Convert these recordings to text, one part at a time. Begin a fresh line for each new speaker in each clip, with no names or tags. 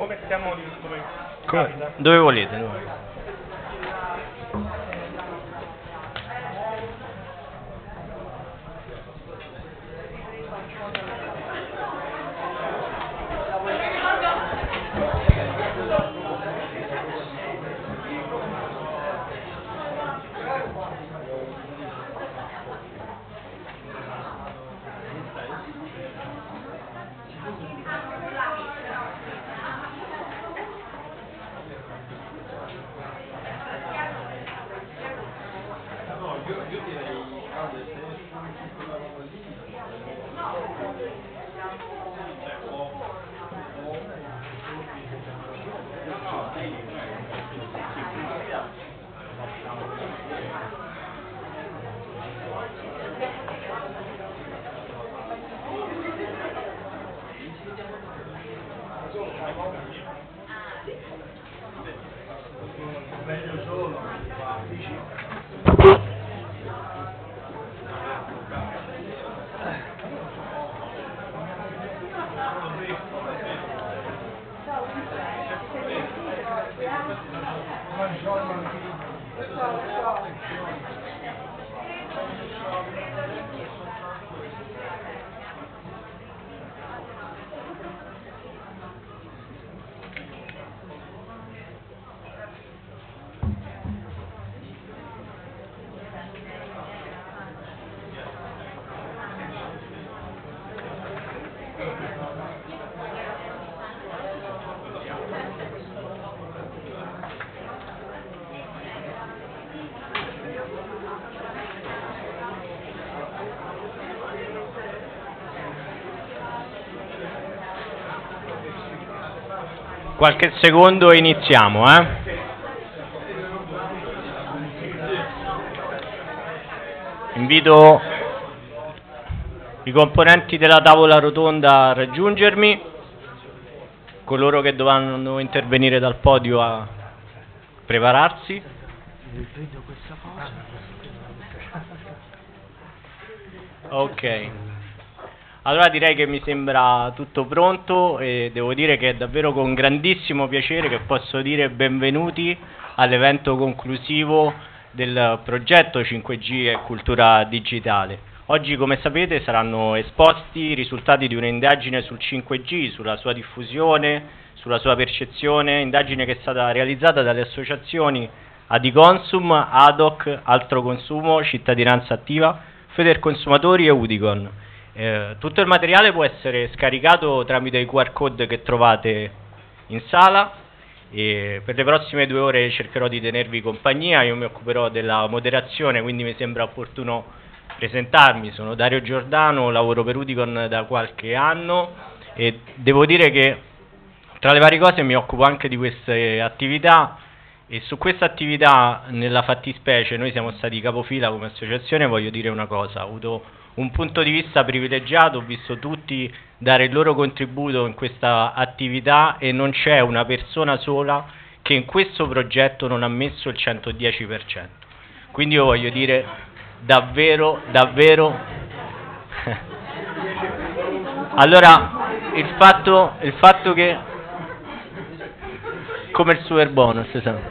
Come stiamo
dove volete? Dove? Qualche secondo e iniziamo, Invito i componenti della tavola rotonda a raggiungermi, coloro che dovranno intervenire dal podio a prepararsi. Ok. Allora direi che mi sembra tutto pronto e devo dire che è davvero con grandissimo piacere che posso dire benvenuti all'evento conclusivo del progetto 5G e cultura digitale. Oggi, come sapete, saranno esposti i risultati di un'indagine sul 5G, sulla sua diffusione, sulla sua percezione, indagine che è stata realizzata dalle associazioni Adiconsum, ADOC, Altro Consumo, Cittadinanza Attiva, Federconsumatori e Udicon. Tutto il materiale può essere scaricato tramite i QR code che trovate in sala e per le prossime 2 ore cercherò di tenervi compagnia. Io mi occuperò della moderazione, quindi mi sembra opportuno presentarmi. Sono Dario Giordano, lavoro per Udicon da qualche anno e devo dire che tra le varie cose mi occupo anche di queste attività e su questa attività, nella fattispecie, noi siamo stati capofila come associazione. Voglio dire una cosa: ho avuto un punto di vista privilegiato, ho visto tutti dare il loro contributo in questa attività e non c'è una persona sola che in questo progetto non ha messo il 110%. Quindi io voglio dire davvero allora il fatto che, come il super bonus,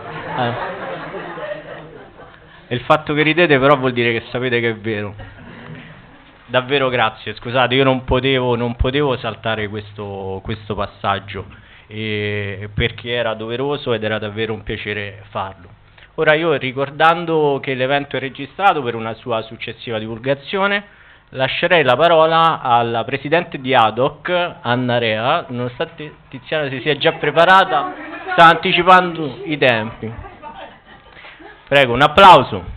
il fatto che ridete però vuol dire che sapete che è vero. Davvero grazie, scusate, io non potevo saltare questo passaggio perché era doveroso ed era davvero un piacere farlo. Ora, io, ricordando che l'evento è registrato per una sua successiva divulgazione, lascerei la parola alla presidente di ADOC, Anna Rea. Nonostante Tiziana si sia già preparata, sta anticipando i tempi. Prego, un applauso.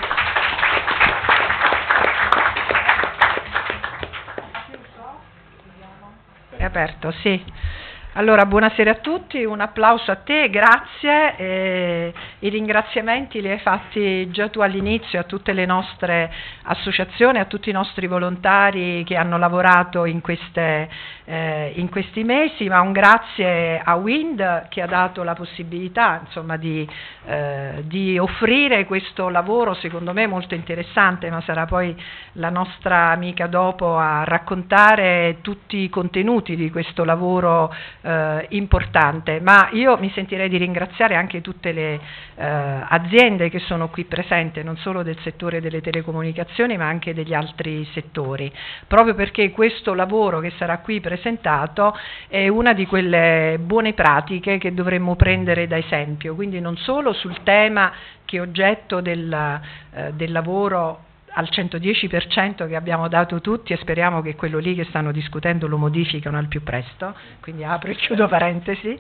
È aperto, sì. Allora, buonasera a tutti, un applauso a te, grazie. I ringraziamenti li hai fatti già tu all'inizio a tutte le nostre associazioni, a tutti i nostri volontari che hanno lavorato in questi mesi, ma un grazie a Wind che ha dato la possibilità, insomma, di offrire questo lavoro secondo me molto interessante, ma sarà poi la nostra amica dopo a raccontare tutti i contenuti di questo lavoro importante, ma io mi sentirei di ringraziare anche tutte le aziende che sono qui presenti, non solo del settore delle telecomunicazioni ma anche degli altri settori, proprio perché questo lavoro che sarà qui presentato è una di quelle buone pratiche che dovremmo prendere da esempio, quindi non solo sul tema che è oggetto del lavoro al 110% che abbiamo dato tutti, e speriamo che quello lì che stanno discutendo lo modificano al più presto, quindi apro e chiudo parentesi,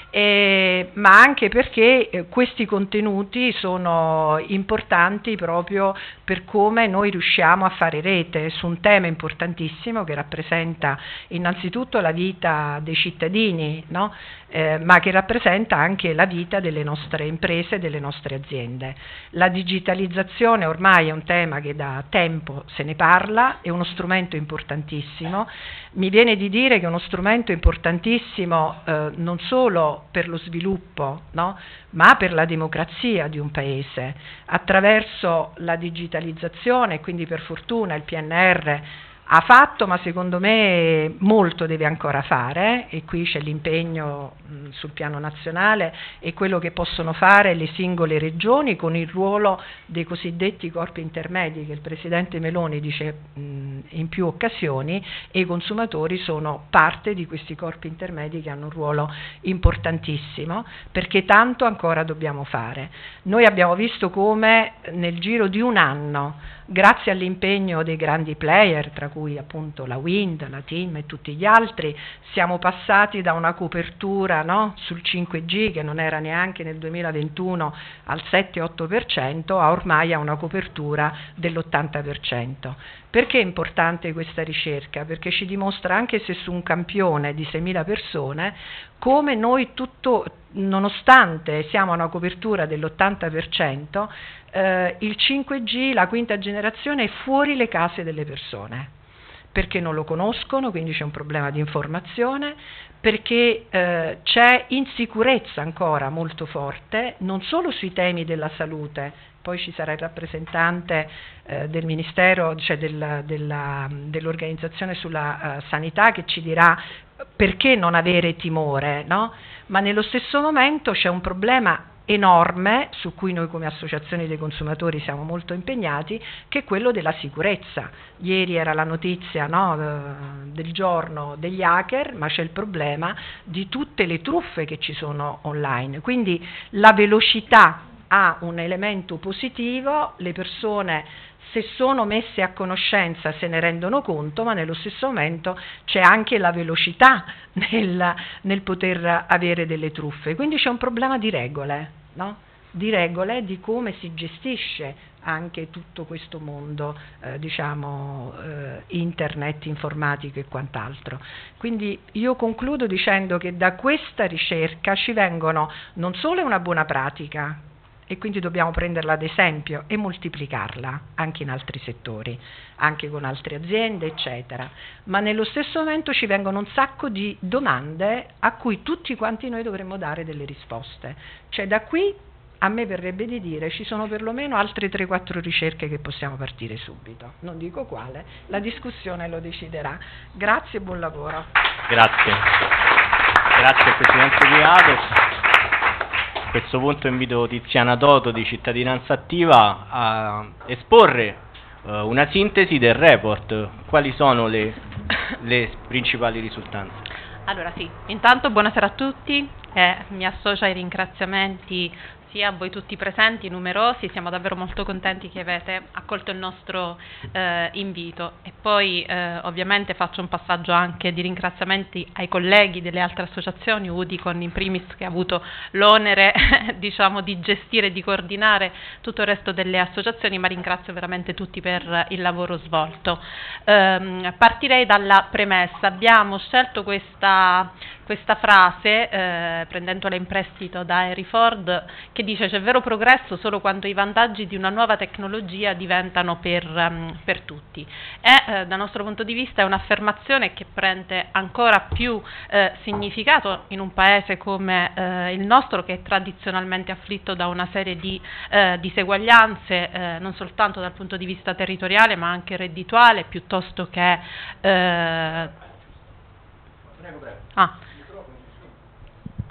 ma anche perché questi contenuti sono importanti proprio per come noi riusciamo a fare rete su un tema importantissimo che rappresenta innanzitutto la vita dei cittadini, no? Ma che rappresenta anche la vita delle nostre imprese e delle nostre aziende. La digitalizzazione ormai è un tema che da tempo se ne parla, è uno strumento importantissimo. Mi viene di dire che è uno strumento importantissimo non solo per lo sviluppo, no? Ma per la democrazia di un paese. Attraverso la digitalizzazione, quindi per fortuna il PNR ha fatto, ma secondo me molto deve ancora fare, e qui c'è l'impegno sul piano nazionale e quello che possono fare le singole regioni con il ruolo dei cosiddetti corpi intermedi che il Presidente Meloni dice in più occasioni, e i consumatori sono parte di questi corpi intermedi che hanno un ruolo importantissimo, perché tanto ancora dobbiamo fare. Noi abbiamo visto come nel giro di un anno, grazie all'impegno dei grandi player, tra cui appunto la Wind, la TIM e tutti gli altri, siamo passati da una copertura, no, sul 5G che non era neanche nel 2021 al 7-8% a ormai a una copertura dell'80%. Perché è importante questa ricerca? Perché ci dimostra, anche se su un campione di 6.000 persone, come noi nonostante siamo a una copertura dell'80%, il 5G, la quinta generazione, è fuori le case delle persone, perché non lo conoscono, quindi c'è un problema di informazione, perché c'è insicurezza ancora molto forte, non solo sui temi della salute, poi ci sarà il rappresentante del Ministero, cioè dell'Organizzazione sulla Sanità, che ci dirà perché non avere timore, no? Ma nello stesso momento c'è un problema enorme su cui noi come associazioni dei consumatori siamo molto impegnati, che è quello della sicurezza. Ieri era la notizia, no, del giorno degli hacker, ma c'è il problema di tutte le truffe che ci sono online, quindi la velocità ha un elemento positivo, le persone se sono messe a conoscenza se ne rendono conto, ma nello stesso momento c'è anche la velocità nel poter avere delle truffe, quindi c'è un problema di regole, no? Di regole, di come si gestisce anche tutto questo mondo, internet, informatico e quant'altro. Quindi io concludo dicendo che da questa ricerca ci vengono non solo una buona pratica, e quindi dobbiamo prenderla ad esempio e moltiplicarla anche in altri settori, anche con altre aziende, eccetera. Ma nello stesso momento ci vengono un sacco di domande a cui tutti quanti noi dovremmo dare delle risposte. Cioè da qui a me verrebbe di dire ci sono perlomeno altre 3-4 ricerche che possiamo partire subito. Non dico quale, la discussione lo deciderà. Grazie e buon lavoro.
Grazie. Grazie Presidente Beato. A questo punto invito Tiziana Toto di Cittadinanza Attiva a esporre una sintesi del report. Quali sono le principali risultanze?
Allora sì, intanto buonasera a tutti, mi associo ai ringraziamenti sia a voi tutti presenti, numerosi, siamo davvero molto contenti che avete accolto il nostro invito, e poi ovviamente faccio un passaggio anche di ringraziamenti ai colleghi delle altre associazioni, Udicon in primis, che ha avuto l'onere diciamo di gestire e di coordinare tutto il resto delle associazioni, ma ringrazio veramente tutti per il lavoro svolto. Partirei dalla premessa. Abbiamo scelto questa frase prendendola in prestito da Henry Ford, che dice: c'è vero progresso solo quando i vantaggi di una nuova tecnologia diventano per tutti. Dal nostro punto di vista è un'affermazione che prende ancora più significato in un paese come il nostro, che è tradizionalmente afflitto da una serie di diseguaglianze, non soltanto dal punto di vista territoriale ma anche reddituale, piuttosto che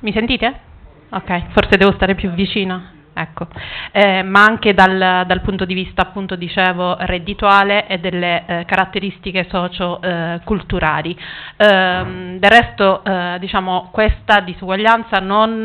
Mi sentite? Ok, forse devo stare più vicina. Ecco, ma anche dal punto di vista, appunto, dicevo, reddituale e delle caratteristiche socio-culturali. Del resto, diciamo, questa disuguaglianza non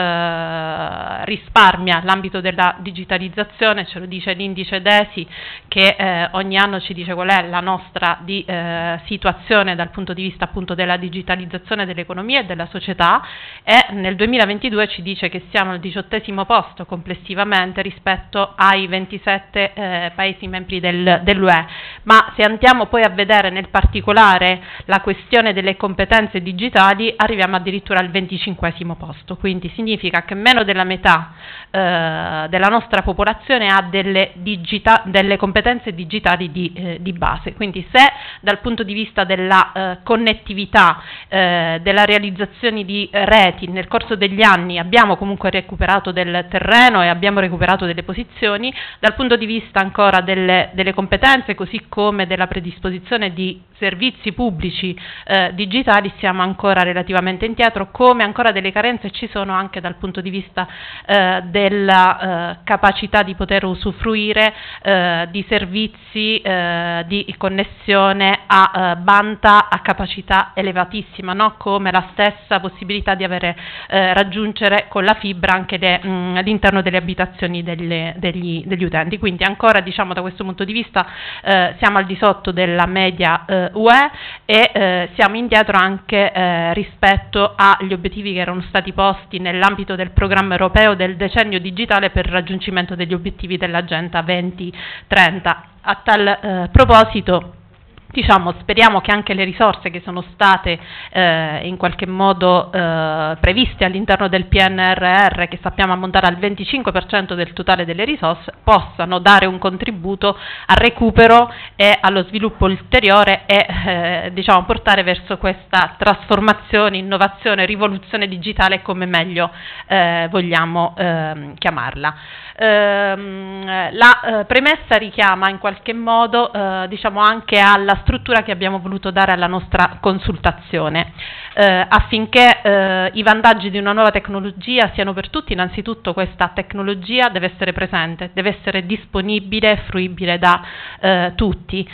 risparmia l'ambito della digitalizzazione, ce lo dice l'indice DESI, che ogni anno ci dice qual è la nostra situazione dal punto di vista, appunto, della digitalizzazione dell'economia e della società, e nel 2022 ci dice che siamo al 18° posto complessivamente rispetto ai 27 Paesi membri dell'UE, ma se andiamo poi a vedere nel particolare la questione delle competenze digitali arriviamo addirittura al 25° posto, quindi significa che meno della metà della nostra popolazione ha delle competenze digitali di base. Quindi se dal punto di vista della connettività, della realizzazione di reti nel corso degli anni abbiamo comunque recuperato del terreno e abbiamo recuperato delle posizioni, dal punto di vista ancora delle competenze, così come della predisposizione di servizi pubblici digitali, siamo ancora relativamente indietro, come ancora delle carenze ci sono anche dal punto di vista della capacità di poter usufruire di servizi di connessione a banda a capacità elevatissima, no? Come la stessa possibilità di raggiungere con la fibra anche all'interno delle abitazioni degli utenti. Quindi ancora, diciamo, da questo punto di vista siamo al di sotto della media UE e siamo indietro anche rispetto agli obiettivi che erano stati posti nell'ambito del programma europeo del decennio digitale per il raggiungimento degli obiettivi dell'Agenda 2030. A tal proposito, diciamo, speriamo che anche le risorse che sono state in qualche modo previste all'interno del PNRR, che sappiamo ammontare al 25% del totale delle risorse, possano dare un contributo al recupero e allo sviluppo ulteriore e diciamo portare verso questa trasformazione, innovazione, rivoluzione digitale, come meglio vogliamo chiamarla. La premessa richiama in qualche modo diciamo anche alla struttura che abbiamo voluto dare alla nostra consultazione, affinché i vantaggi di una nuova tecnologia siano per tutti. Innanzitutto questa tecnologia deve essere presente, deve essere disponibile e fruibile da tutti,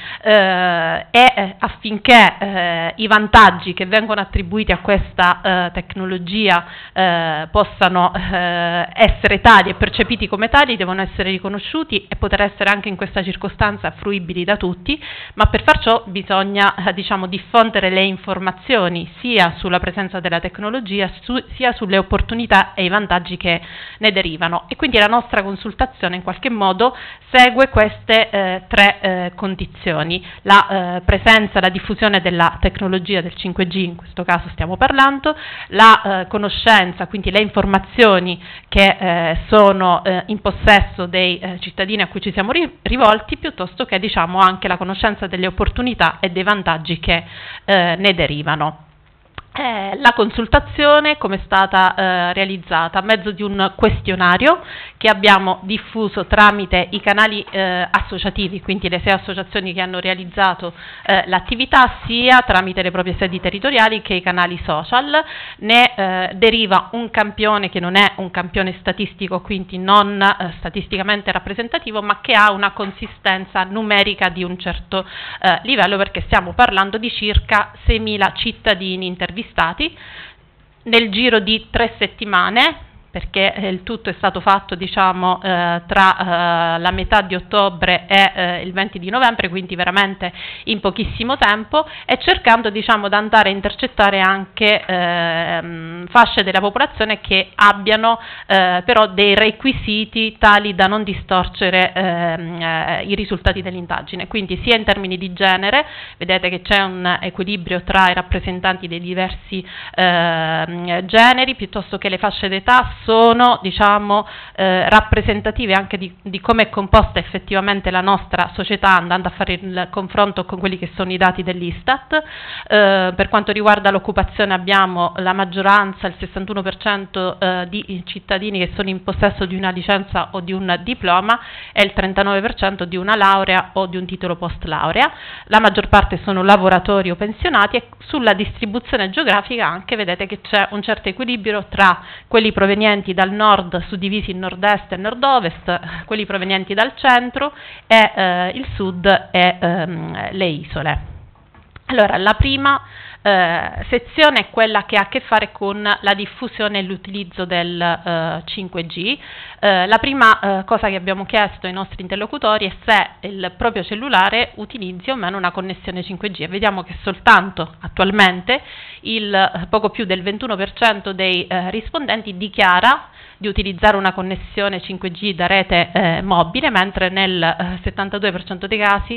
e affinché i vantaggi che vengono attribuiti a questa tecnologia possano essere tali e percepiti come tali, devono essere riconosciuti e poter essere anche in questa circostanza fruibili da tutti, ma per far ciò bisogna diciamo diffondere le informazioni sia sulla presenza della tecnologia sia sulle opportunità e i vantaggi che ne derivano, e quindi la nostra consultazione in qualche modo segue queste tre condizioni: la presenza, la diffusione della tecnologia del 5G, in questo caso stiamo parlando, la conoscenza, quindi le informazioni che sono in possesso dei cittadini a cui ci siamo rivolti, piuttosto che diciamo anche la conoscenza delle opportunità e dei vantaggi che ne derivano. La consultazione come è stata realizzata? A mezzo di un questionario che abbiamo diffuso tramite i canali associativi, quindi le 6 associazioni che hanno realizzato l'attività, sia tramite le proprie sedi territoriali che i canali social. Ne deriva un campione che non è un campione statistico, quindi non statisticamente rappresentativo, ma che ha una consistenza numerica di un certo livello, perché stiamo parlando di circa 6.000 cittadini intervistati nel giro di 3 settimane, perché il tutto è stato fatto diciamo tra la metà di ottobre e il 20 di novembre, quindi veramente in pochissimo tempo, e cercando diciamo di andare a intercettare anche fasce della popolazione che abbiano però dei requisiti tali da non distorcere i risultati dell'indagine, quindi sia in termini di genere, vedete che c'è un equilibrio tra i rappresentanti dei diversi generi, piuttosto che le fasce d'età, sono, diciamo, rappresentative anche di come è composta effettivamente la nostra società, andando a fare il confronto con quelli che sono i dati dell'Istat. Per quanto riguarda l'occupazione abbiamo la maggioranza, il 61% di cittadini che sono in possesso di una licenza o di un diploma e il 39% di una laurea o di un titolo post laurea. La maggior parte sono lavoratori o pensionati, e sulla distribuzione geografica anche vedete che c'è un certo equilibrio tra quelli provenienti dal nord, suddivisi in nord-est e nord-ovest, quelli provenienti dal centro e il sud e le isole. Allora, la prima sezione è quella che ha a che fare con la diffusione e l'utilizzo del 5G. La prima cosa che abbiamo chiesto ai nostri interlocutori è se il proprio cellulare utilizzi o meno una connessione 5G, e vediamo che soltanto attualmente il poco più del 21% dei rispondenti dichiara di utilizzare una connessione 5G da rete mobile, mentre nel 72% dei casi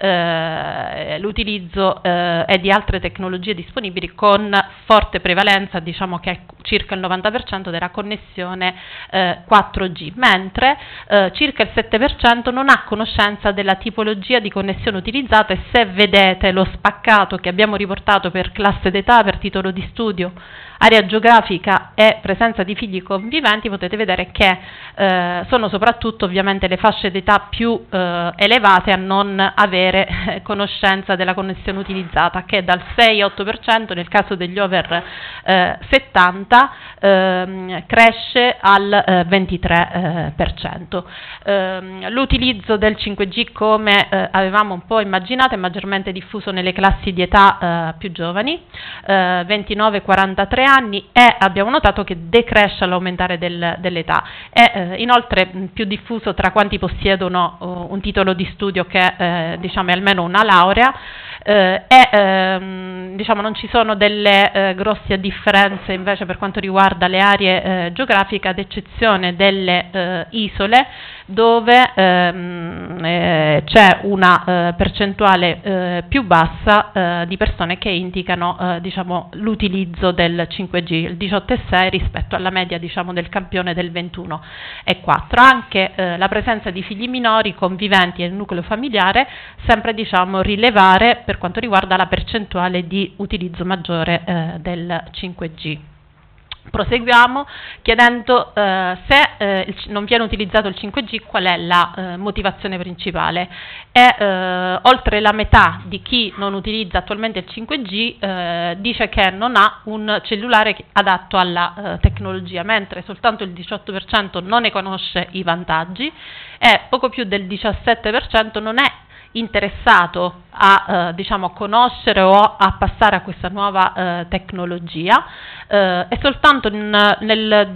l'utilizzo è di altre tecnologie disponibili, con forte prevalenza, diciamo che è circa il 90% della connessione 4G, mentre circa il 7% non ha conoscenza della tipologia di connessione utilizzata, e se vedete lo spaccato che abbiamo riportato per classe d'età, per titolo di studio, area geografica e presenza di figli conviventi, potete vedere che sono soprattutto ovviamente le fasce d'età più elevate a non avere conoscenza della connessione utilizzata, che dal 6-8% nel caso degli over 70 cresce al 23%. L'utilizzo del 5G, come avevamo un po' immaginato, è maggiormente diffuso nelle classi di età più giovani, 29-43 anni, e abbiamo notato che decresce all'aumentare dell'età. È inoltre più diffuso tra quanti possiedono un titolo di studio che diciamo è almeno una laurea, diciamo non ci sono delle grosse differenze invece per quanto riguarda le aree geografiche, ad eccezione delle isole, dove c'è una percentuale più bassa di persone che indicano diciamo, l'utilizzo del 5G, il 18,6 rispetto alla media diciamo, del campione del 21,4. Anche la presenza di figli minori conviventi nel nucleo familiare sempre diciamo, rilevare per quanto riguarda la percentuale di utilizzo maggiore del 5G. Proseguiamo chiedendo se non viene utilizzato il 5G, qual è la motivazione principale. Oltre la metà di chi non utilizza attualmente il 5G dice che non ha un cellulare adatto alla tecnologia, mentre soltanto il 18% non ne conosce i vantaggi e poco più del 17% non è interessato a diciamo, conoscere o a passare a questa nuova tecnologia, e soltanto nel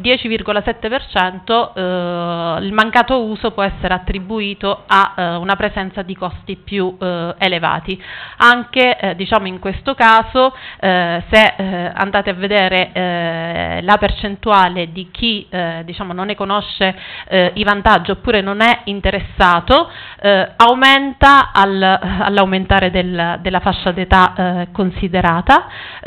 10,7% il mancato uso può essere attribuito a una presenza di costi più elevati. Anche diciamo, in questo caso se andate a vedere la percentuale di chi diciamo, non ne conosce i vantaggi oppure non è interessato, aumenta all'aumentare della fascia d'età considerata,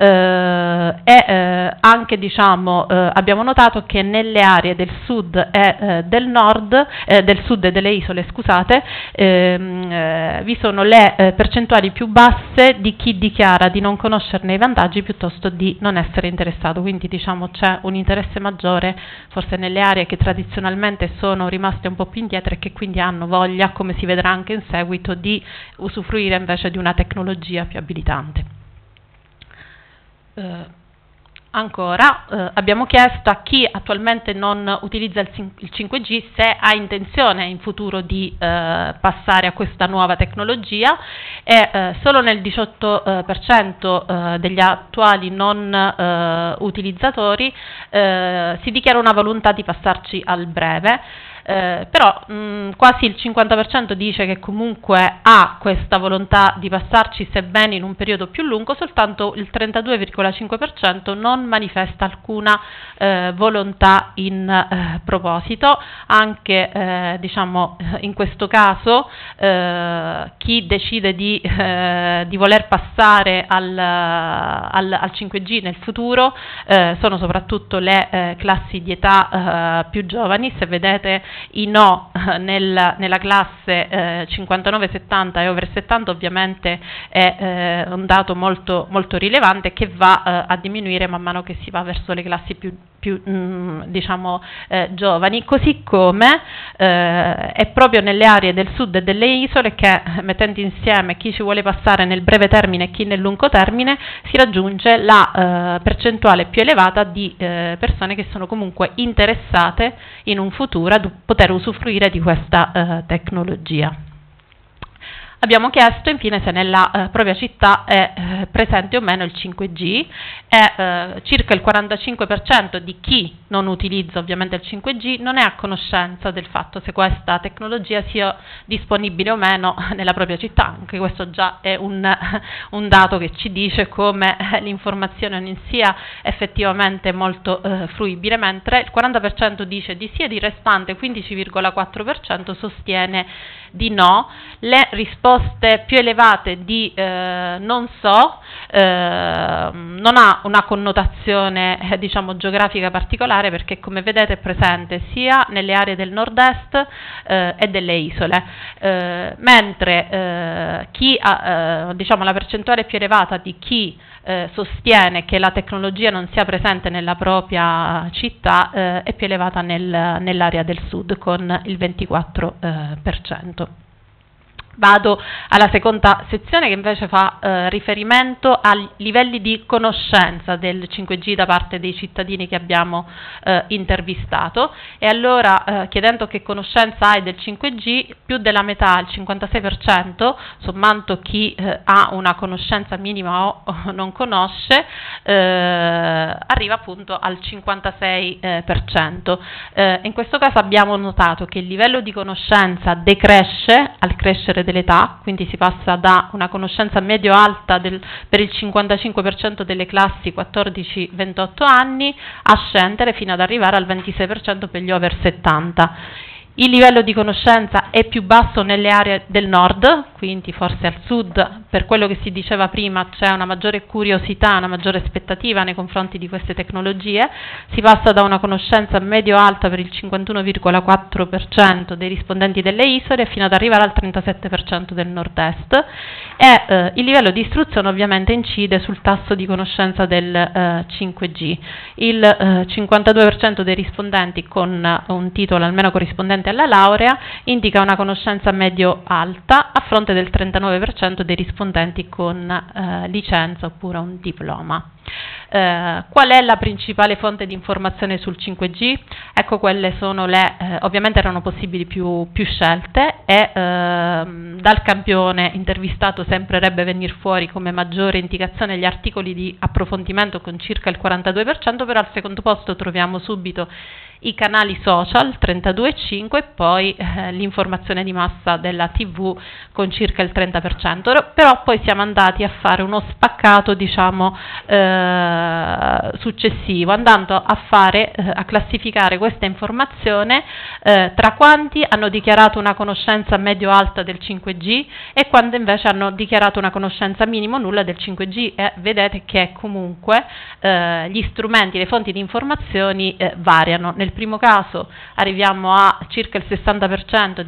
e anche diciamo, abbiamo notato che nelle aree del sud e del nord, del sud e delle isole, scusate, vi sono le percentuali più basse di chi dichiara di non conoscerne i vantaggi piuttosto di non essere interessato, quindi diciamo c'è un interesse maggiore forse nelle aree che tradizionalmente sono rimaste un po' più indietro e che quindi hanno voglia, come si vedrà anche in seguito, di usufruire invece di una tecnologia più abilitante. Ancora abbiamo chiesto a chi attualmente non utilizza il 5G se ha intenzione in futuro di passare a questa nuova tecnologia, e solo nel 18% degli attuali non utilizzatori si dichiara una volontà di passarci al breve. però quasi il 50% dice che comunque ha questa volontà di passarci, sebbene in un periodo più lungo. Soltanto il 32,5% non manifesta alcuna volontà in proposito. Anche diciamo in questo caso chi decide di voler passare al 5G nel futuro sono soprattutto le classi di età più giovani. Se vedete i no nella classe 59-70 e over 70, ovviamente è un dato molto, molto rilevante, che va a diminuire man mano che si va verso le classi più diciamo giovani, così come è proprio nelle aree del sud e delle isole che, mettendo insieme chi ci vuole passare nel breve termine e chi nel lungo termine, si raggiunge la percentuale più elevata di persone che sono comunque interessate in un futuro a poter usufruire di questa tecnologia. Abbiamo chiesto infine se nella propria città è presente o meno il 5G, e circa il 45% di chi non utilizza ovviamente il 5G non è a conoscenza del fatto se questa tecnologia sia disponibile o meno nella propria città. Anche questo già è un dato che ci dice come l'informazione non sia effettivamente molto fruibile, mentre il 40% dice di sì ed il restante 15,4% sostiene di no. Le risposte più elevate di non so non ha una connotazione diciamo geografica particolare, perché come vedete è presente sia nelle aree del nord-est e delle isole, mentre chi ha diciamo la percentuale più elevata di chi sostiene che la tecnologia non sia presente nella propria città è più elevata nell'area del sud, con il 24%. Vado alla seconda sezione, che invece fa riferimento ai livelli di conoscenza del 5G da parte dei cittadini che abbiamo intervistato. E allora, chiedendo che conoscenza hai del 5G, più della metà, il 56%, sommando chi ha una conoscenza minima o non conosce, arriva appunto al 56%. In questo caso abbiamo notato che il livello di conoscenza decresce al crescere dell'età, quindi si passa da una conoscenza medio-alta per il 55% delle classi 14-28 anni a scendere fino ad arrivare al 26% per gli over 70. Il livello di conoscenza è più basso nelle aree del nord, quindi forse al sud, per quello che si diceva prima, c'è una maggiore curiosità, una maggiore aspettativa nei confronti di queste tecnologie. Si passa da una conoscenza medio-alta per il 51,4% dei rispondenti delle isole fino ad arrivare al 37% del nord-est, e il livello di istruzione ovviamente incide sul tasso di conoscenza del 5G. Il 52% dei rispondenti con un titolo almeno corrispondente alla laurea indica una conoscenza medio-alta, a fronte del 39% dei rispondenti con licenza oppure un diploma. Qual è la principale fonte di informazione sul 5G? Ecco, quelle sono ovviamente erano possibili più scelte, e dal campione intervistato sembrerebbe venire fuori come maggiore indicazione gli articoli di approfondimento con circa il 42%, però al secondo posto troviamo subito i canali social 32,5% e poi l'informazione di massa della TV con circa il 30%. Però poi siamo andati a fare uno spaccato diciamo successivo, andando a classificare questa informazione tra quanti hanno dichiarato una conoscenza medio-alta del 5G e quando invece hanno dichiarato una conoscenza minimo nulla del 5G, e vedete che comunque gli strumenti, le fonti di informazioni variano. Nel primo caso arriviamo a circa il 60%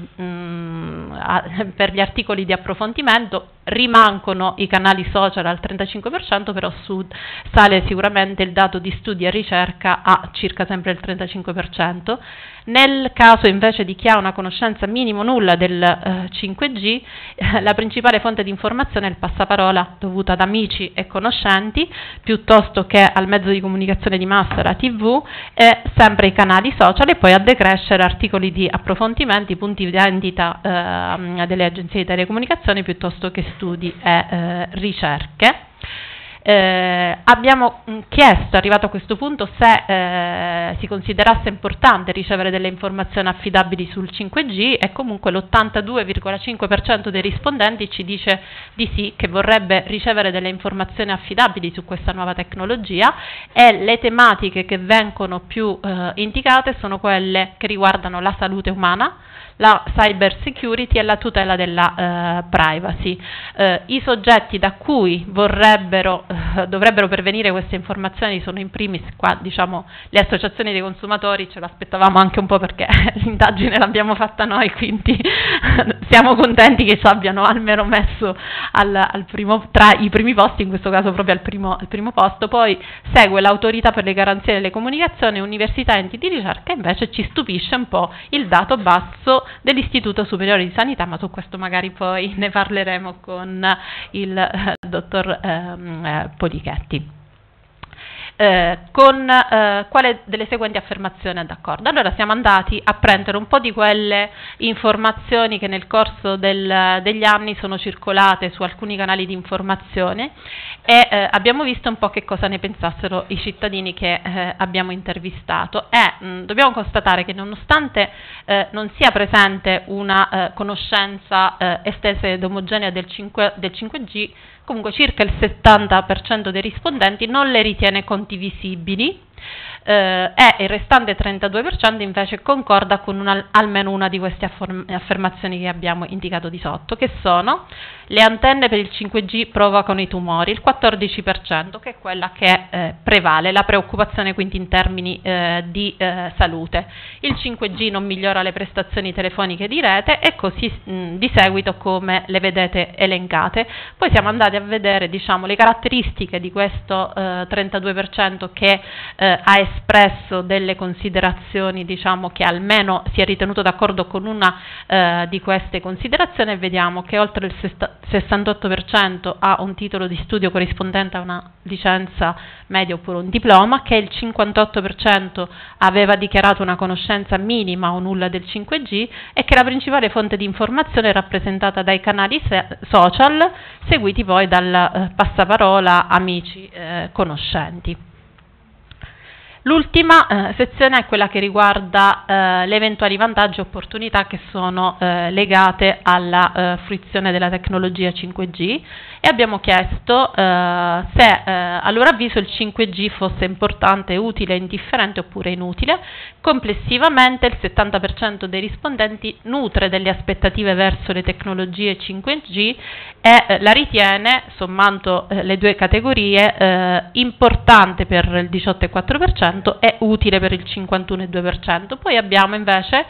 per gli articoli di approfondimento, rimangono i canali social al 35%, però sale sicuramente il dato di studi e ricerca a circa sempre il 35%. Nel caso invece di chi ha una conoscenza minimo nulla del 5G, la principale fonte di informazione è il passaparola dovuto ad amici e conoscenti, piuttosto che al mezzo di comunicazione di massa, la TV, e sempre i canali social, e poi a decrescere articoli di approfondimenti, punti di vendita delle agenzie di telecomunicazione, piuttosto che studi e ricerche. Abbiamo chiesto, arrivato a questo punto, se si considerasse importante ricevere delle informazioni affidabili sul 5G e comunque l'82,5% dei rispondenti ci dice di sì, che vorrebbe ricevere delle informazioni affidabili su questa nuova tecnologia, e le tematiche che vengono più indicate sono quelle che riguardano la salute umana, la cyber security e la tutela della privacy. I soggetti da cui dovrebbero pervenire queste informazioni sono in primis qua, diciamo, le associazioni dei consumatori. Ce l'aspettavamo anche un po' perché l'indagine l'abbiamo fatta noi, quindi siamo contenti che ci abbiano almeno messo tra i primi posti, in questo caso proprio al primo posto. Poi segue l'autorità per le garanzie delle comunicazioni, università e enti di ricerca. Invece ci stupisce un po' il dato basso dell'Istituto Superiore di Sanità, ma su questo magari poi ne parleremo con il dottor Polichetti. Con quale delle seguenti affermazioni è d'accordo? Allora, siamo andati a prendere un po' di quelle informazioni che nel corso degli anni sono circolate su alcuni canali di informazione e abbiamo visto un po' che cosa ne pensassero i cittadini che abbiamo intervistato, e dobbiamo constatare che nonostante non sia presente una conoscenza estesa ed omogenea del 5G, comunque circa il 70% dei rispondenti non le ritiene condivisibili, e il restante 32% invece concorda con almeno una di queste affermazioni che abbiamo indicato di sotto, che sono: le antenne per il 5G provocano i tumori, il 14%, che è quella che prevale, la preoccupazione quindi in termini di salute. Il 5G non migliora le prestazioni telefoniche di rete, e così di seguito, come le vedete elencate. Poi siamo andati a vedere, diciamo, le caratteristiche di questo 32% che ha espresso delle considerazioni, diciamo, che almeno si è ritenuto d'accordo con una di queste considerazioni, e vediamo che oltre il 68% ha un titolo di studio corrispondente a una licenza media oppure un diploma, che il 58% aveva dichiarato una conoscenza minima o nulla del 5G, e che la principale fonte di informazione è rappresentata dai canali social, seguiti poi dal passaparola, amici, conoscenti. L'ultima sezione è quella che riguarda le eventuali vantaggi e opportunità che sono legate alla fruizione della tecnologia 5G, e abbiamo chiesto se a loro avviso il 5G fosse importante, utile, indifferente oppure inutile. Complessivamente il 70% dei rispondenti nutre delle aspettative verso le tecnologie 5G e la ritiene, sommando le due categorie, importante per il 18,4% e utile per il 51,2%. Poi abbiamo invece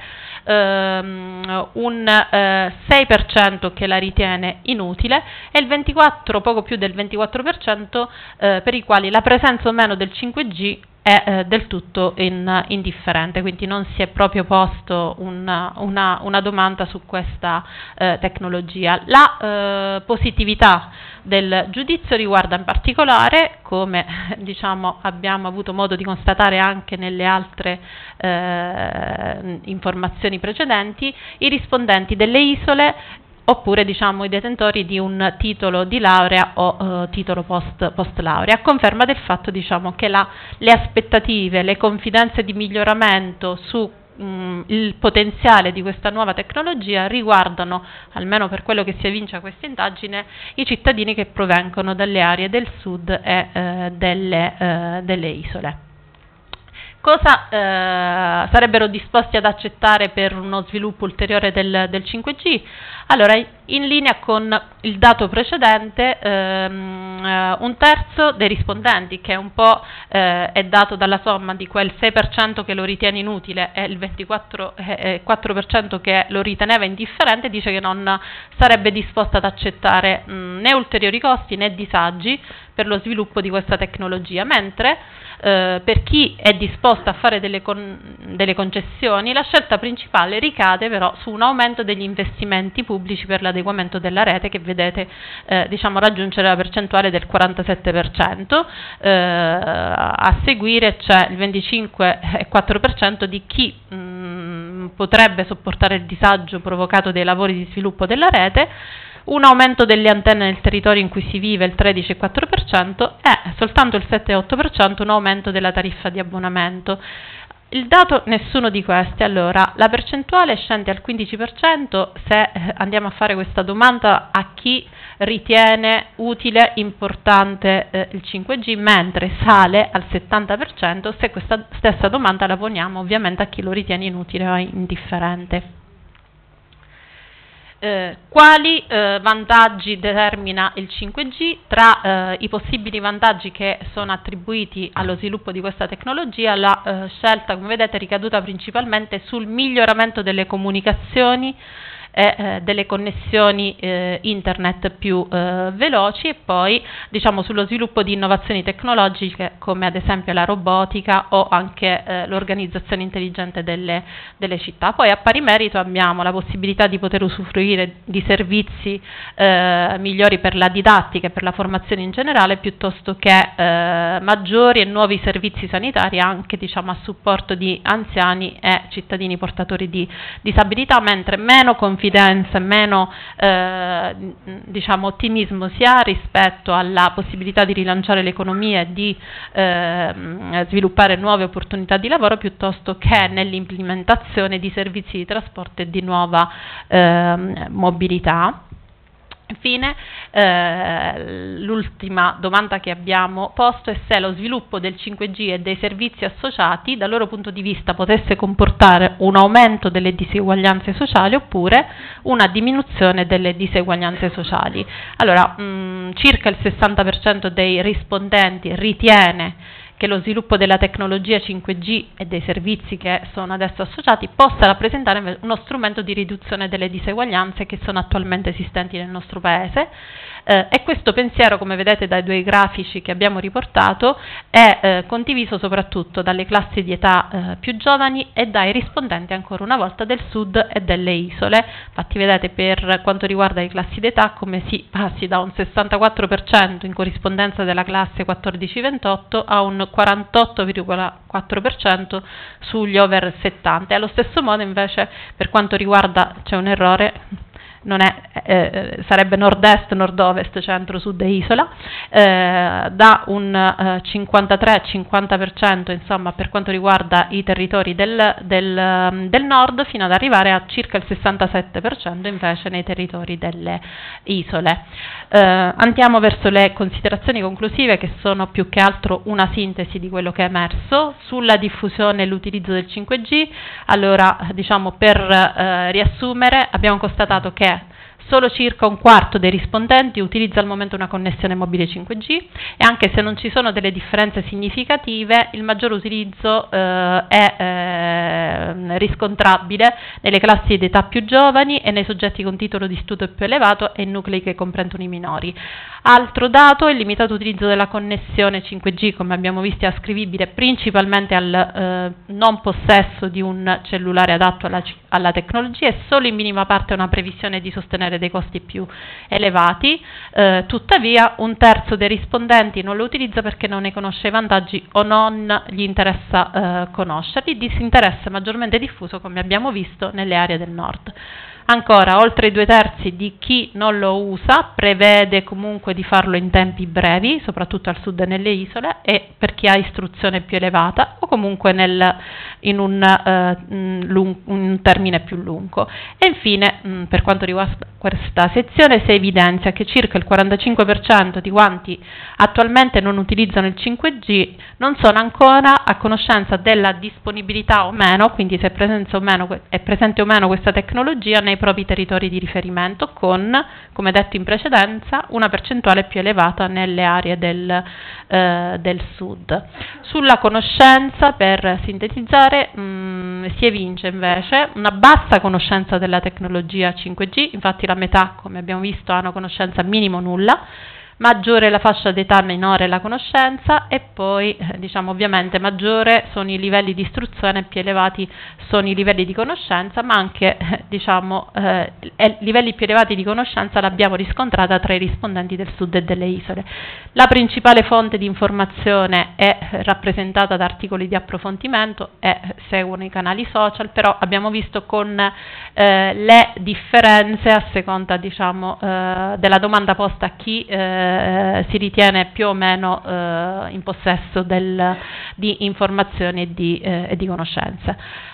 un 6% che la ritiene inutile e il 24%, poco più del 24%, per i quali la presenza o meno del 5G è del tutto indifferente, quindi non si è proprio posto una domanda su questa tecnologia. La positività del giudizio riguarda in particolare, come diciamo abbiamo avuto modo di constatare anche nelle altre informazioni precedenti, i rispondenti delle isole, oppure diciamo i detentori di un titolo di laurea o titolo post laurea, a conferma del fatto, diciamo, che le aspettative, le confidenze di miglioramento su il potenziale di questa nuova tecnologia riguardano, almeno per quello che si evince a questa indagine, i cittadini che provengono dalle aree del sud e delle isole. Cosa sarebbero disposti ad accettare per uno sviluppo ulteriore del 5G? Allora, in linea con il dato precedente, un terzo dei rispondenti, che un po' è dato dalla somma di quel 6% che lo ritiene inutile e il 24% che lo riteneva indifferente, dice che non sarebbe disposto ad accettare né ulteriori costi né disagi per lo sviluppo di questa tecnologia, mentre per chi è disposto a fare delle concessioni, la scelta principale ricade però su un aumento degli investimenti pubblici per l'adeguamento della rete, che vedete diciamo raggiungere la percentuale del 47%, a seguire c'è il 25,4% di chi potrebbe sopportare il disagio provocato dai lavori di sviluppo della rete, un aumento delle antenne nel territorio in cui si vive il 13,4% e soltanto il 7,8% un aumento della tariffa di abbonamento. Il dato nessuno di questi, allora la percentuale scende al 15% se andiamo a fare questa domanda a chi ritiene utile, importante il 5G, mentre sale al 70% se questa stessa domanda la poniamo ovviamente a chi lo ritiene inutile o indifferente. Quali vantaggi determina il 5G? Tra i possibili vantaggi che sono attribuiti allo sviluppo di questa tecnologia, la scelta, come vedete, è ricaduta principalmente sul miglioramento delle comunicazioni e delle connessioni internet più veloci, e poi diciamo sullo sviluppo di innovazioni tecnologiche come ad esempio la robotica o anche l'organizzazione intelligente delle città. Poi a pari merito abbiamo la possibilità di poter usufruire di servizi migliori per la didattica e per la formazione in generale, piuttosto che maggiori e nuovi servizi sanitari anche diciamo a supporto di anziani e cittadini portatori di disabilità, mentre meno confidenza e meno diciamo ottimismo si ha rispetto alla possibilità di rilanciare l'economia e di sviluppare nuove opportunità di lavoro, piuttosto che nell'implementazione di servizi di trasporto e di nuova mobilità. Infine, l'ultima domanda che abbiamo posto è se lo sviluppo del 5G e dei servizi associati dal loro punto di vista potesse comportare un aumento delle diseguaglianze sociali oppure una diminuzione delle diseguaglianze sociali. Allora, circa il 60% dei rispondenti ritiene che lo sviluppo della tecnologia 5G e dei servizi che sono adesso associati possa rappresentare uno strumento di riduzione delle diseguaglianze che sono attualmente esistenti nel nostro Paese. E questo pensiero, come vedete dai due grafici che abbiamo riportato, è condiviso soprattutto dalle classi di età più giovani e dai rispondenti ancora una volta del sud e delle isole. Infatti vedete per quanto riguarda le classi d'età come si passi da un 64% in corrispondenza della classe 14-28 a un 48,4% sugli over 70. E allo stesso modo invece per quanto riguarda, c'è un errore, non è, sarebbe nord-est, nord-ovest, centro, sud e isola, da un 53-50% insomma per quanto riguarda i territori del nord, fino ad arrivare a circa il 67% invece nei territori delle isole. Andiamo verso le considerazioni conclusive, che sono più che altro una sintesi di quello che è emerso sulla diffusione e l'utilizzo del 5G. Allora, diciamo per riassumere, abbiamo constatato che solo circa un quarto dei rispondenti utilizza al momento una connessione mobile 5G e anche se non ci sono delle differenze significative, il maggior utilizzo è riscontrabile nelle classi di età più giovani e nei soggetti con titolo di studio più elevato e in nuclei che comprendono i minori. Altro dato è il limitato utilizzo della connessione 5G, come abbiamo visto, è ascrivibile principalmente al non possesso di un cellulare adatto alla tecnologia e solo in minima parte una previsione di sostenere dei costi più elevati. Tuttavia un terzo dei rispondenti non lo utilizza perché non ne conosce i vantaggi o non gli interessa conoscerli, disinteresse maggiormente diffuso come abbiamo visto nelle aree del nord. Ancora, oltre i 2/3 di chi non lo usa prevede comunque di farlo in tempi brevi, soprattutto al sud e nelle isole, e per chi ha istruzione più elevata o comunque in un termine più lungo. E infine, per quanto riguarda questa sezione, si evidenzia che circa il 45% di quanti attualmente non utilizzano il 5G non sono ancora a conoscenza della disponibilità o meno, quindi se è presente o meno questa tecnologia nei propri territori di riferimento, con, come detto in precedenza, una percentuale più elevata nelle aree del sud. Sulla conoscenza, per sintetizzare, si evince invece una bassa conoscenza della tecnologia 5G, infatti la metà, come abbiamo visto, hanno conoscenza minimo nulla, maggiore la fascia d'età, minore la conoscenza, e poi diciamo ovviamente maggiore sono i livelli di istruzione, più elevati sono i livelli di conoscenza, ma anche diciamo livelli più elevati di conoscenza l'abbiamo riscontrata tra i rispondenti del sud e delle isole. La principale fonte di informazione è rappresentata da articoli di approfondimento e seguono i canali social, però abbiamo visto con le differenze a seconda diciamo della domanda posta a chi si ritiene più o meno in possesso di informazioni e di conoscenze.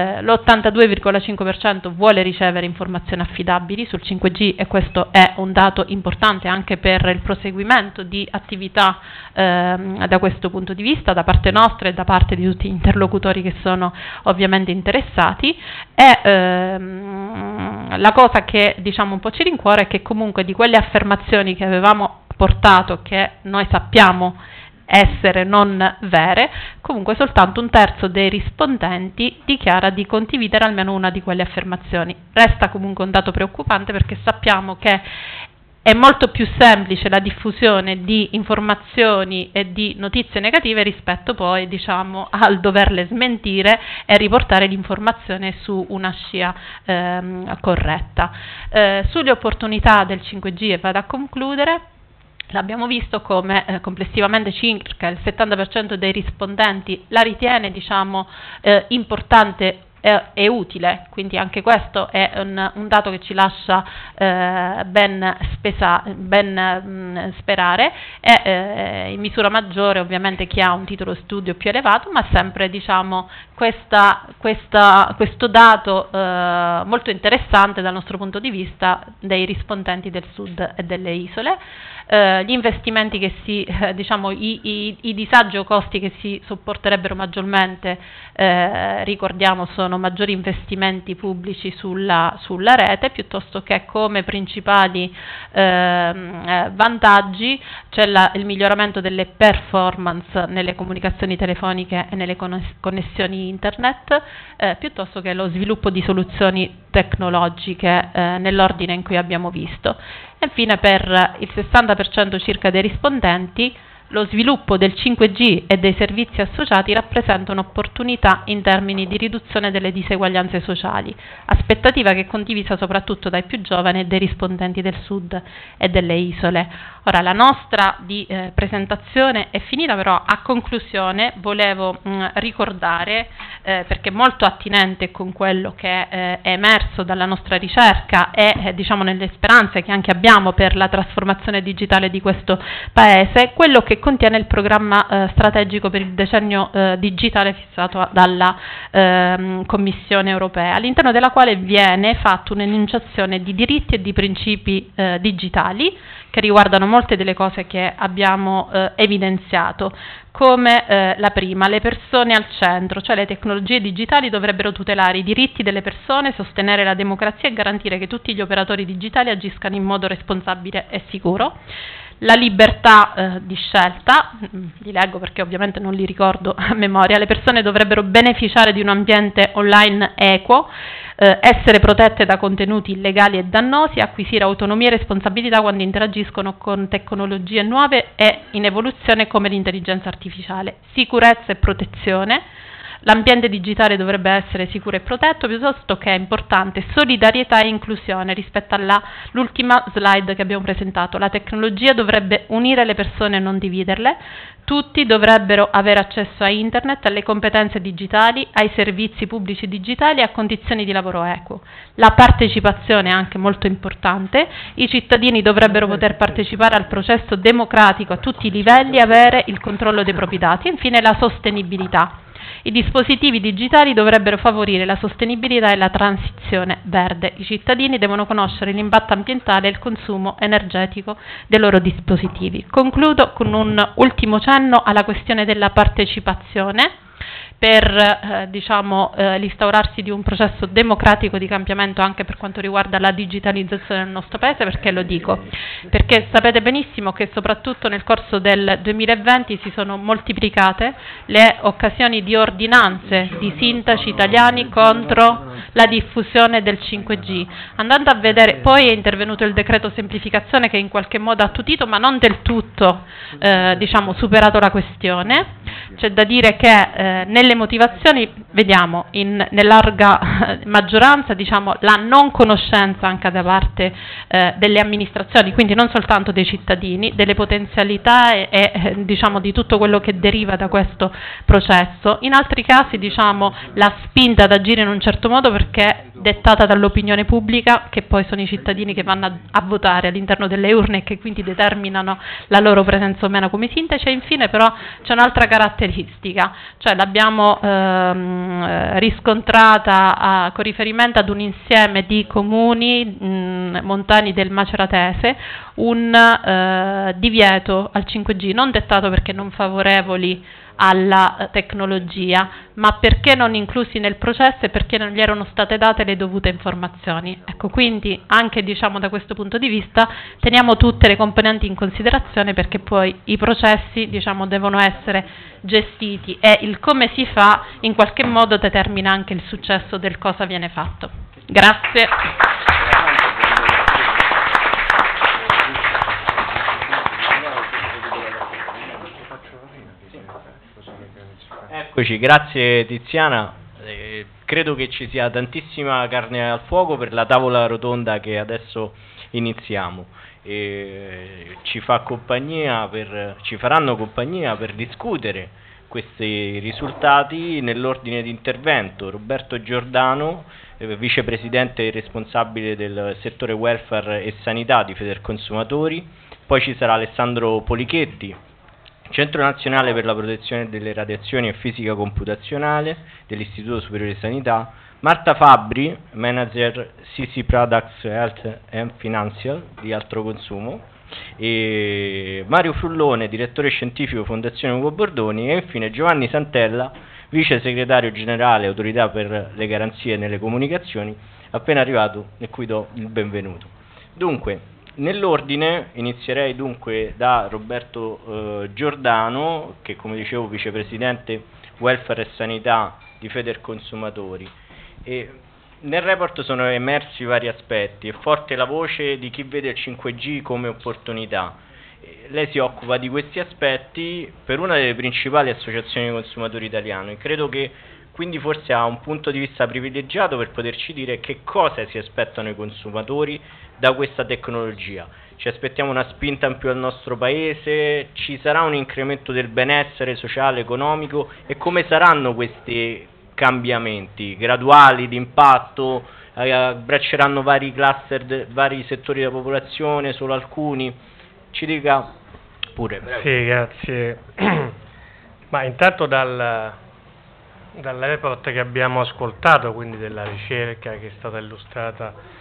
L'82,5% vuole ricevere informazioni affidabili sul 5G, e questo è un dato importante anche per il proseguimento di attività da questo punto di vista da parte nostra e da parte di tutti gli interlocutori che sono ovviamente interessati. E la cosa che diciamo un po' ci rincuora è che comunque di quelle affermazioni che avevamo portato, che noi sappiamo essere non vere, comunque soltanto un terzo dei rispondenti dichiara di condividere almeno una di quelle affermazioni. Resta comunque un dato preoccupante, perché sappiamo che è molto più semplice la diffusione di informazioni e di notizie negative rispetto poi diciamo al doverle smentire e riportare l'informazione su una scia corretta. Sulle opportunità del 5G, e vado a concludere, l'abbiamo visto come complessivamente circa il 70% dei rispondenti la ritiene diciamo importante e utile, quindi anche questo è un dato che ci lascia ben sperare, e in misura maggiore ovviamente chi ha un titolo studio più elevato, ma sempre diciamo questo dato molto interessante dal nostro punto di vista dei rispondenti del sud e delle isole. Gli investimenti che diciamo i disagi o costi che si sopporterebbero maggiormente, ricordiamo, sono maggiori investimenti pubblici sulla rete, piuttosto che come principali vantaggi c'è il miglioramento delle performance nelle comunicazioni telefoniche e nelle connessioni internet, piuttosto che lo sviluppo di soluzioni tecnologiche nell'ordine in cui abbiamo visto. E infine, per il 60% circa dei rispondenti, lo sviluppo del 5G e dei servizi associati rappresenta un'opportunità in termini di riduzione delle diseguaglianze sociali, aspettativa che è condivisa soprattutto dai più giovani e dei rispondenti del sud e delle isole. Ora, la nostra presentazione è finita, però a conclusione volevo ricordare, perché è molto attinente con quello che è emerso dalla nostra ricerca e diciamo nelle speranze che anche abbiamo per la trasformazione digitale di questo Paese, quello che contiene il programma strategico per il decennio digitale fissato dalla Commissione europea, all'interno della quale viene fatta un'enunciazione di diritti e di principi digitali che riguardano molte delle cose che abbiamo evidenziato, come la prima, le persone al centro, cioè le tecnologie digitali dovrebbero tutelare i diritti delle persone, sostenere la democrazia e garantire che tutti gli operatori digitali agiscano in modo responsabile e sicuro. La libertà di scelta, li leggo perché ovviamente non li ricordo a memoria, le persone dovrebbero beneficiare di un ambiente online equo, essere protette da contenuti illegali e dannosi, acquisire autonomia e responsabilità quando interagiscono con tecnologie nuove e in evoluzione come l'intelligenza artificiale, sicurezza e protezione. L'ambiente digitale dovrebbe essere sicuro e protetto, piuttosto che è importante solidarietà e inclusione. Rispetto all'ultima slide che abbiamo presentato, la tecnologia dovrebbe unire le persone e non dividerle. Tutti dovrebbero avere accesso a internet, alle competenze digitali, ai servizi pubblici digitali e a condizioni di lavoro equo. La partecipazione è anche molto importante, i cittadini dovrebbero poter partecipare al processo democratico a tutti i livelli e avere il controllo dei propri dati. E infine la sostenibilità. I dispositivi digitali dovrebbero favorire la sostenibilità e la transizione verde. I cittadini devono conoscere l'impatto ambientale e il consumo energetico dei loro dispositivi. Concludo con un ultimo cenno alla questione della partecipazione, per l'instaurarsi di un processo democratico di cambiamento anche per quanto riguarda la digitalizzazione del nostro Paese. Perché lo dico? Perché sapete benissimo che soprattutto nel corso del 2020 si sono moltiplicate le occasioni di ordinanze di sindaci italiani contro la diffusione del 5G. Andando a vedere, poi è intervenuto il decreto semplificazione che in qualche modo ha attutito, ma non del tutto superato la questione. C'è da dire che nelle motivazioni vediamo in larga maggioranza la non conoscenza anche da parte delle amministrazioni, quindi non soltanto dei cittadini, delle potenzialità e di tutto quello che deriva da questo processo. In altri casi la spinta ad agire in un certo modo perché dettata dall'opinione pubblica, che poi sono i cittadini che vanno a votare all'interno delle urne e che quindi determinano la loro presenza o meno come sindaci. E infine però c'è un'altra caratteristica, cioè l'abbiamo riscontrata con riferimento ad un insieme di comuni montani del Maceratese, un divieto al 5G, non dettato perché non favorevoli alla tecnologia, ma perché non inclusi nel processo e perché non gli erano state date le dovute informazioni. Ecco, quindi anche da questo punto di vista teniamo tutte le componenti in considerazione, perché poi i processi devono essere gestiti e il come si fa in qualche modo determina anche il successo del cosa viene fatto. Grazie.
Eccoci, grazie Tiziana. Credo che ci sia tantissima carne al fuoco per la tavola rotonda che adesso iniziamo. Ci faranno compagnia per discutere questi risultati nell'ordine di intervento Roberto Giordano, vicepresidente e responsabile del settore welfare e sanità di Federconsumatori. Poi ci sarà Alessandro Polichetti, Centro Nazionale per la Protezione delle Radiazioni e Fisica Computazionale dell'Istituto Superiore di Sanità, Marta Fabbri, Manager CC Products Health and Financial di Altro Consumo, e Mario Frullone, Direttore Scientifico Fondazione Ugo Bordoni, e infine Giovanni Santella, Vice Segretario Generale Autorità per le Garanzie nelle Comunicazioni, appena arrivato e cui do il benvenuto. Dunque, nell'ordine inizierei dunque da Roberto Giordano, che come dicevo vicepresidente welfare e sanità di Federconsumatori. E nel report sono emersi vari aspetti, è forte la voce di chi vede il 5G come opportunità. Lei si occupa di questi aspetti per una delle principali associazioni di consumatori italiani. Credo che quindi forse ha un punto di vista privilegiato per poterci dire che cosa si aspettano i consumatori da questa tecnologia. Ci aspettiamo una spinta in più al nostro paese, ci sarà un incremento del benessere sociale, economico, e come saranno questi cambiamenti graduali, di impatto, abbracceranno vari cluster, vari settori della popolazione, solo alcuni? Ci dica pure. Prego.
Sì, grazie. Ma intanto dal report che abbiamo ascoltato, quindi della ricerca che è stata illustrata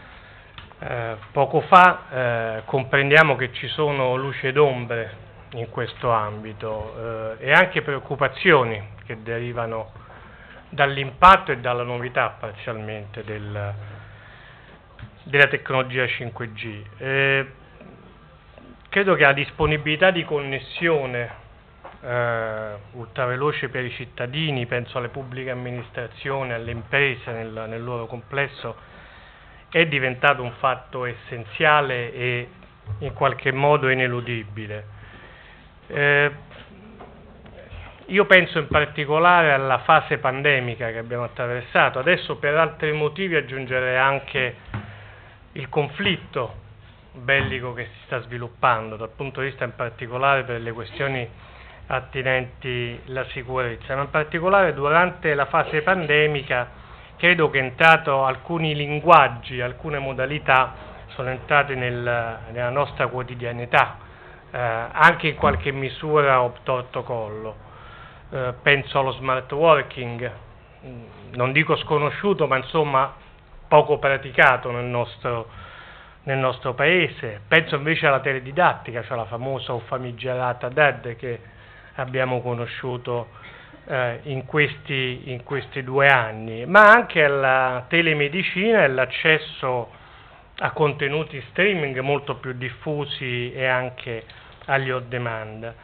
poco fa, comprendiamo che ci sono luci ed ombre in questo ambito e anche preoccupazioni che derivano dall'impatto e dalla novità parzialmente della tecnologia 5G. Credo che la disponibilità di connessione ultraveloce per i cittadini, penso alle pubbliche amministrazioni, alle imprese nel loro complesso, è diventato un fatto essenziale e in qualche modo ineludibile. Io penso in particolare alla fase pandemica che abbiamo attraversato. Adesso per altri motivi aggiungerei anche il conflitto bellico che si sta sviluppando dal punto di vista in particolare per le questioni attinenti alla sicurezza, ma in particolare durante la fase pandemica credo che alcuni linguaggi, alcune modalità sono entrate nella nostra quotidianità, anche in qualche misura obtorto collo. Penso allo smart working, non dico sconosciuto, ma insomma poco praticato nel nostro paese. Penso invece alla teledidattica, cioè la famosa o famigerata DED che abbiamo conosciuto in questi 2 anni, ma anche alla telemedicina e l'accesso a contenuti streaming molto più diffusi e anche agli on demand,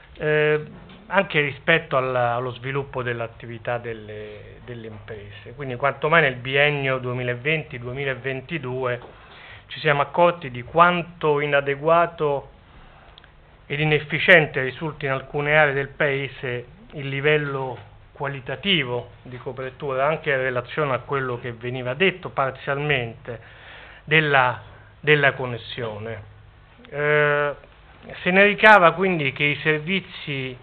anche rispetto allo sviluppo dell'attività delle imprese. Quindi quanto mai nel biennio 2020-2022 ci siamo accorti di quanto inadeguato ed inefficiente risulta in alcune aree del Paese il livello qualitativo di copertura, anche in relazione a quello che veniva detto parzialmente della connessione. Se ne ricava quindi che i servizi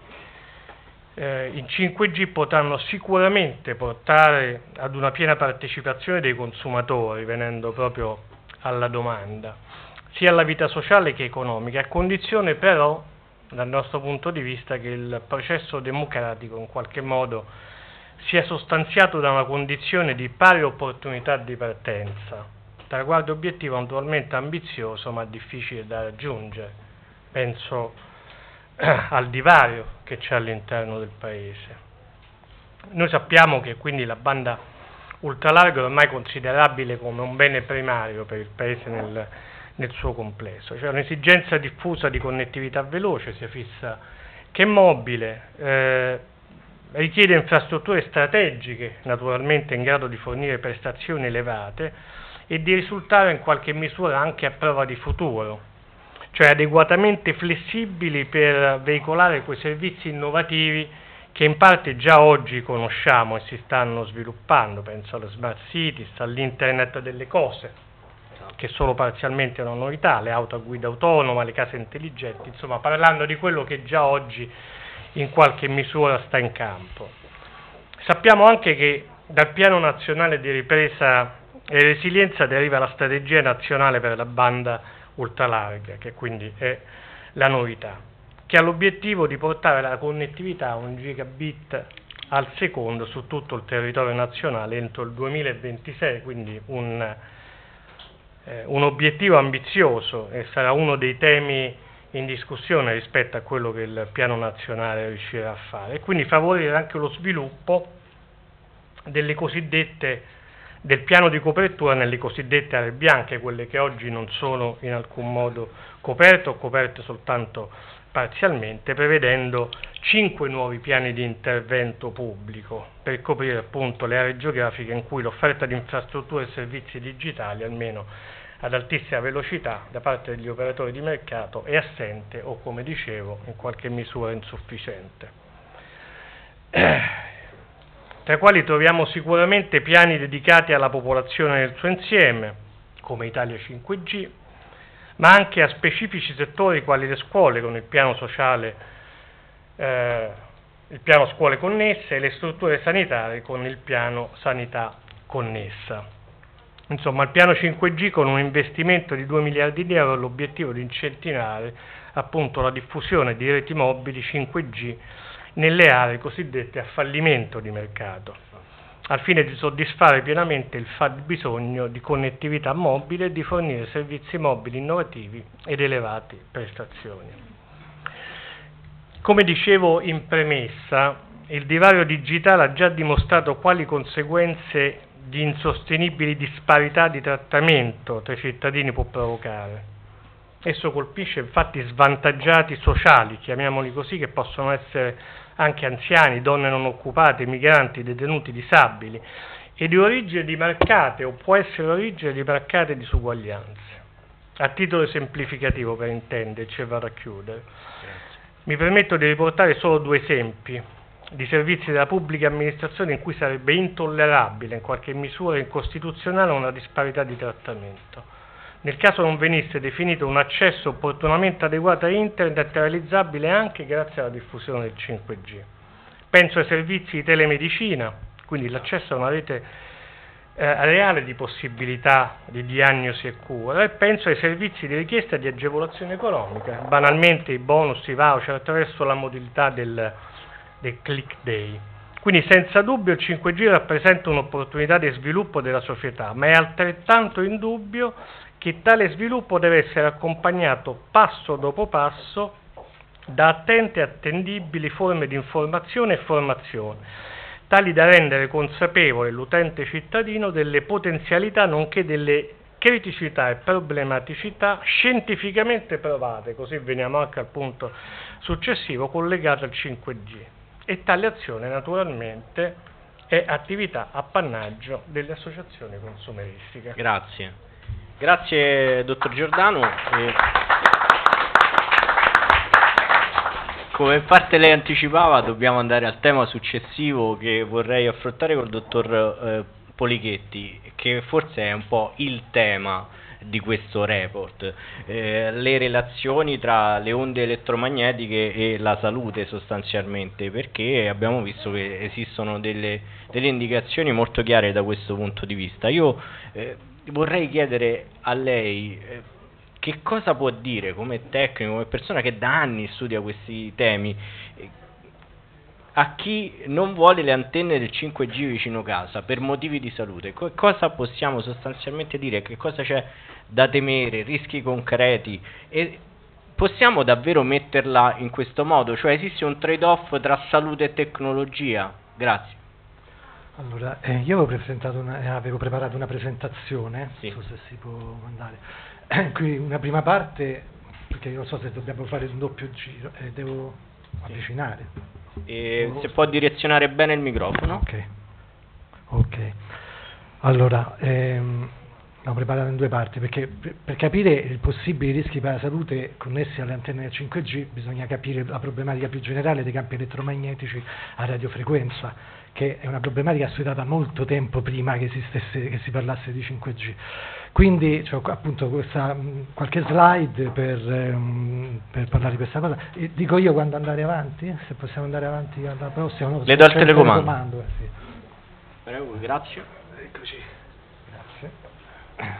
in 5G potranno sicuramente portare ad una piena partecipazione dei consumatori, venendo proprio alla domanda, sia alla vita sociale che economica, a condizione però, dal nostro punto di vista, che il processo democratico in qualche modo sia sostanziato da una condizione di pari opportunità di partenza, traguardo obiettivo naturalmente ambizioso ma difficile da raggiungere. Penso al divario che c'è all'interno del Paese. Noi sappiamo che quindi la banda ultralarga è ormai considerabile come un bene primario per il Paese nel suo complesso, cioè un'esigenza diffusa di connettività veloce, sia fissa che mobile, richiede infrastrutture strategiche, naturalmente in grado di fornire prestazioni elevate e di risultare in qualche misura anche a prova di futuro, cioè adeguatamente flessibili per veicolare quei servizi innovativi che in parte già oggi conosciamo e si stanno sviluppando. Penso alle smart cities, all'internet delle cose, che solo parzialmente è una novità, le auto a guida autonoma, le case intelligenti, insomma parlando di quello che già oggi in qualche misura sta in campo. Sappiamo anche che dal Piano Nazionale di Ripresa e Resilienza deriva la Strategia Nazionale per la banda ultralarga, che quindi è la novità, che ha l'obiettivo di portare la connettività a 1 gigabit al secondo su tutto il territorio nazionale entro il 2026, quindi un obiettivo ambizioso e sarà uno dei temi in discussione rispetto a quello che il piano nazionale riuscirà a fare, e quindi favorire anche lo sviluppo del piano di copertura nelle cosiddette aree bianche, quelle che oggi non sono in alcun modo coperte o coperte soltanto parzialmente, prevedendo 5 nuovi piani di intervento pubblico per coprire appunto le aree geografiche in cui l'offerta di infrastrutture e servizi digitali, almeno ad altissima velocità, da parte degli operatori di mercato è assente o, come dicevo, in qualche misura insufficiente. Tra i quali troviamo sicuramente piani dedicati alla popolazione nel suo insieme, come Italia 5G, ma anche a specifici settori quali le scuole, con il piano sociale, il piano scuole connesse, e le strutture sanitarie con il piano sanità connessa. Insomma, il piano 5G con un investimento di 2 miliardi di euro ha l'obiettivo di incentivare appunto la diffusione di reti mobili 5G nelle aree cosiddette a fallimento di mercato, al fine di soddisfare pienamente il fabbisogno di connettività mobile e di fornire servizi mobili innovativi ed elevate prestazioni. Come dicevo in premessa, il divario digitale ha già dimostrato quali conseguenze di insostenibili disparità di trattamento tra i cittadini può provocare. Esso colpisce infatti svantaggiati sociali, chiamiamoli così, che possono essere anche anziani, donne non occupate, migranti, detenuti, disabili, e di origine di marcate, o può essere origine di marcate disuguaglianze. A titolo esemplificativo, per intenderci, e vado a chiudere. Mi permetto di riportare solo 2 esempi di servizi della pubblica amministrazione in cui sarebbe intollerabile, in qualche misura incostituzionale, una disparità di trattamento. Nel caso non venisse definito un accesso opportunamente adeguato a internet realizzabile anche grazie alla diffusione del 5G. Penso ai servizi di telemedicina, quindi l'accesso a una rete reale di possibilità di diagnosi e cura, e penso ai servizi di richiesta di agevolazione economica, banalmente i bonus, i voucher, attraverso la modalità del click day. Quindi senza dubbio il 5G rappresenta un'opportunità di sviluppo della società, ma è altrettanto indubbio che tale sviluppo deve essere accompagnato passo dopo passo da attente e attendibili forme di informazione e formazione, tali da rendere consapevole l'utente cittadino delle potenzialità nonché delle criticità e problematicità scientificamente provate, così veniamo anche al punto successivo collegato al 5G. E tale azione naturalmente è attività appannaggio delle associazioni consumeristiche.
Grazie. Grazie dottor Giordano. Come in parte lei anticipava, dobbiamo andare al tema successivo che vorrei affrontare col dottor Polichetti, che forse è un po' il tema di questo report, le relazioni tra le onde elettromagnetiche e la salute sostanzialmente, perché abbiamo visto che esistono delle indicazioni molto chiare da questo punto di vista. Io vorrei chiedere a lei che cosa può dire come tecnico, come persona che da anni studia questi temi, a chi non vuole le antenne del 5G vicino casa per motivi di salute. Cosa possiamo sostanzialmente dire? Che cosa c'è da temere, rischi concreti, e possiamo davvero metterla in questo modo? Cioè esiste un trade-off tra salute e tecnologia? Grazie.
Allora, io avevo preparato una presentazione,
sì.
Non so se si può mandare. Qui una prima parte, perché io non so se dobbiamo fare un doppio giro, devo avvicinare.
Se può direzionare bene il microfono.
Ok. Allora, l'ho preparato in due parti, perché per capire i possibili rischi per la salute connessi alle antenne del 5G bisogna capire la problematica più generale dei campi elettromagnetici a radiofrequenza, che è una problematica studiata molto tempo prima che si parlasse di 5G. Quindi c'ho appunto qualche slide per parlare di questa cosa. Dico io quando andare avanti? Se possiamo andare avanti alla prossima? No,
le do il telecomando.
Sì.
Prego, grazie.
Eccoci. Grazie.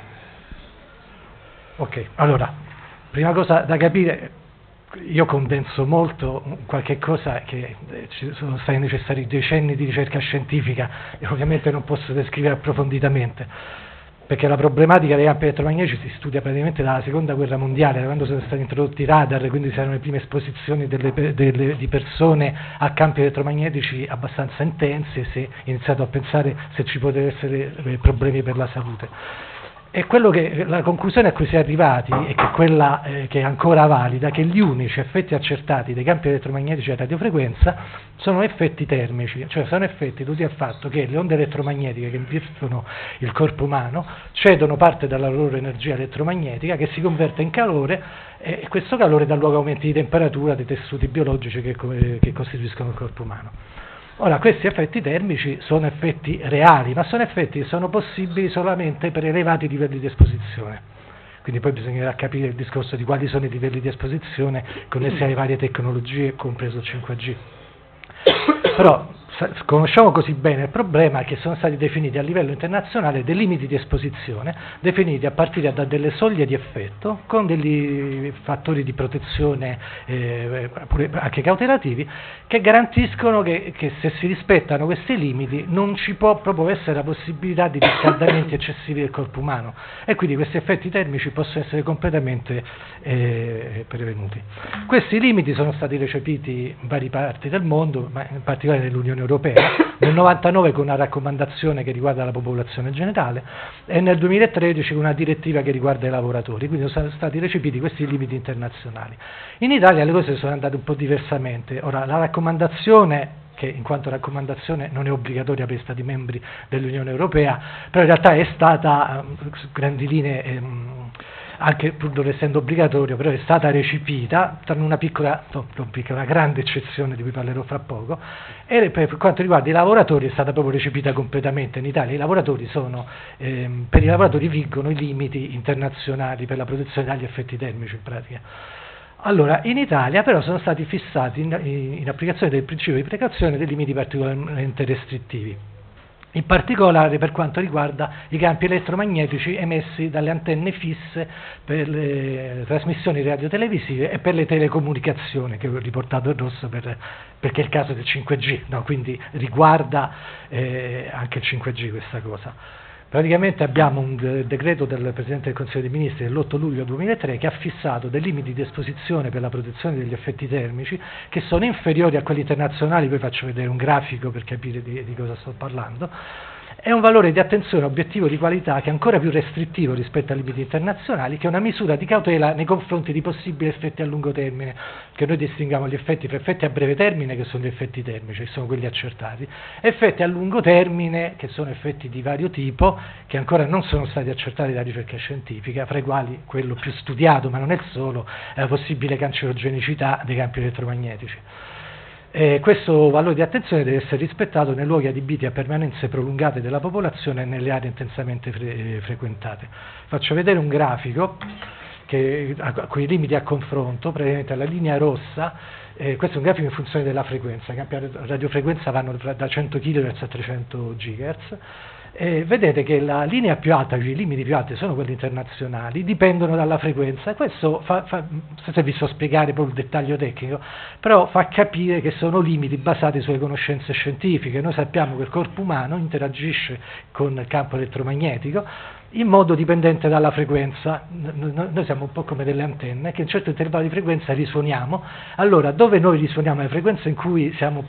Ok, allora, prima cosa da capire, io condenso molto qualche cosa che ci sono stati necessari decenni di ricerca scientifica e ovviamente non posso descrivere approfonditamente, perché la problematica dei campi elettromagnetici si studia praticamente dalla seconda guerra mondiale, da quando sono stati introdotti i radar, quindi si erano le prime esposizioni di persone a campi elettromagnetici abbastanza intensi, e si è iniziato a pensare se ci potevano essere problemi per la salute. E la conclusione a cui si è arrivati, e che è quella che è ancora valida, che gli unici effetti accertati dei campi elettromagnetici a radiofrequenza sono effetti termici, cioè sono effetti dovuti al fatto che le onde elettromagnetiche che investono il corpo umano cedono parte della loro energia elettromagnetica, che si converte in calore, e questo calore dà luogo a aumenti di temperatura dei tessuti biologici che costituiscono il corpo umano. Ora, questi effetti termici sono effetti reali, ma sono effetti che sono possibili solamente per elevati livelli di esposizione. Quindi poi bisognerà capire il discorso di quali sono i livelli di esposizione connessi alle varie tecnologie, compreso il 5G. Però conosciamo così bene il problema che sono stati definiti a livello internazionale dei limiti di esposizione, definiti a partire da delle soglie di effetto, con degli fattori di protezione anche cautelativi, che garantiscono che se si rispettano questi limiti non ci può proprio essere la possibilità di riscaldamenti eccessivi del corpo umano, e quindi questi effetti termici possono essere completamente prevenuti. Questi limiti sono stati recepiti in varie parti del mondo, ma in particolare nell'Unione Europea, nel 1999 con una raccomandazione che riguarda la popolazione generale, e nel 2013 con una direttiva che riguarda i lavoratori. Quindi sono stati recepiti questi limiti internazionali. In Italia le cose sono andate un po' diversamente. Ora, la raccomandazione, che in quanto raccomandazione non è obbligatoria per gli Stati membri dell'Unione Europea, però in realtà è stata, su grandi linee, anche pur non essendo obbligatorio, però è stata recepita, tranne una una grande eccezione di cui parlerò fra poco, e per quanto riguarda i lavoratori è stata proprio recepita completamente. In Italia per i lavoratori vigono i limiti internazionali per la protezione dagli effetti termici in pratica. Allora, in Italia però sono stati fissati in applicazione del principio di precauzione dei limiti particolarmente restrittivi, in particolare per quanto riguarda i campi elettromagnetici emessi dalle antenne fisse per le trasmissioni radiotelevisive e per le telecomunicazioni, che ho riportato in rosso perché è il caso del 5G, no? Quindi riguarda anche il 5G questa cosa. Praticamente abbiamo un decreto del Presidente del Consiglio dei Ministri dell'8 luglio 2003 che ha fissato dei limiti di esposizione per la protezione degli effetti termici che sono inferiori a quelli internazionali, poi faccio vedere un grafico per capire di cosa sto parlando. È un valore di attenzione obiettivo di qualità che è ancora più restrittivo rispetto ai limiti internazionali, che è una misura di cautela nei confronti di possibili effetti a lungo termine, che noi distinguiamo gli effetti tra effetti a breve termine, che sono gli effetti termici, che sono quelli accertati, effetti a lungo termine, che sono effetti di vario tipo, che ancora non sono stati accertati dalla ricerca scientifica, fra i quali quello più studiato, ma non è il solo, è la possibile cancerogenicità dei campi elettromagnetici. Questo valore di attenzione deve essere rispettato nei luoghi adibiti a permanenze prolungate della popolazione e nelle aree intensamente frequentate. Faccio vedere un grafico con i limiti a confronto, praticamente la linea rossa, questo è un grafico in funzione della frequenza, i campi radiofrequenza vanno da 100 kHz a 300 GHz. Vedete che la linea più alta, i limiti più alti sono quelli internazionali, dipendono dalla frequenza. Questo non so se vi so spiegare proprio il dettaglio tecnico, però fa capire che sono limiti basati sulle conoscenze scientifiche. Noi sappiamo che il corpo umano interagisce con il campo elettromagnetico in modo dipendente dalla frequenza. Noi siamo un po' come delle antenne che in un certo intervallo di frequenza risuoniamo. Allora, dove noi risuoniamo le frequenze in cui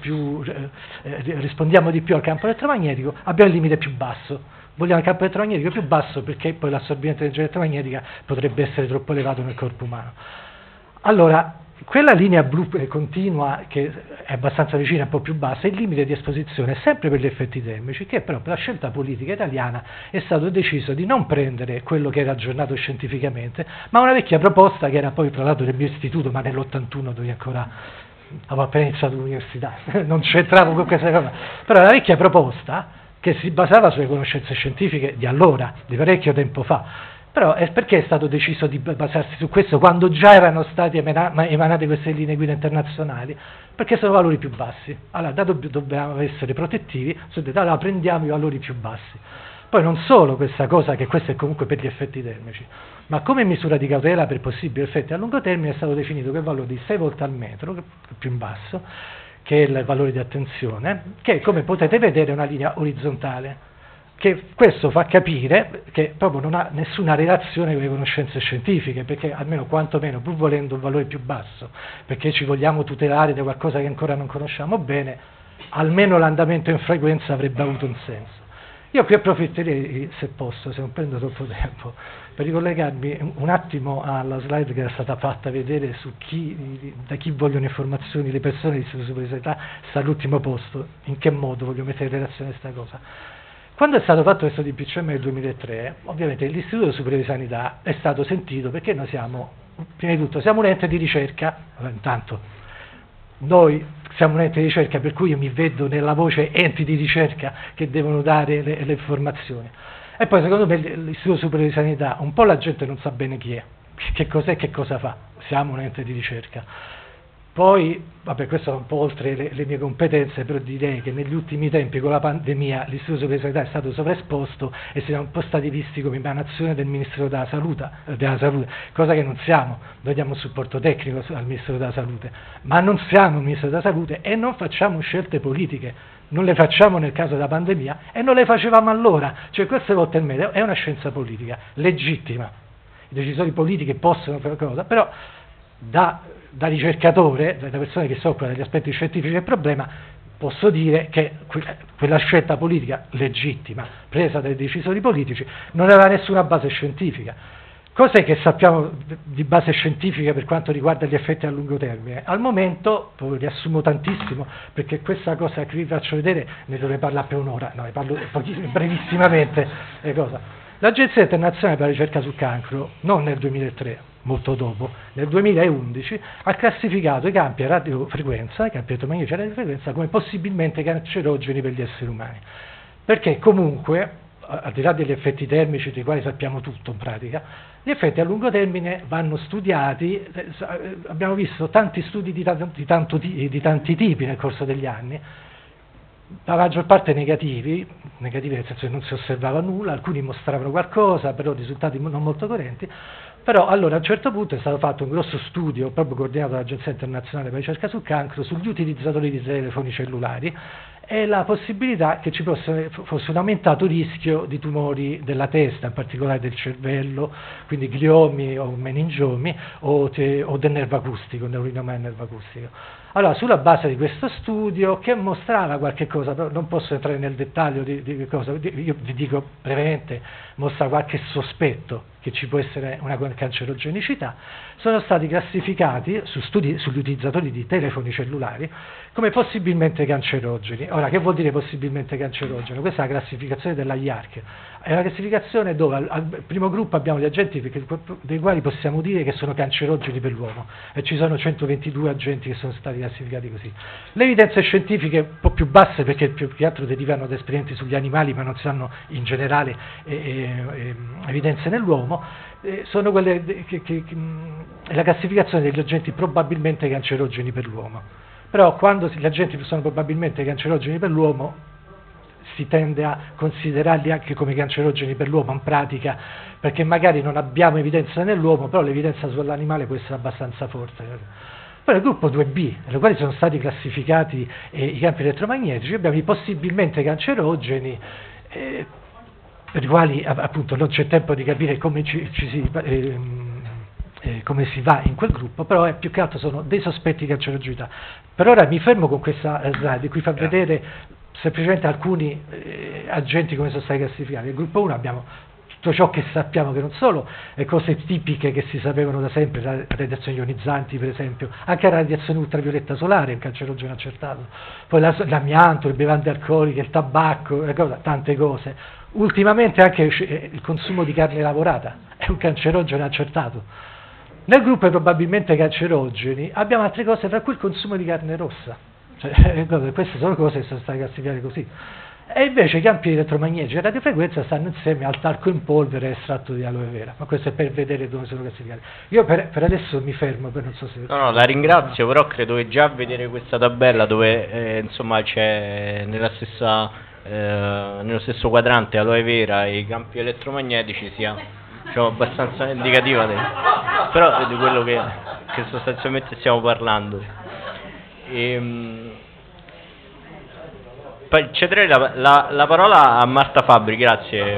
rispondiamo di più al campo elettromagnetico, abbiamo il limite più basso. Vogliamo il campo elettromagnetico più basso perché poi l'assorbimento di energia elettromagnetica potrebbe essere troppo elevato nel corpo umano. Allora, quella linea blu continua, che è abbastanza vicina, un po' più bassa, il limite di esposizione è sempre per gli effetti termici, che però per la scelta politica italiana è stato deciso di non prendere quello che era aggiornato scientificamente, ma una vecchia proposta che era poi tra l'altro del mio istituto, ma nell'81 dove ancora avevo appena iniziato l'università, non c'entravo con questa cosa, però la vecchia proposta che si basava sulle conoscenze scientifiche di allora, di parecchio tempo fa. Però perché è stato deciso di basarsi su questo quando già erano state emanate queste linee guida internazionali? Perché sono valori più bassi. Allora, dato dobbiamo essere protettivi, allora prendiamo i valori più bassi. Poi non solo questa cosa, che questo è comunque per gli effetti termici, ma come misura di cautela per possibili effetti a lungo termine è stato definito che il valore di 6 volt al metro, che è più in basso, che è il valore di attenzione, che come potete vedere è una linea orizzontale. Che questo fa capire che proprio non ha nessuna relazione con le conoscenze scientifiche, perché almeno quantomeno, pur volendo un valore più basso, perché ci vogliamo tutelare da qualcosa che ancora non conosciamo bene, almeno l'andamento in frequenza avrebbe avuto un senso. Io qui approfitterei, se posso, se non prendo troppo tempo, per ricollegarmi un attimo alla slide che era stata fatta vedere su da chi vogliono informazioni le persone di Istituto Superiore di Sanità sta all'ultimo posto, in che modo voglio mettere in relazione questa cosa. Quando è stato fatto questo DPCM nel 2003, ovviamente l'Istituto Superiore di Sanità è stato sentito perché noi siamo, prima di tutto, siamo un ente di ricerca, intanto noi siamo un ente di ricerca per cui io mi vedo nella voce enti di ricerca che devono dare le informazioni. E poi secondo me l'Istituto Superiore di Sanità, un po' la gente non sa bene chi è, che cos'è, che cosa fa, siamo un ente di ricerca. Poi, vabbè, questo è un po' oltre le mie competenze, però direi che negli ultimi tempi con la pandemia l'Istituto Superiore di Sanità è stato sovraesposto e siamo un po' stati visti come emanazione del Ministero della Salute, cosa che non siamo. Noi diamo un supporto tecnico al Ministero della Salute, ma non siamo il Ministero della Salute e non facciamo scelte politiche, non le facciamo nel caso della pandemia e non le facevamo allora. Cioè queste volte il meteo è una scienza politica, legittima. I decisori politici possono fare cosa, però da ricercatore, da persone che si occupano degli aspetti scientifici del problema, posso dire che quella scelta politica legittima, presa dai decisori politici, non aveva nessuna base scientifica. Cos'è che sappiamo di base scientifica per quanto riguarda gli effetti a lungo termine? Al momento, poi riassumo tantissimo, perché questa cosa che vi faccio vedere ne dovrei parlare per un'ora, no, ne parlo brevissimamente. L'Agenzia Internazionale per la Ricerca sul Cancro, non nel 2003, molto dopo, nel 2011, ha classificato i campi a radiofrequenza, i campi elettromagnetici a radiofrequenza, come possibilmente cancerogeni per gli esseri umani. Perché comunque, al di là degli effetti termici, dei quali sappiamo tutto in pratica, gli effetti a lungo termine vanno studiati, abbiamo visto tanti studi di tanti tipi nel corso degli anni, la maggior parte negativi nel senso che non si osservava nulla, alcuni mostravano qualcosa, però risultati non molto coerenti. Però allora a un certo punto è stato fatto un grosso studio, proprio coordinato dall'Agenzia Internazionale per la Ricerca sul Cancro, sugli utilizzatori di telefoni cellulari, e la possibilità che ci fosse un aumentato rischio di tumori della testa, in particolare del cervello, quindi gliomi o meningiomi o del nervo acustico, neurinoma del nervo acustico. Allora, sulla base di questo studio, che mostrava qualche cosa, però non posso entrare nel dettaglio di cosa, io vi dico brevemente, mostra qualche sospetto che ci può essere una cancerogenicità, sono stati classificati su studi sugli utilizzatori di telefoni cellulari come possibilmente cancerogeni. Ora, che vuol dire possibilmente cancerogeno? Questa è la classificazione della IARC. È una classificazione dove al primo gruppo abbiamo gli agenti dei quali possiamo dire che sono cancerogeni per l'uomo, e ci sono 122 agenti che sono stati classificati così. Le evidenze scientifiche un po' più basse, perché più che altro derivano da esperimenti sugli animali, ma non si hanno in generale evidenze nell'uomo, sono quelle la classificazione degli agenti probabilmente cancerogeni per l'uomo. Però quando gli agenti sono probabilmente cancerogeni per l'uomo, si tende a considerarli anche come cancerogeni per l'uomo in pratica, perché magari non abbiamo evidenza nell'uomo, però l'evidenza sull'animale può essere abbastanza forte. Poi nel gruppo 2B, nel quale sono stati classificati i campi elettromagnetici, abbiamo i possibilmente cancerogeni, per i quali appunto non c'è tempo di capire come come si va in quel gruppo, però più che altro sono dei sospetti di cancerogenità. Per ora mi fermo con questa slide, qui fa vedere semplicemente alcuni agenti come sono stati classificati. Nel gruppo 1 abbiamo tutto ciò che sappiamo, che non solo le cose tipiche che si sapevano da sempre, le radiazioni ionizzanti per esempio, anche la radiazione ultravioletta solare è un cancerogeno accertato, poi l'amianto, le bevande alcoliche, il tabacco, tante cose. Ultimamente anche il consumo di carne lavorata è un cancerogeno accertato. Nel gruppo probabilmente cancerogeni abbiamo altre cose, tra cui il consumo di carne rossa. Queste sono cose che sono state classificate così. E invece i campi elettromagnetici e radiofrequenza stanno insieme al talco in polvere e estratto di aloe vera, ma questo è per vedere dove sono classificati. Io per adesso mi fermo, non so se...
No, la ringrazio, però credo che già vedere questa tabella dove insomma c'è nello stesso quadrante aloe vera e i campi elettromagnetici sia abbastanza indicativa però è di quello che sostanzialmente stiamo parlando. Cederei la parola a Marta Fabbri, grazie.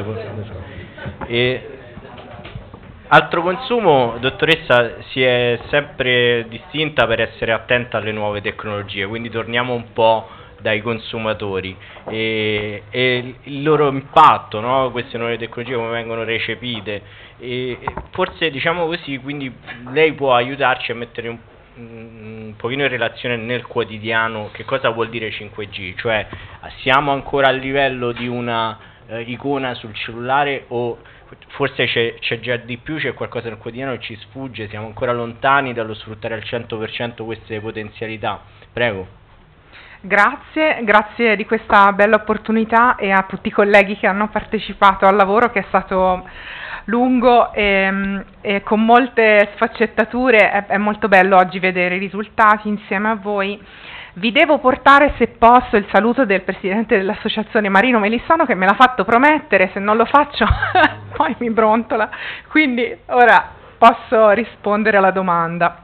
Altro consumo, dottoressa, si è sempre distinta per essere attenta alle nuove tecnologie, quindi torniamo un po' dai consumatori e il loro impatto, no? Queste nuove tecnologie come vengono recepite, e forse diciamo così, quindi lei può aiutarci a mettere un pochino in relazione nel quotidiano che cosa vuol dire 5G, cioè siamo ancora a livello di una icona sul cellulare o forse c'è già di più, c'è qualcosa nel quotidiano che ci sfugge, siamo ancora lontani dallo sfruttare al 100% queste potenzialità? Prego.
Grazie di questa bella opportunità e a tutti i colleghi che hanno partecipato al lavoro, che è stato lungo e con molte sfaccettature. È molto bello oggi vedere i risultati insieme a voi. Vi devo portare, se posso, il saluto del presidente dell'associazione Marino Melissano, che me l'ha fatto promettere, se non lo faccio poi mi brontola, quindi ora posso rispondere alla domanda.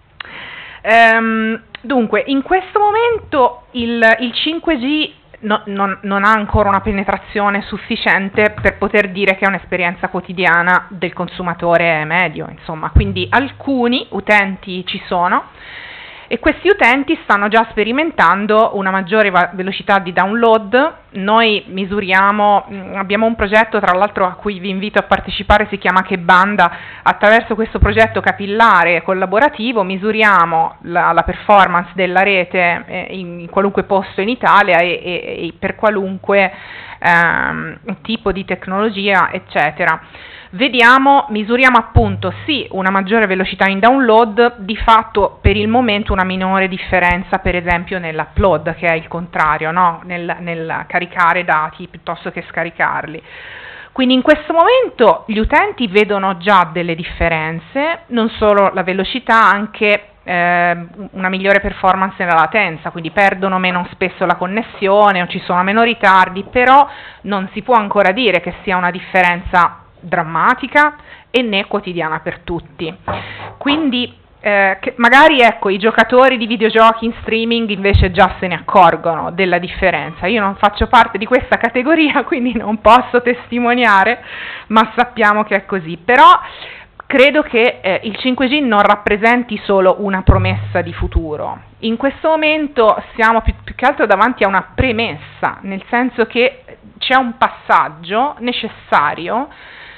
Dunque, in questo momento il 5G non ha ancora una penetrazione sufficiente per poter dire che è un'esperienza quotidiana del consumatore medio, insomma, quindi alcuni utenti ci sono e questi utenti stanno già sperimentando una maggiore velocità di download. Noi misuriamo, abbiamo un progetto tra l'altro a cui vi invito a partecipare, si chiama Che Banda. Attraverso questo progetto capillare e collaborativo misuriamo la performance della rete in qualunque posto in Italia e per qualunque tipo di tecnologia, eccetera. Misuriamo appunto sì una maggiore velocità in download, di fatto per il momento una minore differenza per esempio nell'upload, che è il contrario, no? nel caricare dati piuttosto che scaricarli. Quindi in questo momento gli utenti vedono già delle differenze, non solo la velocità, anche una migliore performance nella latenza, quindi perdono meno spesso la connessione o ci sono meno ritardi, però non si può ancora dire che sia una differenza drammatica e né quotidiana per tutti. Quindi che magari ecco, i giocatori di videogiochi in streaming invece già se ne accorgono della differenza. Io non faccio parte di questa categoria, quindi non posso testimoniare, ma sappiamo che è così. Però credo che il 5G non rappresenti solo una promessa di futuro. In questo momento siamo più che altro davanti a una premessa, nel senso che c'è un passaggio necessario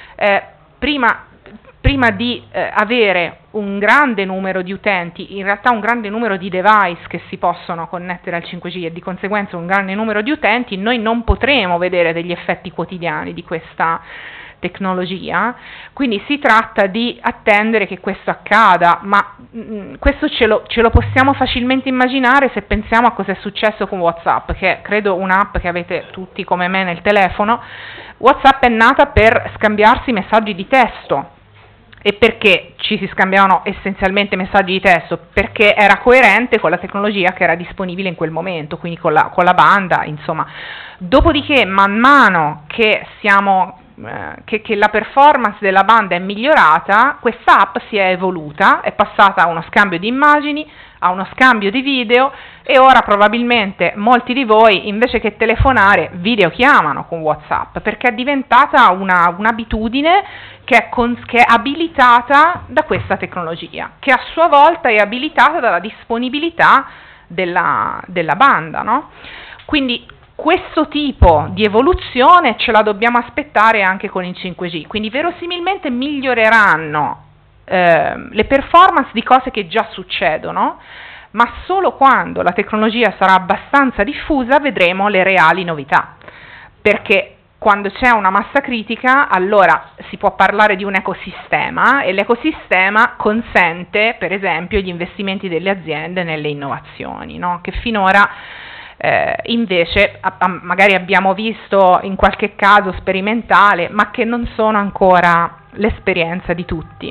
prima di avere un grande numero di utenti, in realtà un grande numero di device che si possono connettere al 5G e di conseguenza un grande numero di utenti, noi non potremo vedere degli effetti quotidiani di questa tecnologia, quindi si tratta di attendere che questo accada, ma questo ce lo possiamo facilmente immaginare se pensiamo a cosa è successo con WhatsApp, che è credo un'app che avete tutti come me nel telefono. WhatsApp è nata per scambiarsi messaggi di testo. E perché ci si scambiavano essenzialmente messaggi di testo? Perché era coerente con la tecnologia che era disponibile in quel momento, quindi con la banda, insomma. Dopodiché, man mano che che la performance della banda è migliorata, questa app si è evoluta, è passata a uno scambio di immagini, a uno scambio di video, e ora probabilmente molti di voi invece che telefonare videochiamano con WhatsApp, perché è diventata un'abitudine che è abilitata da questa tecnologia, che a sua volta è abilitata dalla disponibilità della banda, no? Quindi questo tipo di evoluzione ce la dobbiamo aspettare anche con il 5G, quindi verosimilmente miglioreranno le performance di cose che già succedono, ma solo quando la tecnologia sarà abbastanza diffusa vedremo le reali novità, perché quando c'è una massa critica allora si può parlare di un ecosistema, e l'ecosistema consente per esempio gli investimenti delle aziende nelle innovazioni, no? Che finora invece magari abbiamo visto in qualche caso sperimentale, ma che non sono ancora l'esperienza di tutti.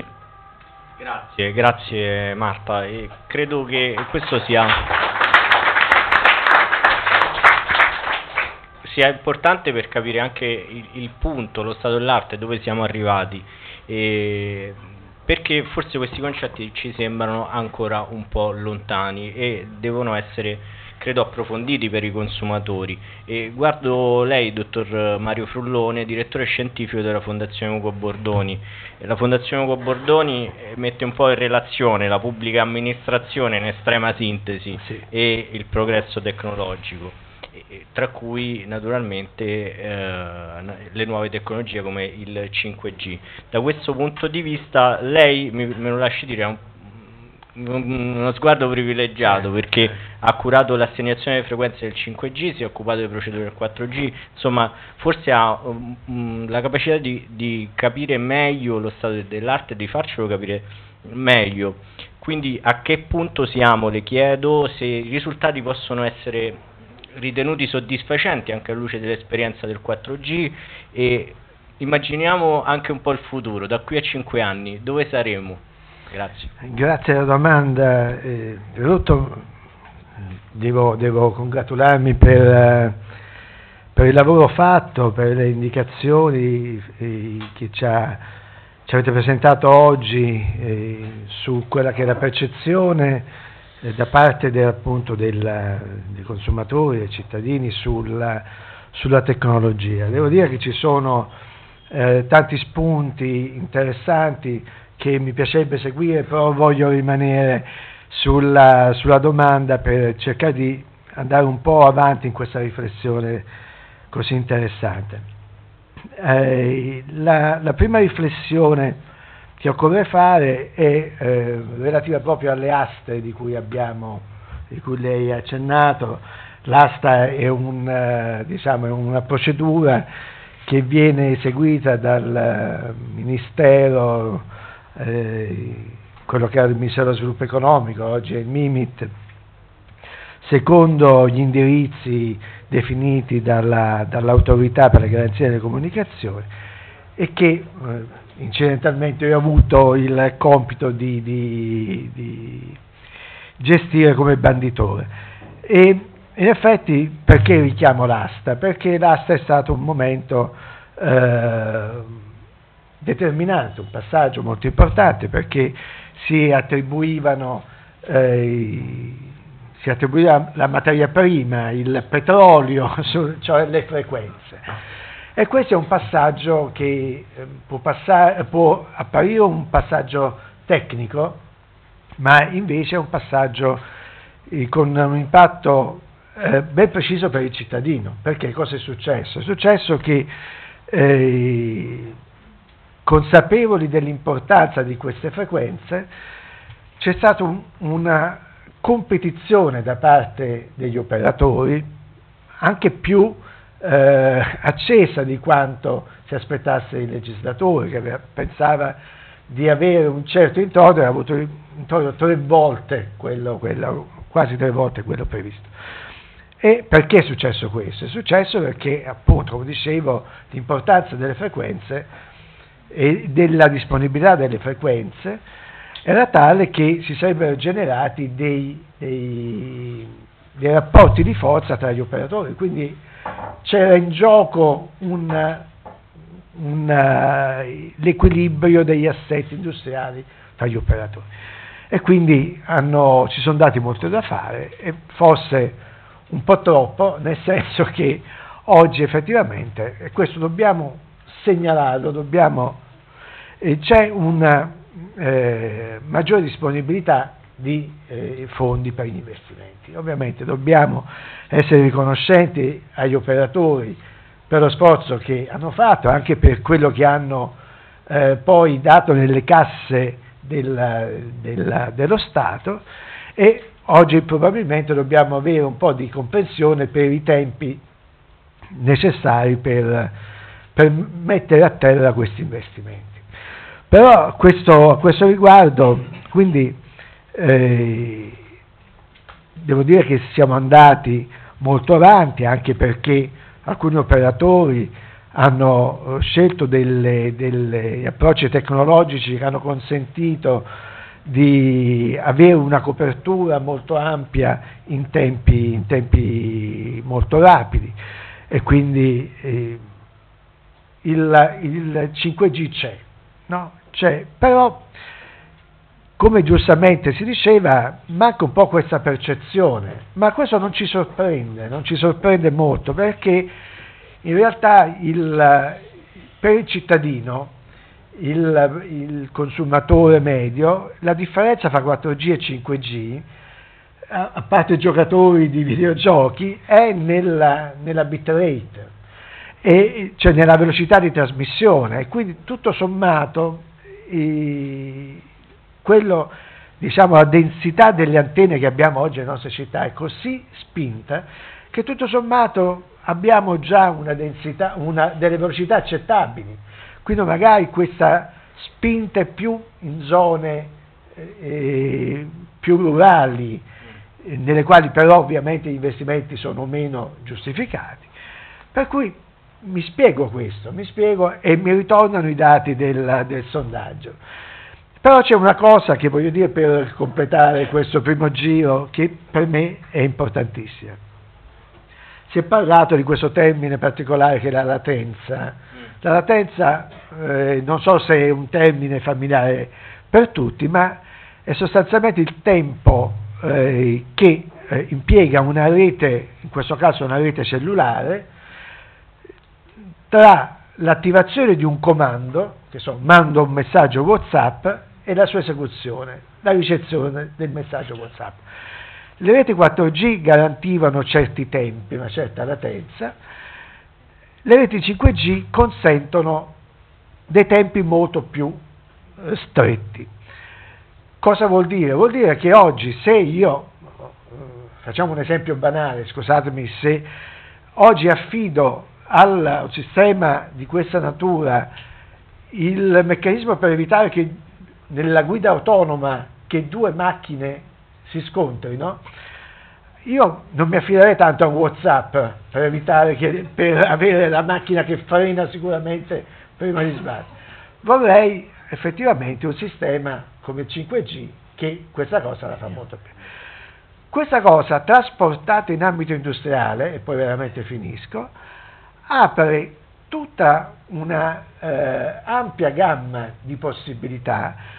Grazie Marta, e credo che questo sia importante per capire anche il punto, lo stato dell'arte, dove siamo arrivati, perché forse questi concetti ci sembrano ancora un po' lontani e devono essere, credo, approfonditi per i consumatori. E guardo lei, dottor Mario Frullone, direttore scientifico della Fondazione Ugo Bordoni. La Fondazione Ugo Bordoni mette un po' in relazione la pubblica amministrazione in estrema sintesi, sì, e il progresso tecnologico, tra cui naturalmente le nuove tecnologie come il 5G. Da questo punto di vista lei, me lo lasci dire, ha uno sguardo privilegiato, perché ha curato l'assegnazione delle frequenze del 5G, si è occupato delle procedure del 4G, insomma forse ha la capacità di capire meglio lo stato dell'arte e di farcelo capire meglio. Quindi a che punto siamo, le chiedo, se i risultati possono essere ritenuti soddisfacenti anche alla luce dell'esperienza del 4G, e immaginiamo anche un po' il futuro, da qui a 5 anni, dove saremo? Grazie.
Grazie alla domanda. Innanzitutto devo congratularmi per il lavoro fatto, per le indicazioni che ci avete presentato oggi su quella che è la percezione da parte appunto dei consumatori, dei cittadini sulla tecnologia. Devo dire che ci sono tanti spunti interessanti che mi piacerebbe seguire, però voglio rimanere sulla domanda per cercare di andare un po' avanti in questa riflessione così interessante. La prima riflessione che occorre fare è relativa proprio alle aste di cui lei ha accennato. L'asta è una procedura che viene eseguita dal Ministero, quello che era il Ministero dello Sviluppo Economico, oggi è il MIMIT, secondo gli indirizzi definiti dall'Autorità per le garanzie delle comunicazioni, e che incidentalmente ho avuto il compito di gestire come banditore. E in effetti, perché richiamo l'asta? Perché l'asta è stato un momento determinante, un passaggio molto importante, perché si attribuiva la materia prima, il petrolio, cioè le frequenze. E questo è un passaggio che può apparire un passaggio tecnico, ma invece è un passaggio con un impatto ben preciso per il cittadino. Perché cosa è successo? È successo che consapevoli dell'importanza di queste frequenze, c'è stata una competizione da parte degli operatori, anche più accesa di quanto si aspettasse il legislatore, che pensava di avere un certo introito, ha avuto introito 3 volte quasi 3 volte quello previsto. E perché è successo questo? È successo perché, appunto, come dicevo, l'importanza delle frequenze e della disponibilità delle frequenze era tale che si sarebbero generati dei rapporti di forza tra gli operatori, quindi c'era in gioco l'equilibrio degli assetti industriali tra gli operatori, e quindi ci sono dati molto da fare, e forse un po' troppo, nel senso che oggi effettivamente, e questo dobbiamo segnalarlo, c'è una maggiore disponibilità di fondi per gli investimenti. Ovviamente dobbiamo essere riconoscenti agli operatori per lo sforzo che hanno fatto, anche per quello che hanno poi dato nelle casse dello Stato, e oggi probabilmente dobbiamo avere un po' di comprensione per i tempi necessari per mettere a terra questi investimenti. Però a questo riguardo, quindi, devo dire che siamo andati molto avanti, anche perché alcuni operatori hanno scelto degli approcci tecnologici che hanno consentito di avere una copertura molto ampia in tempi molto rapidi, e quindi il 5G c'è, no? Però, come giustamente si diceva, manca un po' questa percezione, ma questo non ci sorprende molto, perché in realtà per il cittadino, il consumatore medio, la differenza tra 4G e 5G, a parte i giocatori di videogiochi, è nella bitrate, cioè nella velocità di trasmissione, e quindi tutto sommato la densità delle antenne che abbiamo oggi nelle nostre città è così spinta che tutto sommato abbiamo già una densità, delle velocità accettabili. Quindi magari questa spinta è più in zone più rurali, nelle quali però ovviamente gli investimenti sono meno giustificati. Per cui mi spiego e mi ritornano i dati del sondaggio. Però c'è una cosa che voglio dire per completare questo primo giro, che per me è importantissima. Si è parlato di questo termine particolare che è la latenza. La latenza, non so se è un termine familiare per tutti, ma è sostanzialmente il tempo che impiega una rete, in questo caso una rete cellulare, tra l'attivazione di un comando, che mando un messaggio WhatsApp, e la sua esecuzione, la ricezione del messaggio WhatsApp. Le reti 4G garantivano certi tempi, una certa latenza. Le reti 5G consentono dei tempi molto più stretti. Cosa vuol dire? Vuol dire che oggi, se io, facciamo un esempio banale, scusatemi, se oggi affido al sistema di questa natura il meccanismo per evitare che nella guida autonoma che 2 macchine si scontrino, io non mi affiderei tanto a WhatsApp per avere la macchina che frena sicuramente prima di sbattere. Vorrei effettivamente un sistema come il 5G che questa cosa la fa molto più. Questa cosa trasportata in ambito industriale, e poi veramente finisco, apre tutta una ampia gamma di possibilità,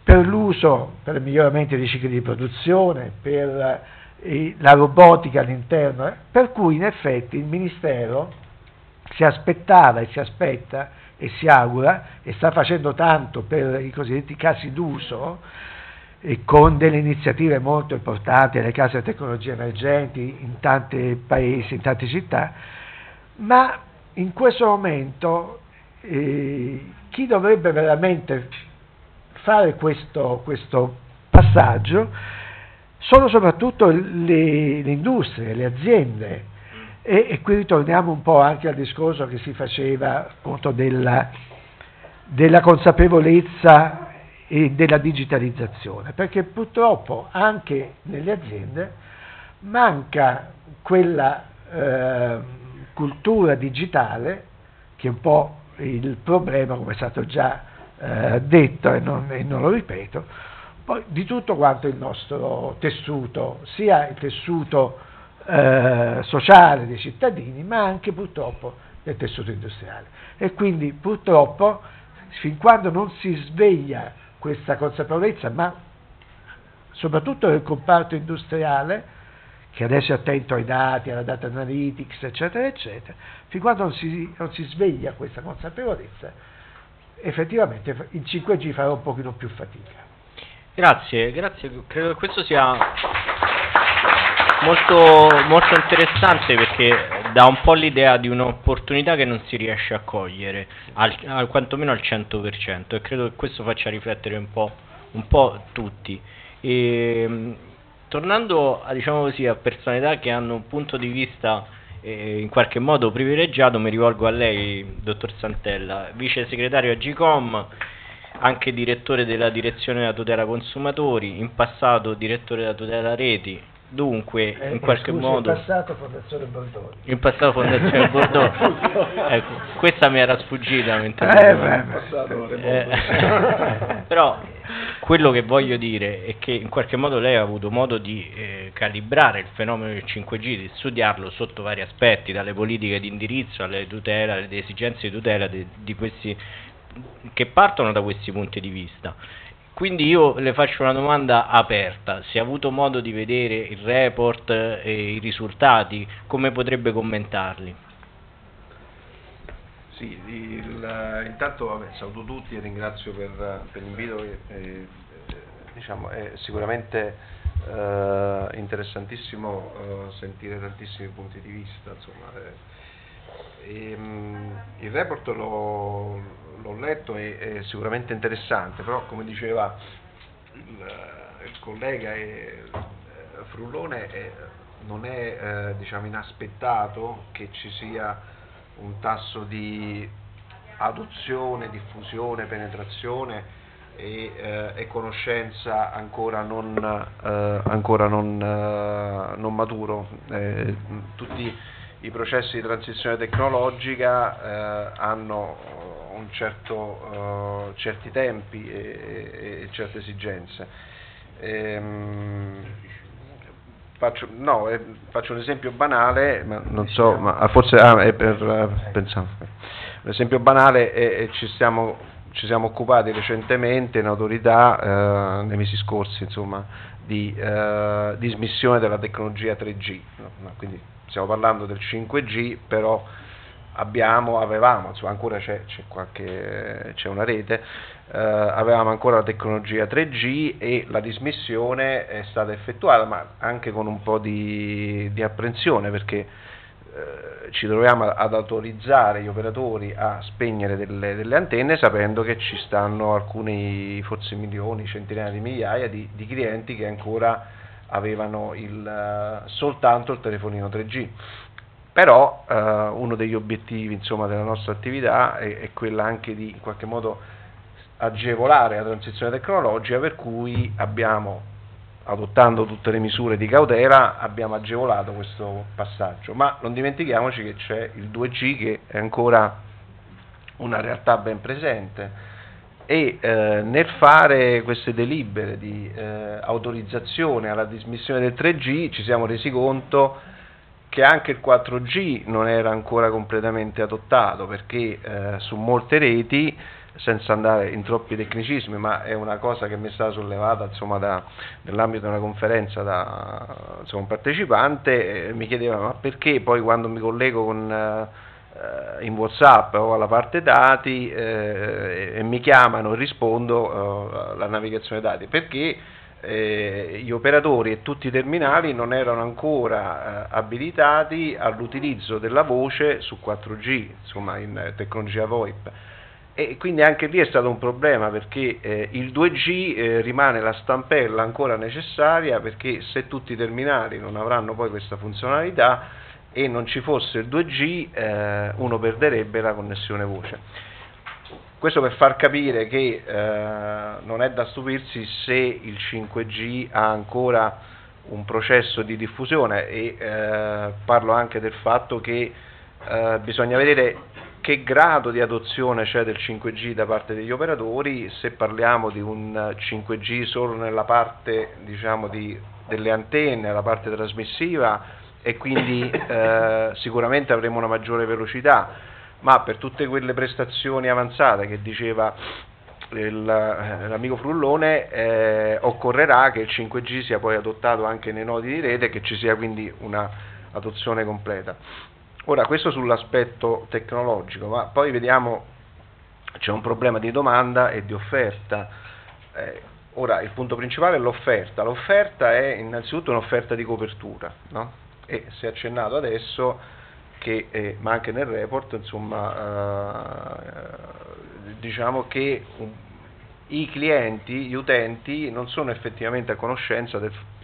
per l'uso, per il miglioramento dei cicli di produzione, per la robotica all'interno, per cui in effetti il Ministero si aspettava e si aspetta e si augura e sta facendo tanto per i cosiddetti casi d'uso, e con delle iniziative molto importanti, le case di tecnologie emergenti in tanti paesi, in tante città, ma in questo momento chi dovrebbe veramente fare questo passaggio sono soprattutto le industrie, le aziende, e qui ritorniamo un po' anche al discorso che si faceva appunto della consapevolezza e della digitalizzazione, perché purtroppo anche nelle aziende manca quella cultura digitale, che è un po' il problema, come è stato già detto e non lo ripeto, poi di tutto quanto il nostro tessuto, sia il tessuto sociale dei cittadini, ma anche purtroppo del tessuto industriale. E quindi purtroppo fin quando non si sveglia questa consapevolezza, ma soprattutto nel comparto industriale, che adesso è attento ai dati, alla data analytics, eccetera, eccetera, fin quando non si sveglia questa consapevolezza, effettivamente il 5G farà un pochino più fatica.
Grazie, credo che questo sia molto interessante, perché dà un po' l'idea di un'opportunità che non si riesce a cogliere, quantomeno al 100%, e credo che questo faccia riflettere un po' tutti. Tornando diciamo così, a personalità che hanno un punto di vista in qualche modo privilegiato, mi rivolgo a lei, dottor Santella, vice segretario Agcom, anche direttore della direzione della tutela consumatori, in passato direttore della tutela reti. Dunque, in qualche modo...
In passato Fondazione Bordoni.
In passato Fondazione Bordoni. Ecco, questa mi era sfuggita mentre... Però quello che voglio dire è che in qualche modo lei ha avuto modo di calibrare il fenomeno del 5G, di studiarlo sotto vari aspetti, dalle politiche di indirizzo alle tutela, alle esigenze di tutela di questi, che partono da questi punti di vista. Quindi io le faccio una domanda aperta: se ha avuto modo di vedere il report e i risultati, come potrebbe commentarli?
Sì, intanto saluto tutti e ringrazio per l'invito, diciamo, è sicuramente interessantissimo sentire tantissimi punti di vista, insomma. Il report l'ho letto, è sicuramente interessante, però come diceva il collega Frullone, non è diciamo inaspettato che ci sia un tasso di adozione, diffusione, penetrazione e conoscenza ancora non maturo. Tutti i processi di transizione tecnologica hanno certi tempi e certe esigenze. Faccio un esempio banale, ma non so, ma forse è per pensare. Un esempio banale, ci siamo occupati recentemente in autorità nei mesi scorsi, insomma, di dismissione della tecnologia 3G, no? Quindi stiamo parlando del 5G, però avevamo, insomma, ancora c'è una rete, avevamo ancora la tecnologia 3G e la dismissione è stata effettuata, ma anche con un po' di apprensione, perché ci troviamo ad autorizzare gli operatori a spegnere delle antenne, sapendo che ci stanno alcuni, forse milioni, centinaia di migliaia di clienti che ancora avevano soltanto il telefonino 3G. Però uno degli obiettivi, insomma, della nostra attività è quella anche di in qualche modo agevolare la transizione tecnologica, per cui adottando tutte le misure di cautela, abbiamo agevolato questo passaggio. Ma non dimentichiamoci che c'è il 2G, che è ancora una realtà ben presente, e nel fare queste delibere di autorizzazione alla dismissione del 3G ci siamo resi conto che anche il 4G non era ancora completamente adottato, perché su molte reti senza andare in troppi tecnicismi, ma è una cosa che mi è stata sollevata insomma nell'ambito di una conferenza da insomma, un partecipante, mi chiedeva ma perché poi quando mi collego in WhatsApp o alla parte dati e mi chiamano e rispondo alla navigazione dati, perché gli operatori e tutti i terminali non erano ancora abilitati all'utilizzo della voce su 4G, insomma in tecnologia VoIP. E quindi anche lì è stato un problema, perché il 2G rimane la stampella ancora necessaria, perché se tutti i terminali non avranno poi questa funzionalità e non ci fosse il 2G, uno perderebbe la connessione voce. Questo per far capire che non è da stupirsi se il 5G ha ancora un processo di diffusione, e parlo anche del fatto che bisogna vedere che grado di adozione c'è del 5G da parte degli operatori. Se parliamo di un 5G solo nella parte diciamo delle antenne, la parte trasmissiva, e quindi sicuramente avremo una maggiore velocità, ma per tutte quelle prestazioni avanzate che diceva l'amico Frullone, occorrerà che il 5G sia poi adottato anche nei nodi di rete, che ci sia quindi una adozione completa. Ora, questo sull'aspetto tecnologico, ma poi vediamo, c'è un problema di domanda e di offerta. Ora, il punto principale è l'offerta. L'offerta è innanzitutto un'offerta di copertura, no? E si è accennato adesso che, ma anche nel report, insomma, diciamo che i clienti, gli utenti non sono effettivamente a conoscenza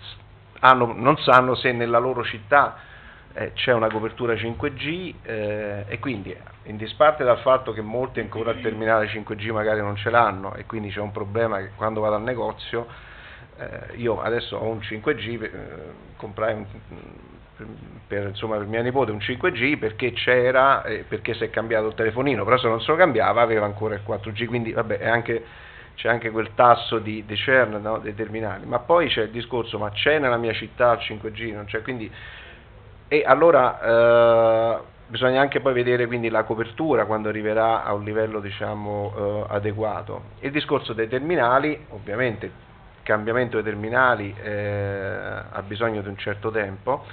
non sanno se nella loro città c'è una copertura 5G, e quindi in disparte dal fatto che molti ancora al terminale 5G magari non ce l'hanno, e quindi c'è un problema che quando vado al negozio, io adesso ho un 5G, comprai per mia nipote un 5G perché c'era, perché si è cambiato il telefonino, però se non se lo cambiava aveva ancora il 4G, quindi vabbè, c'è anche quel tasso di churn, no, dei terminali. Ma poi c'è il discorso, ma c'è nella mia città il 5G? Non c'è, quindi, e allora bisogna anche poi vedere quindi la copertura quando arriverà a un livello diciamo adeguato. Il discorso dei terminali, ovviamente il cambiamento dei terminali ha bisogno di un certo tempo,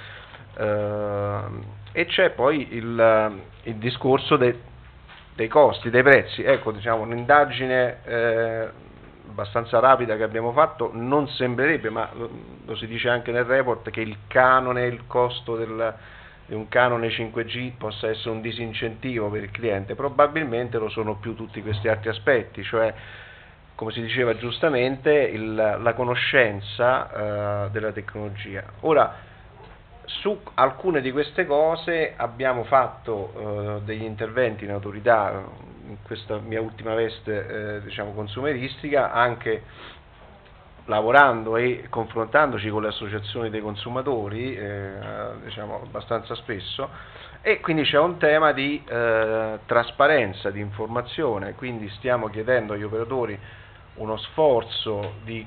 e c'è poi il discorso dei costi, dei prezzi. Ecco, diciamo, un'indagine abbastanza rapida che abbiamo fatto non sembrerebbe, ma lo si dice anche nel report, che il costo di un canone 5G possa essere un disincentivo per il cliente. Probabilmente lo sono più tutti questi altri aspetti, cioè, come si diceva giustamente, la conoscenza della tecnologia. Ora, su alcune di queste cose abbiamo fatto degli interventi in autorità, in questa mia ultima veste diciamo consumeristica, anche lavorando e confrontandoci con le associazioni dei consumatori diciamo abbastanza spesso, e quindi c'è un tema di trasparenza, di informazione, quindi stiamo chiedendo agli operatori uno sforzo di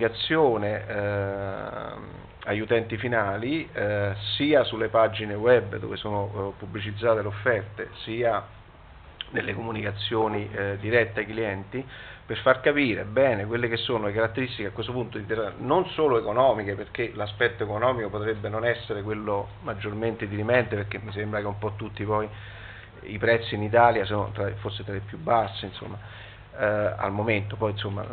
comunicazione agli utenti finali, sia sulle pagine web dove sono pubblicizzate le offerte, sia nelle comunicazioni dirette ai clienti, per far capire bene quelle che sono le caratteristiche a questo punto non solo economiche, perché l'aspetto economico potrebbe non essere quello maggiormente dirimente, perché mi sembra che un po' tutti poi i prezzi in Italia sono forse tra i più bassi, insomma, al momento, poi insomma,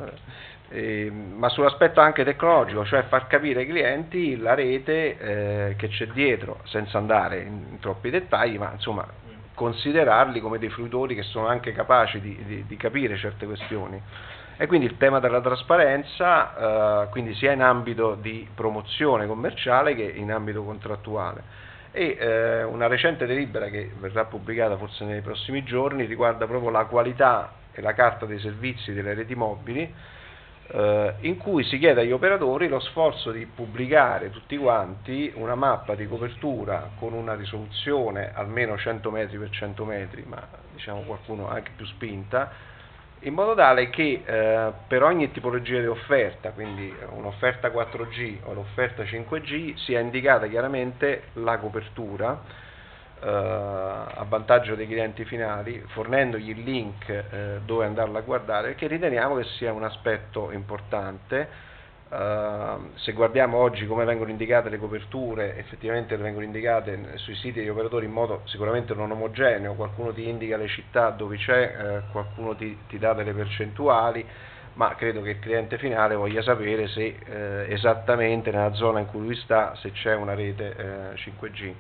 ma sull'aspetto anche tecnologico, cioè far capire ai clienti la rete che c'è dietro, senza andare in troppi dettagli, ma insomma considerarli come dei fruitori che sono anche capaci di capire certe questioni. E quindi il tema della trasparenza, quindi sia in ambito di promozione commerciale che in ambito contrattuale. E una recente delibera che verrà pubblicata forse nei prossimi giorni riguarda proprio la qualità e la carta dei servizi delle reti mobili, in cui si chiede agli operatori lo sforzo di pubblicare tutti quanti una mappa di copertura con una risoluzione almeno 100 metri per 100 metri, ma diciamo qualcuno anche più spinta, in modo tale che per ogni tipologia di offerta, quindi un'offerta 4G o l'offerta 5G, sia indicata chiaramente la copertura, a vantaggio dei clienti finali, fornendogli il link dove andarla a guardare, perché riteniamo che sia un aspetto importante. Se guardiamo oggi come vengono indicate le coperture, effettivamente le vengono indicate sui siti degli operatori in modo sicuramente non omogeneo, qualcuno ti indica le città dove c'è, qualcuno ti dà delle percentuali, ma credo che il cliente finale voglia sapere se esattamente nella zona in cui lui sta, se c'è una rete 5G.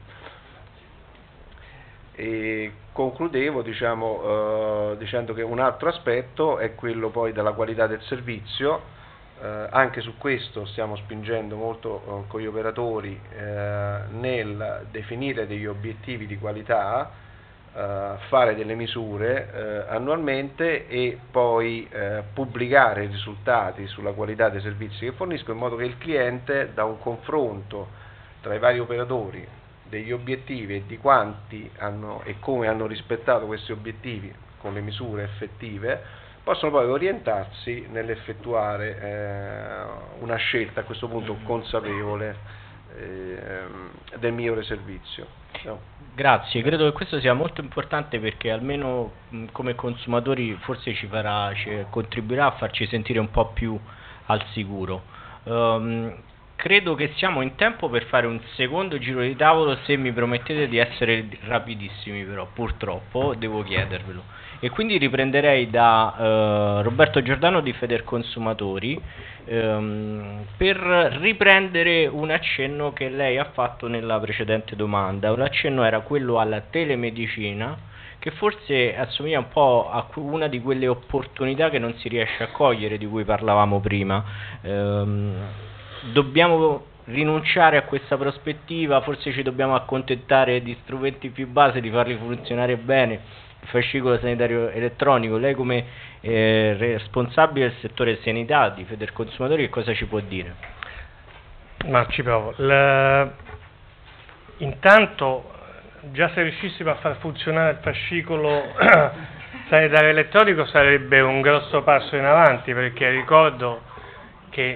E concludevo dicendo che un altro aspetto è quello poi della qualità del servizio. Anche su questo stiamo spingendo molto con gli operatori nel definire degli obiettivi di qualità, fare delle misure annualmente e poi pubblicare i risultati sulla qualità dei servizi che forniscono, in modo che il cliente, da un confronto tra i vari operatori degli obiettivi e di quanti hanno e come hanno rispettato questi obiettivi con le misure effettive, possono poi orientarsi nell'effettuare una scelta a questo punto consapevole del migliore servizio. No.
Grazie, credo che questo sia molto importante, perché almeno come consumatori forse contribuirà a farci sentire un po' più al sicuro. Credo che siamo in tempo per fare un secondo giro di tavolo, se mi promettete di essere rapidissimi, però purtroppo devo chiedervelo. E quindi riprenderei da Roberto Giordano di Federconsumatori per riprendere un accenno che lei ha fatto nella precedente domanda. L'accenno era quello alla telemedicina, che forse assomiglia un po' a una di quelle opportunità che non si riesce a cogliere, di cui parlavamo prima. Dobbiamo rinunciare a questa prospettiva, forse ci dobbiamo accontentare di strumenti più base, di farli funzionare bene. Il fascicolo sanitario elettronico, lei come responsabile del settore sanità di Federconsumatori, che cosa ci può dire?
Ma ci provo. Intanto, già se riuscissimo a far funzionare il fascicolo sanitario elettronico sarebbe un grosso passo in avanti, perché ricordo che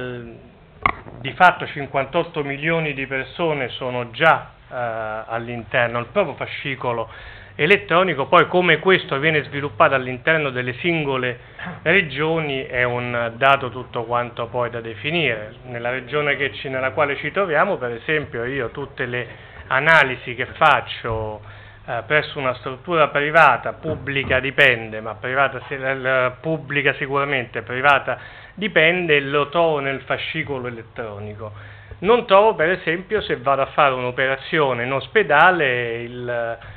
di fatto 58 milioni di persone sono già all'interno del proprio fascicolo elettronico. Poi come questo viene sviluppato all'interno delle singole regioni è un dato tutto quanto poi da definire. Nella regione nella quale ci troviamo, per esempio, io tutte le analisi che faccio presso una struttura privata, pubblica dipende, ma pubblica sicuramente, privata dipende, lo trovo nel fascicolo elettronico. Non trovo, per esempio, se vado a fare un'operazione in ospedale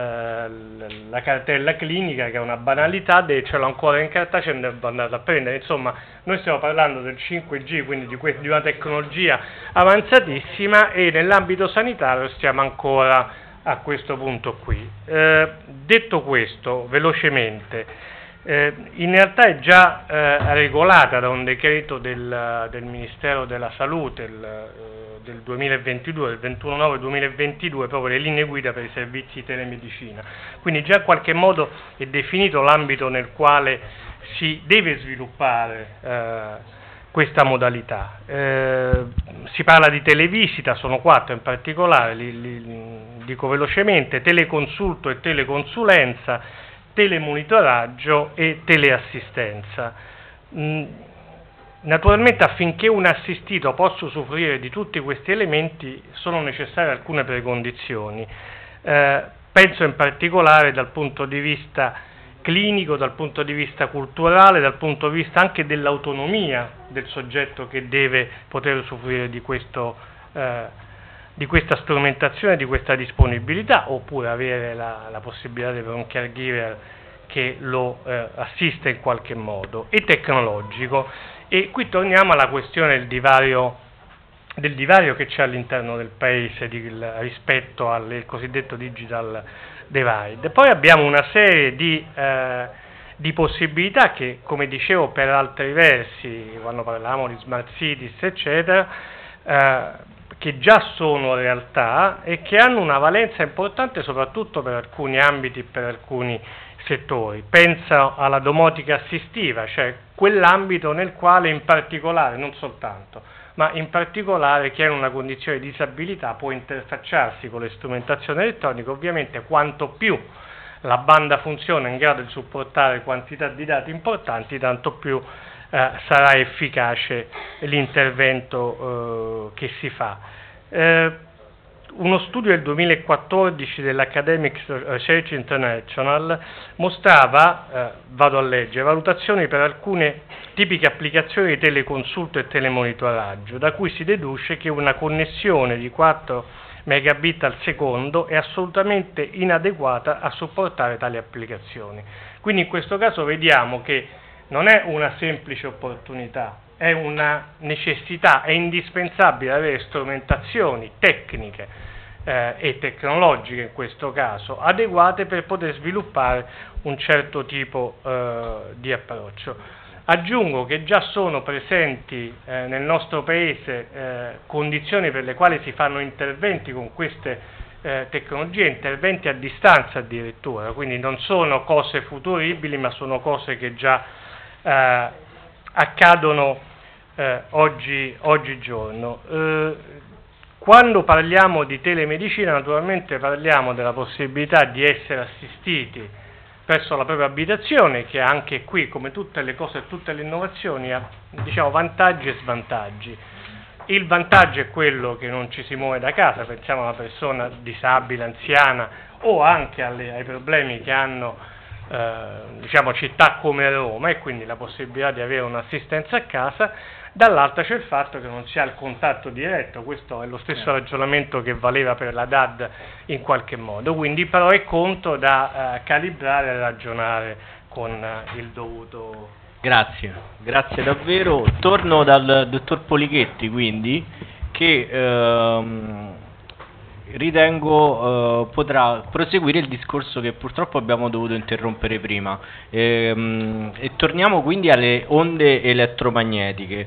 la cartella clinica, che è una banalità, ce l'ho ancora in cartacea e devo andare a prendere. Insomma, noi stiamo parlando del 5G, quindi di una tecnologia avanzatissima, e nell'ambito sanitario stiamo ancora a questo punto qui. Detto questo, velocemente, in realtà è già regolata da un decreto del Ministero della Salute del 2022, del 21/9/2022, proprio le linee guida per i servizi di telemedicina. Quindi già in qualche modo è definito l'ambito nel quale si deve sviluppare questa modalità. Si parla di televisita, sono 4 in particolare, li dico velocemente: teleconsulto e teleconsulenza, telemonitoraggio e teleassistenza. Naturalmente, affinché un assistito possa usufruire di tutti questi elementi sono necessarie alcune precondizioni. Penso in particolare dal punto di vista clinico, dal punto di vista culturale, dal punto di vista anche dell'autonomia del soggetto che deve poter usufruire di questa strumentazione, di questa disponibilità, oppure avere la possibilità di avere un caregiver che lo assiste in qualche modo, e tecnologico. E qui torniamo alla questione del divario che c'è all'interno del paese rispetto al cosiddetto digital divide. Poi abbiamo una serie di possibilità che, come dicevo, per altri versi, quando parlavamo di smart cities eccetera, che già sono realtà e che hanno una valenza importante soprattutto per alcuni ambiti, per alcuni settori. Pensa alla domotica assistiva, cioè quell'ambito nel quale in particolare, non soltanto, ma in particolare chi è in una condizione di disabilità può interfacciarsi con le strumentazioni elettroniche. Ovviamente quanto più la banda funziona in grado di supportare quantità di dati importanti, tanto più sarà efficace l'intervento che si fa. Uno studio del 2014 dell'Academic Research International mostrava, vado a leggere, valutazioni per alcune tipiche applicazioni di teleconsulto e telemonitoraggio, da cui si deduce che una connessione di 4 megabit al secondo è assolutamente inadeguata a supportare tali applicazioni. Quindi in questo caso vediamo che non è una semplice opportunità, è una necessità, è indispensabile avere strumentazioni tecniche e tecnologiche in questo caso adeguate per poter sviluppare un certo tipo di approccio. Aggiungo che già sono presenti nel nostro Paese condizioni per le quali si fanno interventi con queste tecnologie, interventi a distanza addirittura, quindi non sono cose futuribili ma sono cose che già accadono oggigiorno. Quando parliamo di telemedicina naturalmente parliamo della possibilità di essere assistiti presso la propria abitazione, che anche qui, come tutte le cose e tutte le innovazioni, ha, diciamo, vantaggi e svantaggi. Il vantaggio è quello che non ci si muove da casa, pensiamo a una persona disabile, anziana, o anche ai problemi che hanno diciamo città come Roma, e quindi la possibilità di avere un'assistenza a casa. Dall'altra c'è il fatto che non si ha il contatto diretto, questo è lo stesso ragionamento che valeva per la DAD in qualche modo, quindi pro e contro da calibrare e ragionare con il dovuto.
Grazie davvero. Torno dal dottor Polichetti, quindi, che ritengo potrà proseguire il discorso che purtroppo abbiamo dovuto interrompere prima, e torniamo quindi alle onde elettromagnetiche.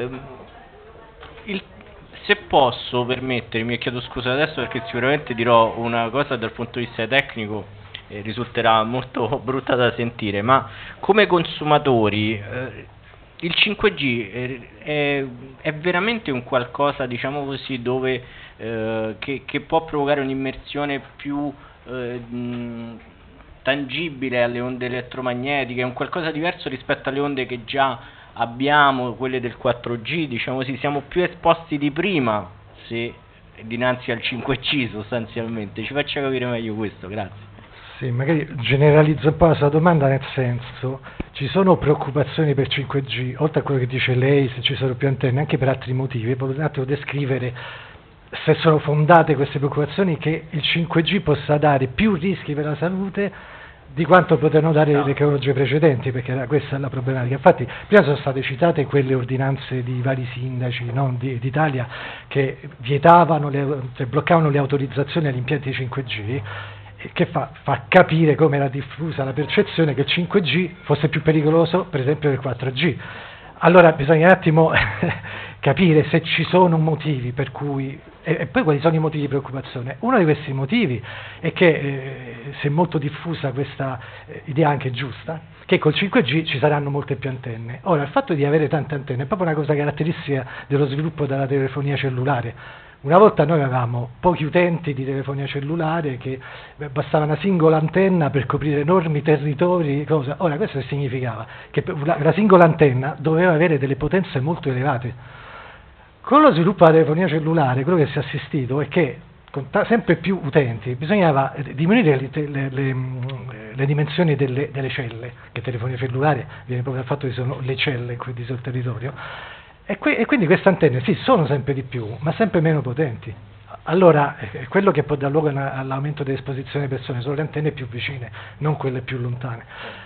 Se posso permettermi, e chiedo scusa adesso perché sicuramente dirò una cosa dal punto di vista tecnico risulterà molto brutta da sentire, ma come consumatori il 5G è veramente un qualcosa, diciamo così, dove che può provocare un'immersione più tangibile alle onde elettromagnetiche, è un qualcosa diverso rispetto alle onde che già abbiamo, quelle del 4G, diciamo così, siamo più esposti di prima dinanzi al 5G sostanzialmente. Ci faccia capire meglio questo, grazie.
Sì, magari generalizzo un po' la sua domanda, nel senso, ci sono preoccupazioni per 5G, oltre a quello che dice lei, se ci sono più antenne, anche per altri motivi. Voglio un attimo descrivere se sono fondate queste preoccupazioni, che il 5G possa dare più rischi per la salute di quanto potevano dare le tecnologie precedenti, perché questa è la problematica. Infatti prima sono state citate quelle ordinanze di vari sindaci, no, d'Italia, che vietavano, cioè bloccavano le autorizzazioni agli impianti 5G, che fa capire come era diffusa la percezione che il 5G fosse più pericoloso per esempio del 4G. Allora bisogna un attimo capire se ci sono motivi per cui, e poi quali sono i motivi di preoccupazione. Uno di questi motivi è che se è molto diffusa questa idea anche giusta, che col 5G ci saranno molte più antenne. Ora, il fatto di avere tante antenne è proprio una cosa caratteristica dello sviluppo della telefonia cellulare. Una volta noi avevamo pochi utenti di telefonia cellulare, che bastava una singola antenna per coprire enormi territori, cosa. Ora questo significava che la singola antenna doveva avere delle potenze molto elevate. Con lo sviluppo della telefonia cellulare quello che si è assistito è che con sempre più utenti bisognava diminuire le dimensioni delle celle, che telefonia cellulare viene proprio dal fatto che sono le celle qui sul territorio. E quindi queste antenne sì, sono sempre di più, ma sempre meno potenti. Allora, quello che può dar luogo all'aumento dell'esposizione delle persone sono le antenne più vicine, non quelle più lontane.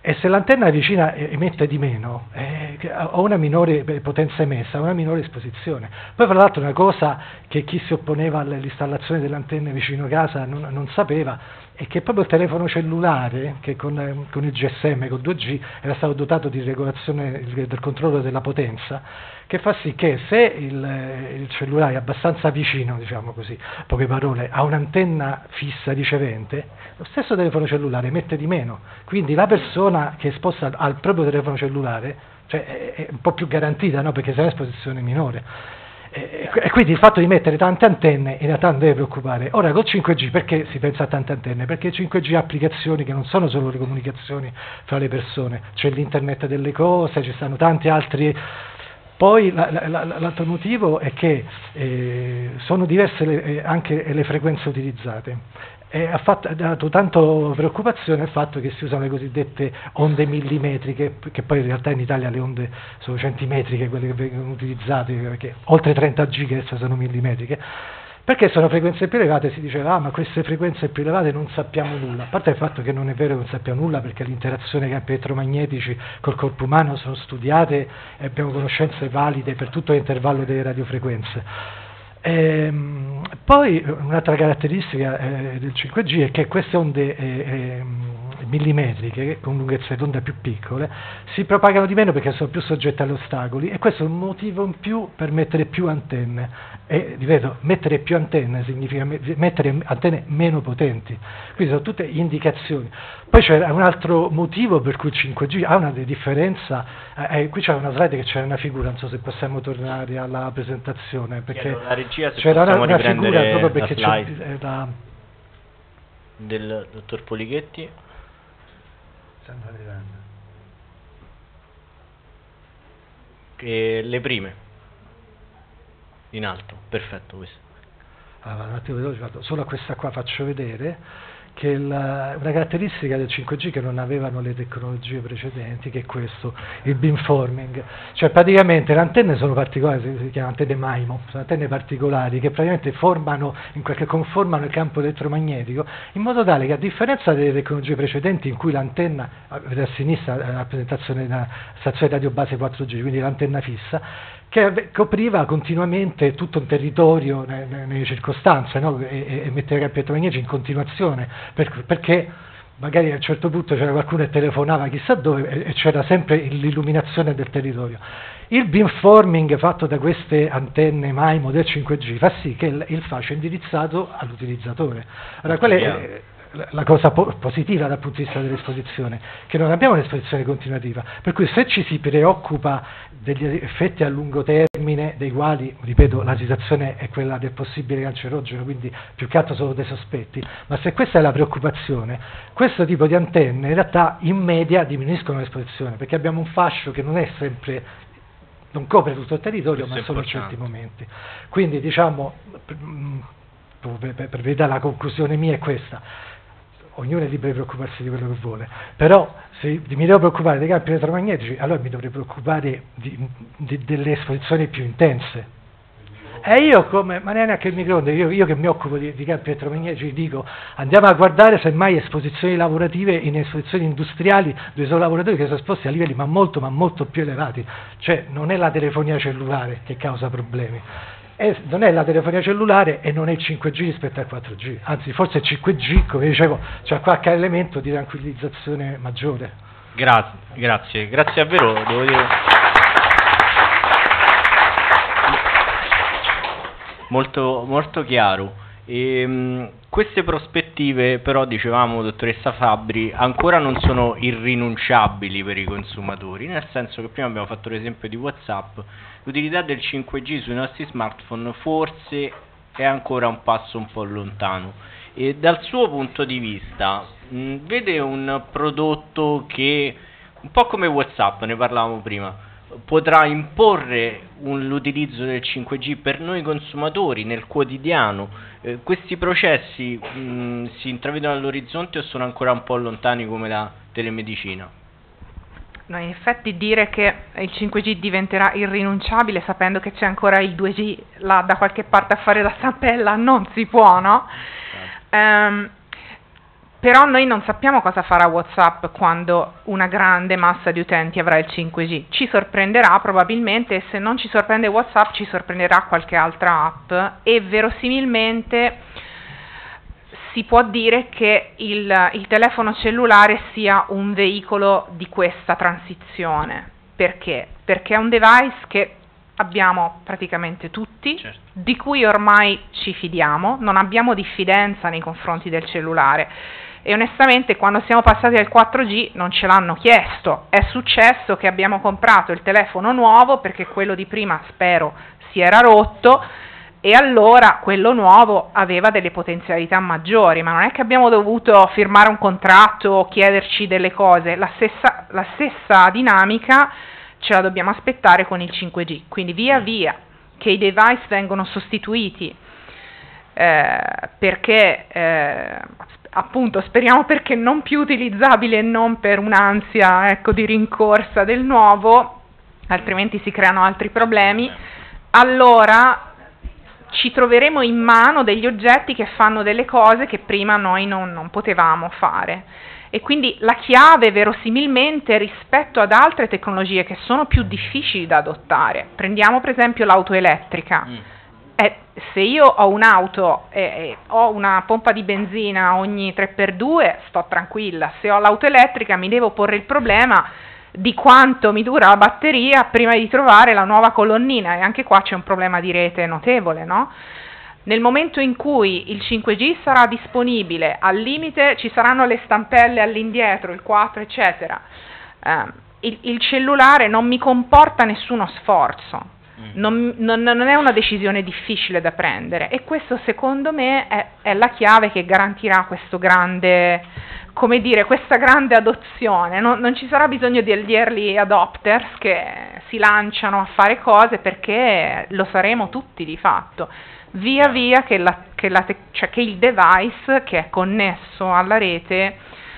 E se l'antenna vicina emette di meno, ho una minore potenza emessa, una minore esposizione. Poi fra l'altro una cosa che chi si opponeva all'installazione delle antenne vicino casa non sapeva è che proprio il telefono cellulare, che con il GSM, con 2G, era stato dotato di regolazione del controllo della potenza, che fa sì che se il cellulare è abbastanza vicino, diciamo così, poche parole, a un'antenna fissa ricevente, lo stesso telefono cellulare emette di meno, quindi la persona che è esposta al proprio telefono cellulare, cioè, è un po' più garantita, no? Perché se è un'esposizione minore. E quindi il fatto di mettere tante antenne in realtà non deve preoccupare. Ora col 5G perché si pensa a tante antenne? Perché il 5G ha applicazioni che non sono solo le comunicazioni fra le persone, c'è l'internet delle cose, ci stanno tanti altri. Poi l'altro motivo è che sono diverse anche le frequenze utilizzate. Ha dato tanto preoccupazione il fatto che si usano le cosiddette onde millimetriche, che poi in realtà in Italia le onde sono centimetriche, quelle che vengono utilizzate, perché oltre 30 GHz sono millimetriche, perché sono frequenze più elevate. Si diceva, ma queste frequenze più elevate non sappiamo nulla, a parte il fatto che non è vero che non sappiamo nulla, perché l'interazione dei campi elettromagnetici col corpo umano sono studiate e abbiamo conoscenze valide per tutto l'intervallo delle radiofrequenze. Poi un'altra caratteristica del 5G è che queste onde millimetriche con lunghezze d'onda più piccole si propagano di meno perché sono più soggette agli ostacoli, e questo è un motivo in più per mettere più antenne. E ripeto, mettere più antenne significa mettere antenne meno potenti, quindi sono tutte indicazioni. Poi c'è un altro motivo per cui il 5G ha una differenza. Qui c'è una slide che c'era una figura, non so se possiamo tornare alla presentazione, perché
la regia, se
c'era
possiamo
una figura proprio
la
perché
slide
c'è
del dottor Polighetti.
Stanno arrivando.
Che le prime in alto, perfetto, questo.
Allora, un attimo veloce, solo a questa qua faccio vedere che una caratteristica del 5G che non avevano le tecnologie precedenti, che è questo, il beamforming. Cioè praticamente le antenne sono particolari, si chiamano antenne MIMO, sono antenne particolari che praticamente conformano il campo elettromagnetico, in modo tale che, a differenza delle tecnologie precedenti in cui l'antenna, a sinistra la rappresentazione della stazione radio base 4G, quindi l'antenna fissa, che copriva continuamente tutto un territorio nelle circostanze, no? e metteva campi elettromagnetici in continuazione, perché magari a un certo punto c'era qualcuno che telefonava chissà dove e c'era sempre l'illuminazione del territorio. Il beamforming fatto da queste antenne MIMO del 5G fa sì che il fascio è indirizzato all'utilizzatore. Allora, qual è la cosa positiva dal punto di vista dell'esposizione? Che non abbiamo un'esposizione continuativa, per cui se ci si preoccupa degli effetti a lungo termine, dei quali, ripeto, la situazione è quella del possibile cancerogeno, quindi più che altro sono dei sospetti, ma se questa è la preoccupazione, questo tipo di antenne in realtà in media diminuiscono l'esposizione, perché abbiamo un fascio che non è sempre, non copre tutto il territorio, ma solo in certi momenti. Quindi diciamo, per verità la conclusione mia è questa: ognuno è libero di preoccuparsi di quello che vuole, però se mi devo preoccupare dei campi elettromagnetici, allora mi dovrei preoccupare delle esposizioni più intense. E io, ma neanche il microonde, io che mi occupo di campi elettromagnetici, dico andiamo a guardare semmai esposizioni lavorative in esposizioni industriali, dove sono lavoratori che sono esposti a livelli ma molto più elevati. Cioè non è la telefonia cellulare che causa problemi, non è la telefonia cellulare e non è il 5G rispetto al 4G, anzi forse il 5G, come dicevo, c'è qualche elemento di tranquillizzazione maggiore.
Grazie davvero, devo dire molto chiaro. Queste prospettive però, dicevamo, dottoressa Fabbri, ancora non sono irrinunciabili per i consumatori, nel senso che prima abbiamo fatto l'esempio di WhatsApp. L'utilità del 5G sui nostri smartphone forse è ancora un passo un po' lontano. E dal suo punto di vista, vede un prodotto che, un po' come WhatsApp, ne parlavamo prima, potrà imporre l'utilizzo del 5G per noi consumatori nel quotidiano? Questi processi si intravedono all'orizzonte o sono ancora un po' lontani come la telemedicina?
No, in effetti dire che il 5G diventerà irrinunciabile sapendo che c'è ancora il 2G là da qualche parte a fare da stampella non si può, no? Però noi non sappiamo cosa farà WhatsApp quando una grande massa di utenti avrà il 5G. Ci sorprenderà probabilmente, e se non ci sorprende WhatsApp ci sorprenderà qualche altra app, e verosimilmente si può dire che il telefono cellulare sia un veicolo di questa transizione. Perché? Perché è un device che abbiamo praticamente tutti,
certo,
di cui ormai ci fidiamo, non abbiamo diffidenza nei confronti del cellulare. E onestamente quando siamo passati al 4G non ce l'hanno chiesto, è successo che abbiamo comprato il telefono nuovo perché quello di prima, spero, si era rotto, e allora quello nuovo aveva delle potenzialità maggiori, ma non è che abbiamo dovuto firmare un contratto o chiederci delle cose, la stessa dinamica ce la dobbiamo aspettare con il 5G, quindi via via che i device vengono sostituiti, perché appunto speriamo perché non più utilizzabili e non per un'ansia, ecco, di rincorsa del nuovo, altrimenti si creano altri problemi, allora ci troveremo in mano degli oggetti che fanno delle cose che prima noi non potevamo fare. E quindi la chiave verosimilmente rispetto ad altre tecnologie che sono più difficili da adottare, prendiamo per esempio l'auto elettrica, se io ho un'auto e ho una pompa di benzina ogni 3x2 sto tranquilla, se ho l'auto elettrica mi devo porre il problema di quanto mi dura la batteria prima di trovare la nuova colonnina, e anche qua c'è un problema di rete notevole, no? Nel momento in cui il 5G sarà disponibile, al limite ci saranno le stampelle all'indietro, il 4 eccetera, il cellulare non mi comporta nessuno sforzo, non è una decisione difficile da prendere, e questo secondo me è la chiave che garantirà questo grande, come dire, questa grande adozione. Non ci sarà bisogno degli early adopters che si lanciano a fare cose, perché lo saremo tutti di fatto. Via via che il device che è connesso alla rete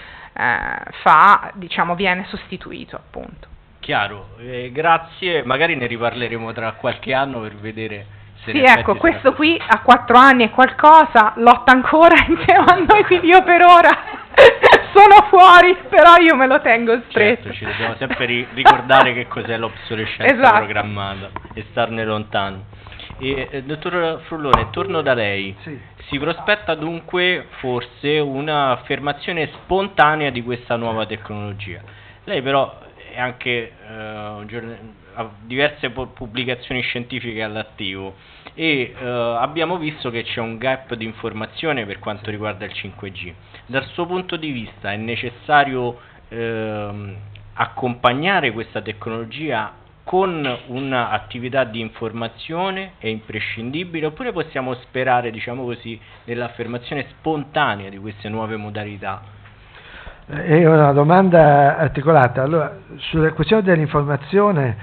viene sostituito, appunto.
Chiaro, grazie, magari ne riparleremo tra qualche anno per vedere se
sì, ecco, questo qui a 4 anni e qualcosa lotta ancora insieme a noi, quindi io per ora sono fuori, però io me lo tengo stretto.
Certo, ci dobbiamo sempre ricordare che cos'è l'obsolescenza
esatto,
programmata e starne lontani. Dottor Frullone, torno da lei.
Sì.
Si prospetta dunque forse un'affermazione spontanea di questa nuova tecnologia. Lei però è anche ha diverse pubblicazioni scientifiche all'attivo, e abbiamo visto che c'è un gap di informazione per quanto riguarda il 5G. Dal suo punto di vista è necessario accompagnare questa tecnologia con un'attività di informazione, è imprescindibile, oppure possiamo sperare, diciamo così, nell'affermazione spontanea di queste nuove modalità?
È una domanda articolata. Allora, sulla questione dell'informazione,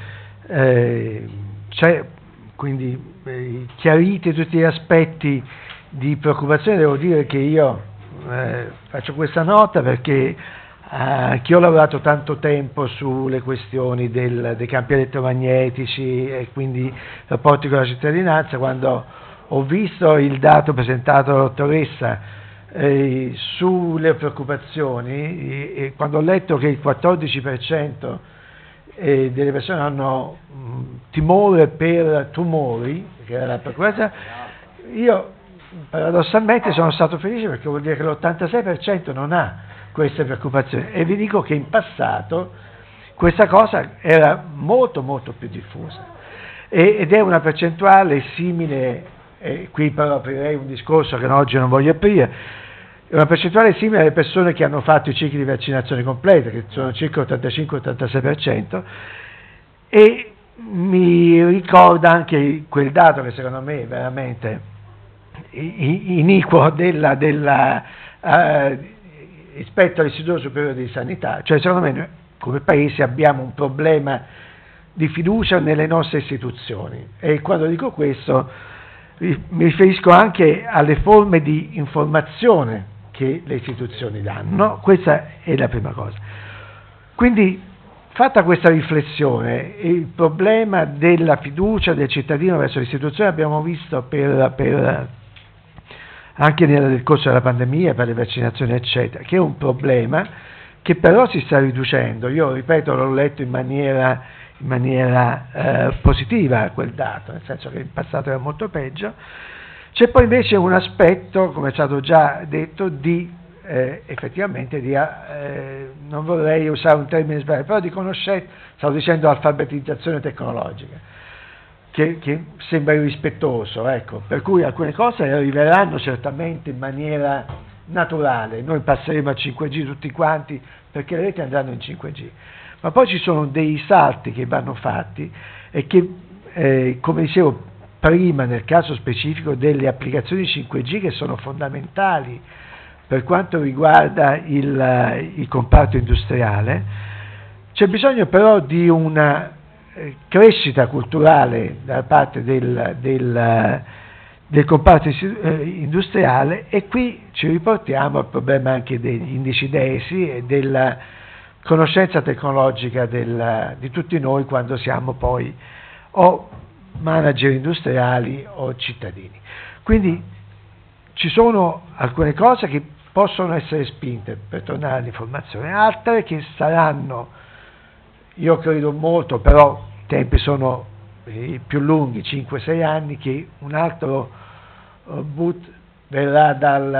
quindi chiariti tutti gli aspetti di preoccupazione, devo dire che io faccio questa nota perché anch'io ho lavorato tanto tempo sulle questioni dei campi elettromagnetici e quindi rapporti con la cittadinanza. Quando ho visto il dato presentato dalla dottoressa sulle preoccupazioni, e quando ho letto che il 14% delle persone hanno timore per tumori, che era la preoccupazione, io paradossalmente sono stato felice, perché vuol dire che l'86% non ha queste preoccupazioni, e vi dico che in passato questa cosa era molto molto più diffusa, ed è una percentuale simile, qui però aprirei un discorso che oggi non voglio aprire, è una percentuale simile alle persone che hanno fatto i cicli di vaccinazione completa, che sono circa 85-86%, e mi ricorda anche quel dato che secondo me è veramente iniquo rispetto all'Istituto Superiore di Sanità. Cioè, secondo me noi come Paese abbiamo un problema di fiducia nelle nostre istituzioni, e quando dico questo mi riferisco anche alle forme di informazione che le istituzioni danno. Questa è la prima cosa. Quindi, fatta questa riflessione, il problema della fiducia del cittadino verso l'istituzione abbiamo visto per anche nel corso della pandemia per le vaccinazioni eccetera, che è un problema che però si sta riducendo. Io ripeto, l'ho letto in maniera positiva quel dato, nel senso che in passato era molto peggio. C'è poi invece un aspetto, come è stato già detto, di effettivamente non vorrei usare un termine sbagliato, però di conoscenza, stavo dicendo alfabetizzazione tecnologica, che sembra irrispettoso, ecco, per cui alcune cose arriveranno certamente in maniera naturale, noi passeremo a 5G tutti quanti perché le reti andranno in 5G, ma poi ci sono dei salti che vanno fatti e che, come dicevo prima, nel caso specifico delle applicazioni 5G che sono fondamentali per quanto riguarda il comparto industriale, c'è bisogno però di una crescita culturale da parte del comparto industriale, e qui ci riportiamo al problema anche degli indici DESI e della conoscenza tecnologica di tutti noi quando siamo poi o manager industriali o cittadini. Quindi ci sono alcune cose che possono essere spinte per tornare all'informazione, altre che saranno, io credo molto, però i tempi sono più lunghi, 5-6 anni, che un altro boot verrà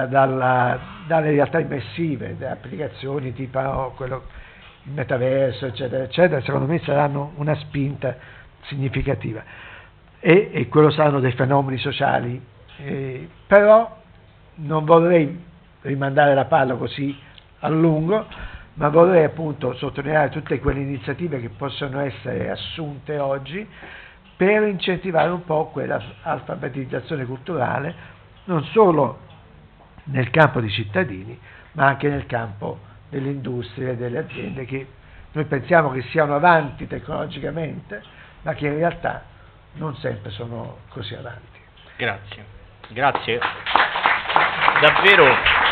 dalle realtà immersive, dalle applicazioni tipo il metaverso, eccetera, eccetera. Secondo me saranno una spinta significativa e quello saranno dei fenomeni sociali, però non vorrei rimandare la palla così a lungo, ma vorrei appunto sottolineare tutte quelle iniziative che possono essere assunte oggi per incentivare un po' quella alfabetizzazione culturale, non solo nel campo dei cittadini, ma anche nel campo delle industrie e delle aziende, che noi pensiamo che siano avanti tecnologicamente, ma che in realtà non sempre sono così avanti.
Grazie. Davvero,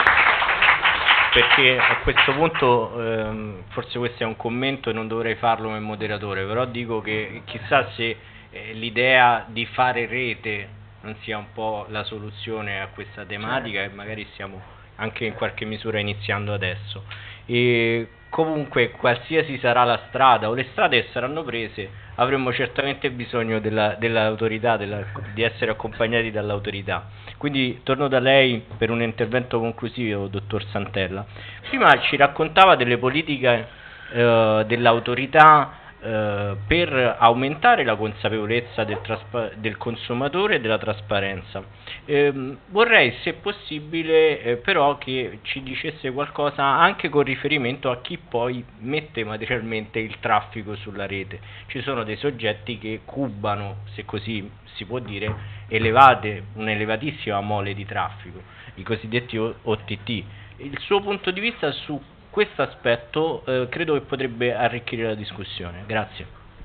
perché a questo punto forse questo è un commento e non dovrei farlo come moderatore, però dico che chissà se l'idea di fare rete non sia un po' la soluzione a questa tematica, e magari stiamo anche in qualche misura iniziando adesso. E comunque, qualsiasi sarà la strada o le strade che saranno prese, avremo certamente bisogno dell'autorità, di essere accompagnati dall'autorità. Quindi torno da lei per un intervento conclusivo, dottor Santella. Prima ci raccontava delle politiche dell'autorità per aumentare la consapevolezza del consumatore e della trasparenza. Vorrei, se possibile, però che ci dicesse qualcosa anche con riferimento a chi poi mette materialmente il traffico sulla rete. Ci sono dei soggetti che cubano, se così si può dire, un'elevatissima mole di traffico, i cosiddetti OTT. Il suo punto di vista su questo aspetto credo che potrebbe arricchire la discussione. Grazie.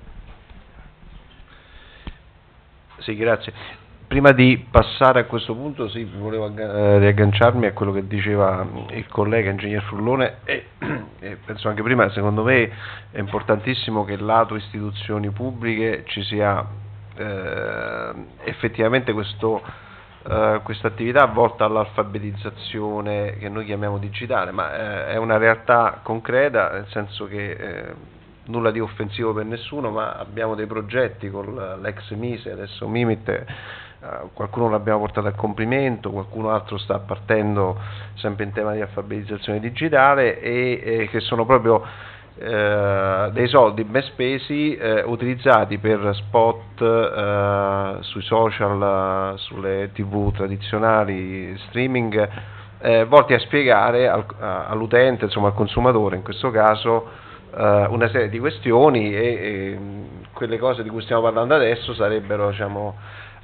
Sì, grazie. Prima di passare a questo punto, sì, volevo riagganciarmi a quello che diceva il collega ingegner Frullone e penso anche prima. Secondo me è importantissimo che lato istituzioni pubbliche ci sia effettivamente questa attività volta all'alfabetizzazione che noi chiamiamo digitale, ma è una realtà concreta, nel senso che nulla di offensivo per nessuno, ma abbiamo dei progetti con l'ex Mise, adesso Mimit, qualcuno l'abbiamo portato a compimento, qualcuno altro sta partendo sempre in tema di alfabetizzazione digitale e che sono proprio dei soldi ben spesi utilizzati per spot sui social, sulle TV tradizionali, streaming, volti a spiegare all'utente, insomma al consumatore in questo caso, una serie di questioni e quelle cose di cui stiamo parlando adesso sarebbero, diciamo,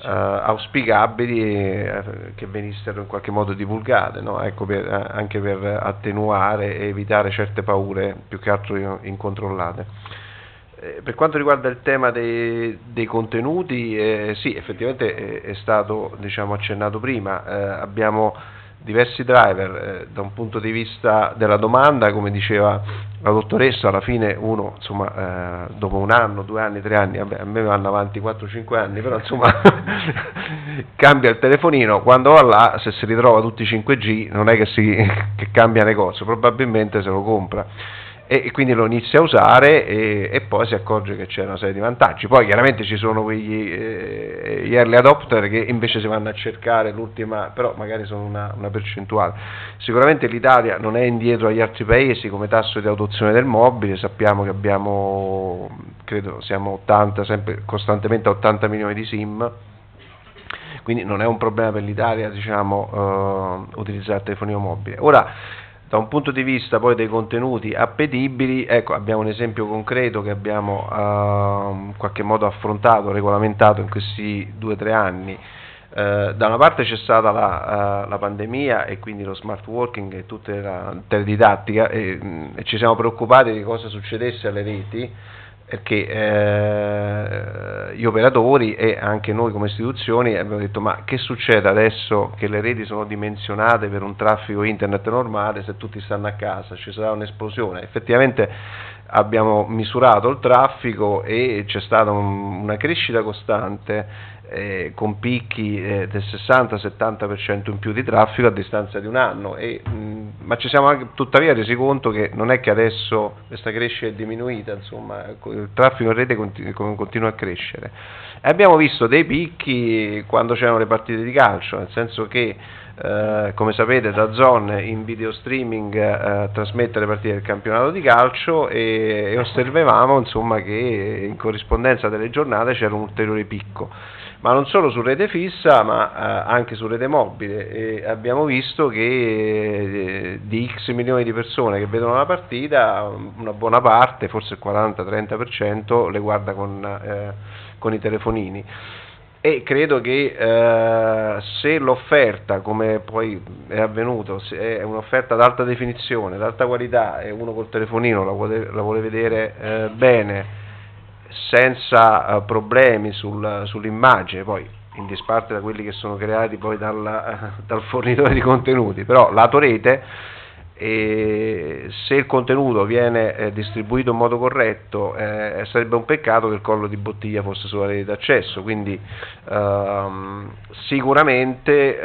auspicabili che venissero in qualche modo divulgate, no? Ecco, anche per attenuare e evitare certe paure più che altro incontrollate. Per quanto riguarda il tema dei contenuti, sì, effettivamente è stato, diciamo, accennato prima, abbiamo diversi driver da un punto di vista della domanda, come diceva la dottoressa, alla fine uno, insomma, dopo un anno, 2 anni, 3 anni, a me vanno avanti 4-5 anni, però insomma cambia il telefonino, quando va là, se si ritrova tutti 5G, non è che cambia negozio, probabilmente se lo compra. E quindi lo inizia a usare e poi si accorge che c'è una serie di vantaggi. Poi chiaramente ci sono quegli gli early adopter che invece si vanno a cercare l'ultima, però magari sono una percentuale. Sicuramente l'Italia non è indietro agli altri paesi come tasso di adozione del mobile, sappiamo che abbiamo, credo siamo 80, sempre costantemente a 80 milioni di SIM, quindi non è un problema per l'Italia, diciamo, utilizzare il telefonino mobile. Ora, da un punto di vista poi dei contenuti appetibili, ecco, abbiamo un esempio concreto che abbiamo in qualche modo affrontato, regolamentato in questi 2-3 anni. Da una parte c'è stata la pandemia e quindi lo smart working e tutta la teledidattica e ci siamo preoccupati di cosa succedesse alle reti, perché gli operatori e anche noi come istituzioni abbiamo detto: ma che succede adesso che le reti sono dimensionate per un traffico internet normale, se tutti stanno a casa ci sarà un'esplosione? Effettivamente abbiamo misurato il traffico e c'è stata una crescita costante, con picchi del 60-70% in più di traffico a distanza di un anno, ma ci siamo anche tuttavia resi conto che non è che adesso questa crescita è diminuita, insomma il traffico in rete continua a crescere. E abbiamo visto dei picchi quando c'erano le partite di calcio, nel senso che come sapete DAZN in video streaming trasmette le partite del campionato di calcio e osservavamo insomma che in corrispondenza delle giornate c'era un ulteriore picco, ma non solo su rete fissa ma anche su rete mobile, e abbiamo visto che di X milioni di persone che vedono la partita, una buona parte, forse il 40-30%, le guarda con i telefonini. E credo che se l'offerta, come poi è avvenuto, se è un'offerta ad alta definizione, ad alta qualità e uno col telefonino la vuole vedere bene, senza problemi sull'immagine, poi in disparte da quelli che sono creati poi dal fornitore di contenuti, però lato rete, e se il contenuto viene distribuito in modo corretto, sarebbe un peccato che il collo di bottiglia fosse sulla rete d'accesso, quindi sicuramente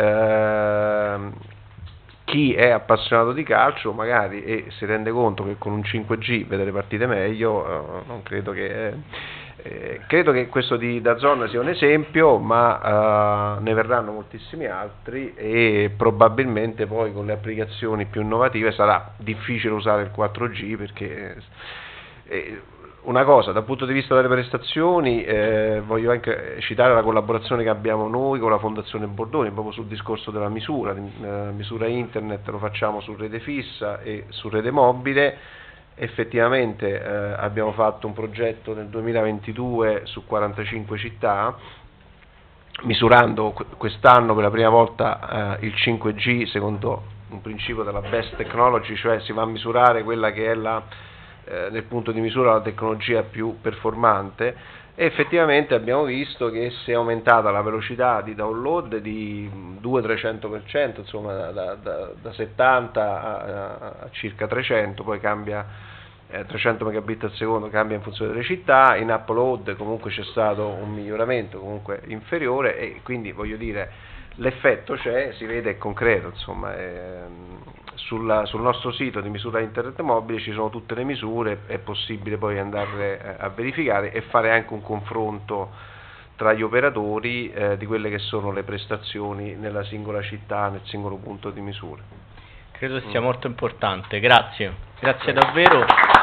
chi è appassionato di calcio magari e si rende conto che con un 5G vede le partite meglio, non credo che questo di DAZN sia un esempio, ma ne verranno moltissimi altri e probabilmente poi con le applicazioni più innovative sarà difficile usare il 4G, perché una cosa, dal punto di vista delle prestazioni, voglio anche citare la collaborazione che abbiamo noi con la Fondazione Bordoni proprio sul discorso della misura internet, lo facciamo su rete fissa e su rete mobile. Effettivamente abbiamo fatto un progetto nel 2022 su 45 città, misurando quest'anno per la prima volta il 5G secondo un principio della best technology, cioè si va a misurare quella che è nel punto di misura la tecnologia più performante, e effettivamente abbiamo visto che si è aumentata la velocità di download di 200-300%, insomma da 70 a circa 300, poi cambia 300 megabit al secondo, cambia in funzione delle città. In upload comunque c'è stato un miglioramento comunque inferiore, e quindi voglio dire l'effetto c'è, si vede, è concreto, insomma. Sul nostro sito di misura internet mobile ci sono tutte le misure, è possibile poi andare a verificare e fare anche un confronto tra gli operatori di quelle che sono le prestazioni nella singola città, nel singolo punto di misura.
Credo sia molto importante, grazie davvero.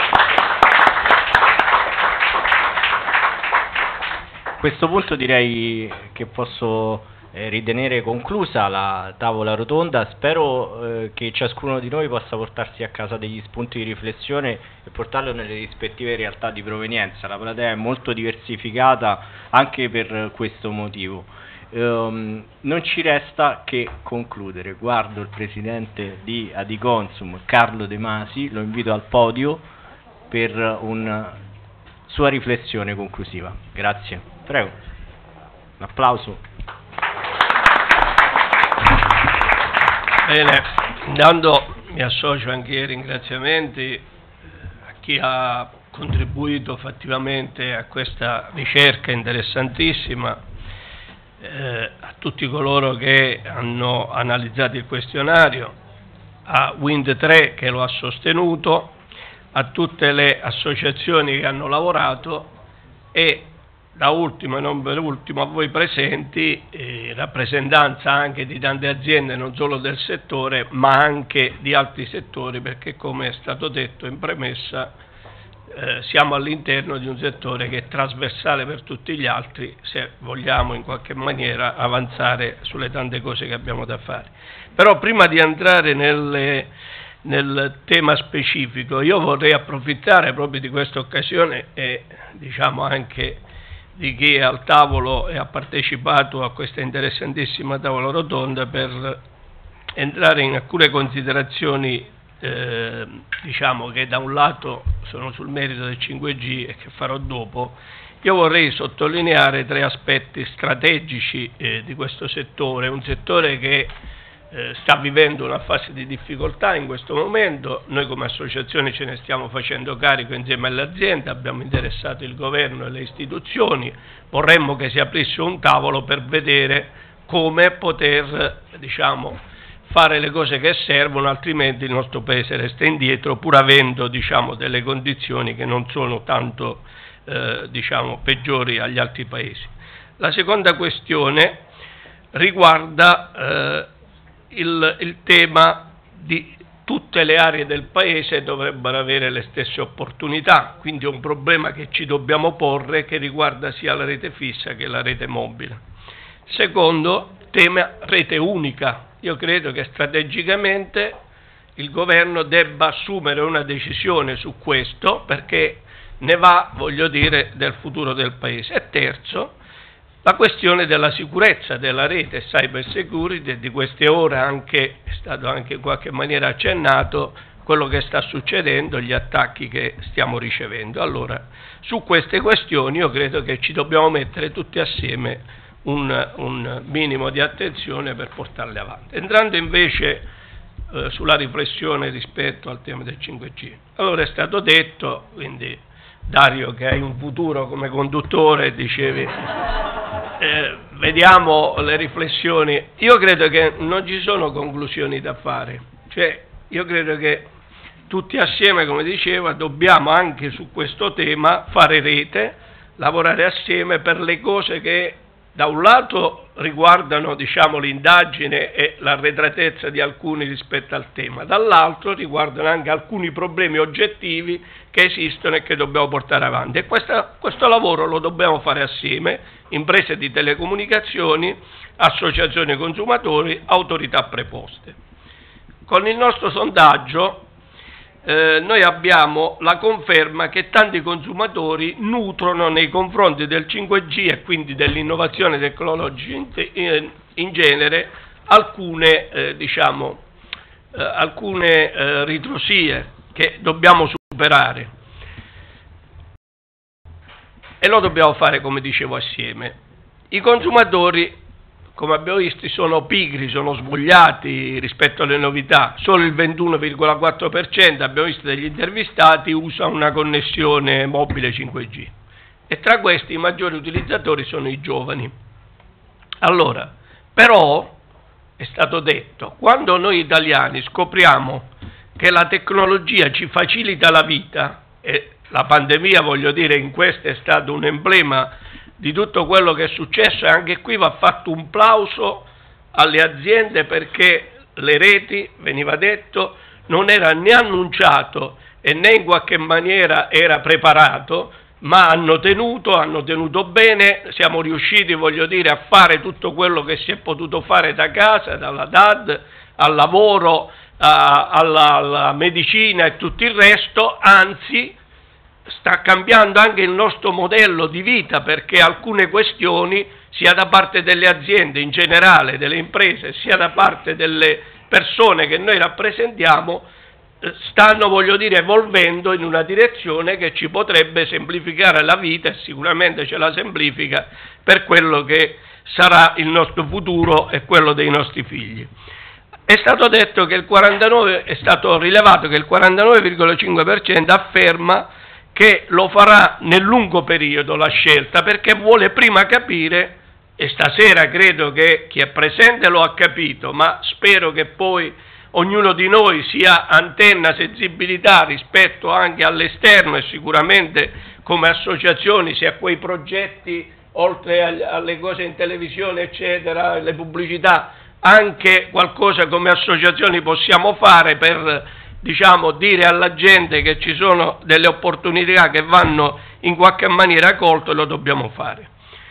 A questo punto direi che posso ritenere conclusa la tavola rotonda. Spero che ciascuno di noi possa portarsi a casa degli spunti di riflessione e portarlo nelle rispettive realtà di provenienza. La platea è molto diversificata anche per questo motivo. Non ci resta che concludere. Guardo il presidente di Adiconsum, Carlo De Masi, lo invito al podio per una sua riflessione conclusiva. Grazie. Prego. Un applauso.
Bene, intanto mi associo anche ai ringraziamenti a chi ha contribuito fattivamente a questa ricerca interessantissima, a tutti coloro che hanno analizzato il questionario, a Wind 3 che lo ha sostenuto, a tutte le associazioni che hanno lavorato e da ultimo e non per ultimo a voi presenti, rappresentanza anche di tante aziende non solo del settore ma anche di altri settori, perché come è stato detto in premessa siamo all'interno di un settore che è trasversale per tutti gli altri se vogliamo in qualche maniera avanzare sulle tante cose che abbiamo da fare. Però prima di entrare nel tema specifico io vorrei approfittare proprio di questa occasione e diciamo anche di chi è al tavolo e ha partecipato a questa interessantissima tavola rotonda per entrare in alcune considerazioni diciamo che da un lato sono sul merito del 5G e che farò dopo. Io vorrei sottolineare 3 aspetti strategici di questo settore, un settore che sta vivendo una fase di difficoltà in questo momento. Noi come associazione ce ne stiamo facendo carico insieme alle aziende, abbiamo interessato il governo e le istituzioni, vorremmo che si aprisse un tavolo per vedere come poter diciamo fare le cose che servono, altrimenti il nostro paese resta indietro pur avendo diciamo delle condizioni che non sono tanto diciamo peggiori agli altri paesi. La seconda questione riguarda il tema di tutte le aree del paese dovrebbero avere le stesse opportunità, quindi è un problema che ci dobbiamo porre che riguarda sia la rete fissa che la rete mobile. Secondo tema, rete unica. Io credo che strategicamente il governo debba assumere una decisione su questo perché ne va, voglio dire, del futuro del paese. E terzo, la questione della sicurezza della rete, cyber security, di queste ore anche, è stato anche in qualche maniera accennato quello che sta succedendo, gli attacchi che stiamo ricevendo. Allora, su queste questioni io credo che ci dobbiamo mettere tutti assieme un minimo di attenzione per portarle avanti. Entrando invece sulla riflessione rispetto al tema del 5G. Allora è stato detto, quindi Dario che hai un futuro come conduttore, dicevi, vediamo le riflessioni. Io credo che non ci sono conclusioni da fare, cioè io credo che tutti assieme, come diceva, dobbiamo anche su questo tema fare rete, lavorare assieme per le cose che da un lato riguardano diciamo l'indagine e l'arretratezza di alcuni rispetto al tema, dall'altro riguardano anche alcuni problemi oggettivi che esistono e che dobbiamo portare avanti e questo lavoro lo dobbiamo fare assieme, imprese di telecomunicazioni, associazioni consumatori, autorità preposte. Con il nostro sondaggio noi abbiamo la conferma che tanti consumatori nutrono nei confronti del 5G e quindi dell'innovazione tecnologica in genere alcune ritrosie che dobbiamo superare e lo dobbiamo fare, come dicevo, assieme. I consumatori, come abbiamo visto, sono pigri, sono svogliati rispetto alle novità. Solo il 21,4% abbiamo visto degli intervistati usa una connessione mobile 5G e tra questi i maggiori utilizzatori sono i giovani. Allora, però è stato detto, quando noi italiani scopriamo che la tecnologia ci facilita la vita, e la pandemia, voglio dire, in questo è stato un emblema di tutto quello che è successo, e anche qui va fatto un plauso alle aziende perché le reti, veniva detto, non era né annunciato e né in qualche maniera era preparato, ma hanno tenuto bene, siamo riusciti, voglio dire, a fare tutto quello che si è potuto fare da casa, dalla DAD al lavoro, alla medicina e tutto il resto, anzi sta cambiando anche il nostro modello di vita perché alcune questioni, sia da parte delle aziende in generale, delle imprese, sia da parte delle persone che noi rappresentiamo, stanno, voglio dire, evolvendo in una direzione che ci potrebbe semplificare la vita e sicuramente ce la semplifica per quello che sarà il nostro futuro e quello dei nostri figli. È stato detto che è stato rilevato che il 49,5% afferma che lo farà nel lungo periodo la scelta perché vuole prima capire e stasera credo che chi è presente lo ha capito, ma spero che poi ognuno di noi sia antenna, sensibilità rispetto anche all'esterno e sicuramente come associazioni, se a quei progetti, oltre alle cose in televisione eccetera, le pubblicità, anche qualcosa come associazioni possiamo fare per, diciamo, dire alla gente che ci sono delle opportunità che vanno in qualche maniera colte, lo dobbiamo fare.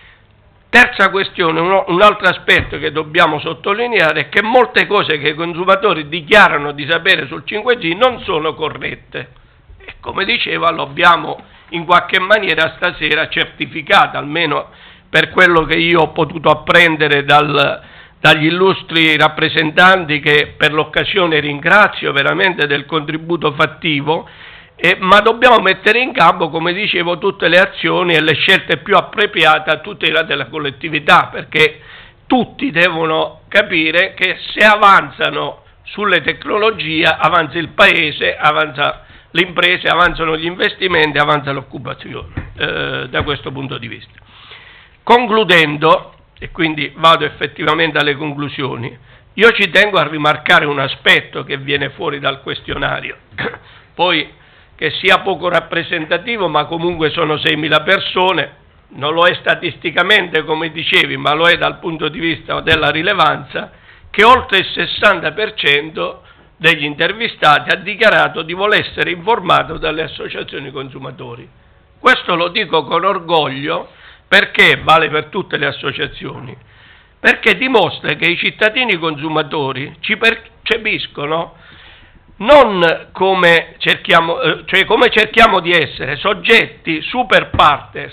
Terza questione, un altro aspetto che dobbiamo sottolineare è che molte cose che i consumatori dichiarano di sapere sul 5G non sono corrette e, come diceva, lo abbiamo in qualche maniera stasera certificata, almeno per quello che io ho potuto apprendere dagli illustri rappresentanti, che per l'occasione ringrazio veramente del contributo fattivo. Ma dobbiamo mettere in campo, come dicevo, tutte le azioni e le scelte più appropriate a tutela della collettività, perché tutti devono capire che se avanzano sulle tecnologie avanza il paese, avanza le imprese, avanzano gli investimenti, avanza l'occupazione, da questo punto di vista. Concludendo, e quindi vado effettivamente alle conclusioni, io ci tengo a rimarcare un aspetto che viene fuori dal questionario, poi che sia poco rappresentativo, ma comunque sono 6.000 persone, non lo è statisticamente come dicevi, ma lo è dal punto di vista della rilevanza, che oltre il 60% degli intervistati ha dichiarato di voler essere informato dalle associazioni consumatori. Questo lo dico con orgoglio, perché vale per tutte le associazioni, perché dimostra che i cittadini consumatori ci percepiscono non come cerchiamo, come cerchiamo di essere soggetti super partes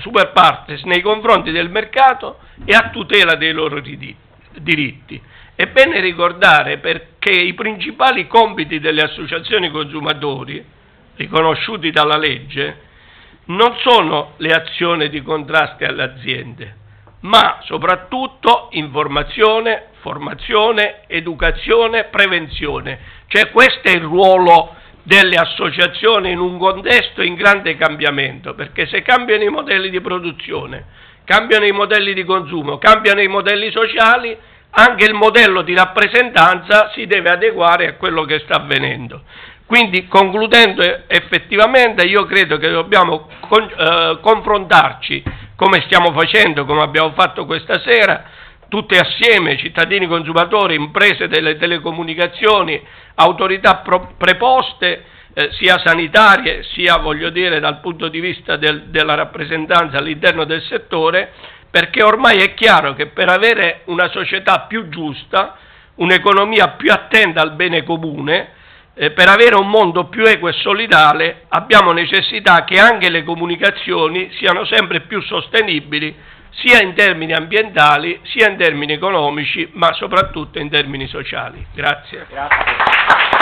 nei confronti del mercato e a tutela dei loro diritti. È bene ricordare perché i principali compiti delle associazioni consumatori, riconosciuti dalla legge, non sono le azioni di contrasto alle aziende, ma soprattutto informazione, formazione, educazione, prevenzione. Cioè questo è il ruolo delle associazioni in un contesto in grande cambiamento, perché se cambiano i modelli di produzione, cambiano i modelli di consumo, cambiano i modelli sociali, anche il modello di rappresentanza si deve adeguare a quello che sta avvenendo. Quindi, concludendo, effettivamente io credo che dobbiamo confrontarci, come stiamo facendo, come abbiamo fatto questa sera, tutte assieme, cittadini consumatori, imprese delle telecomunicazioni, autorità preposte, sia sanitarie, sia, voglio dire, dal punto di vista della rappresentanza all'interno del settore, perché ormai è chiaro che per avere una società più giusta, un'economia più attenta al bene comune, per avere un mondo più equo e solidale, abbiamo necessità che anche le comunicazioni siano sempre più sostenibili, sia in termini ambientali, sia in termini economici, ma soprattutto in termini sociali. Grazie.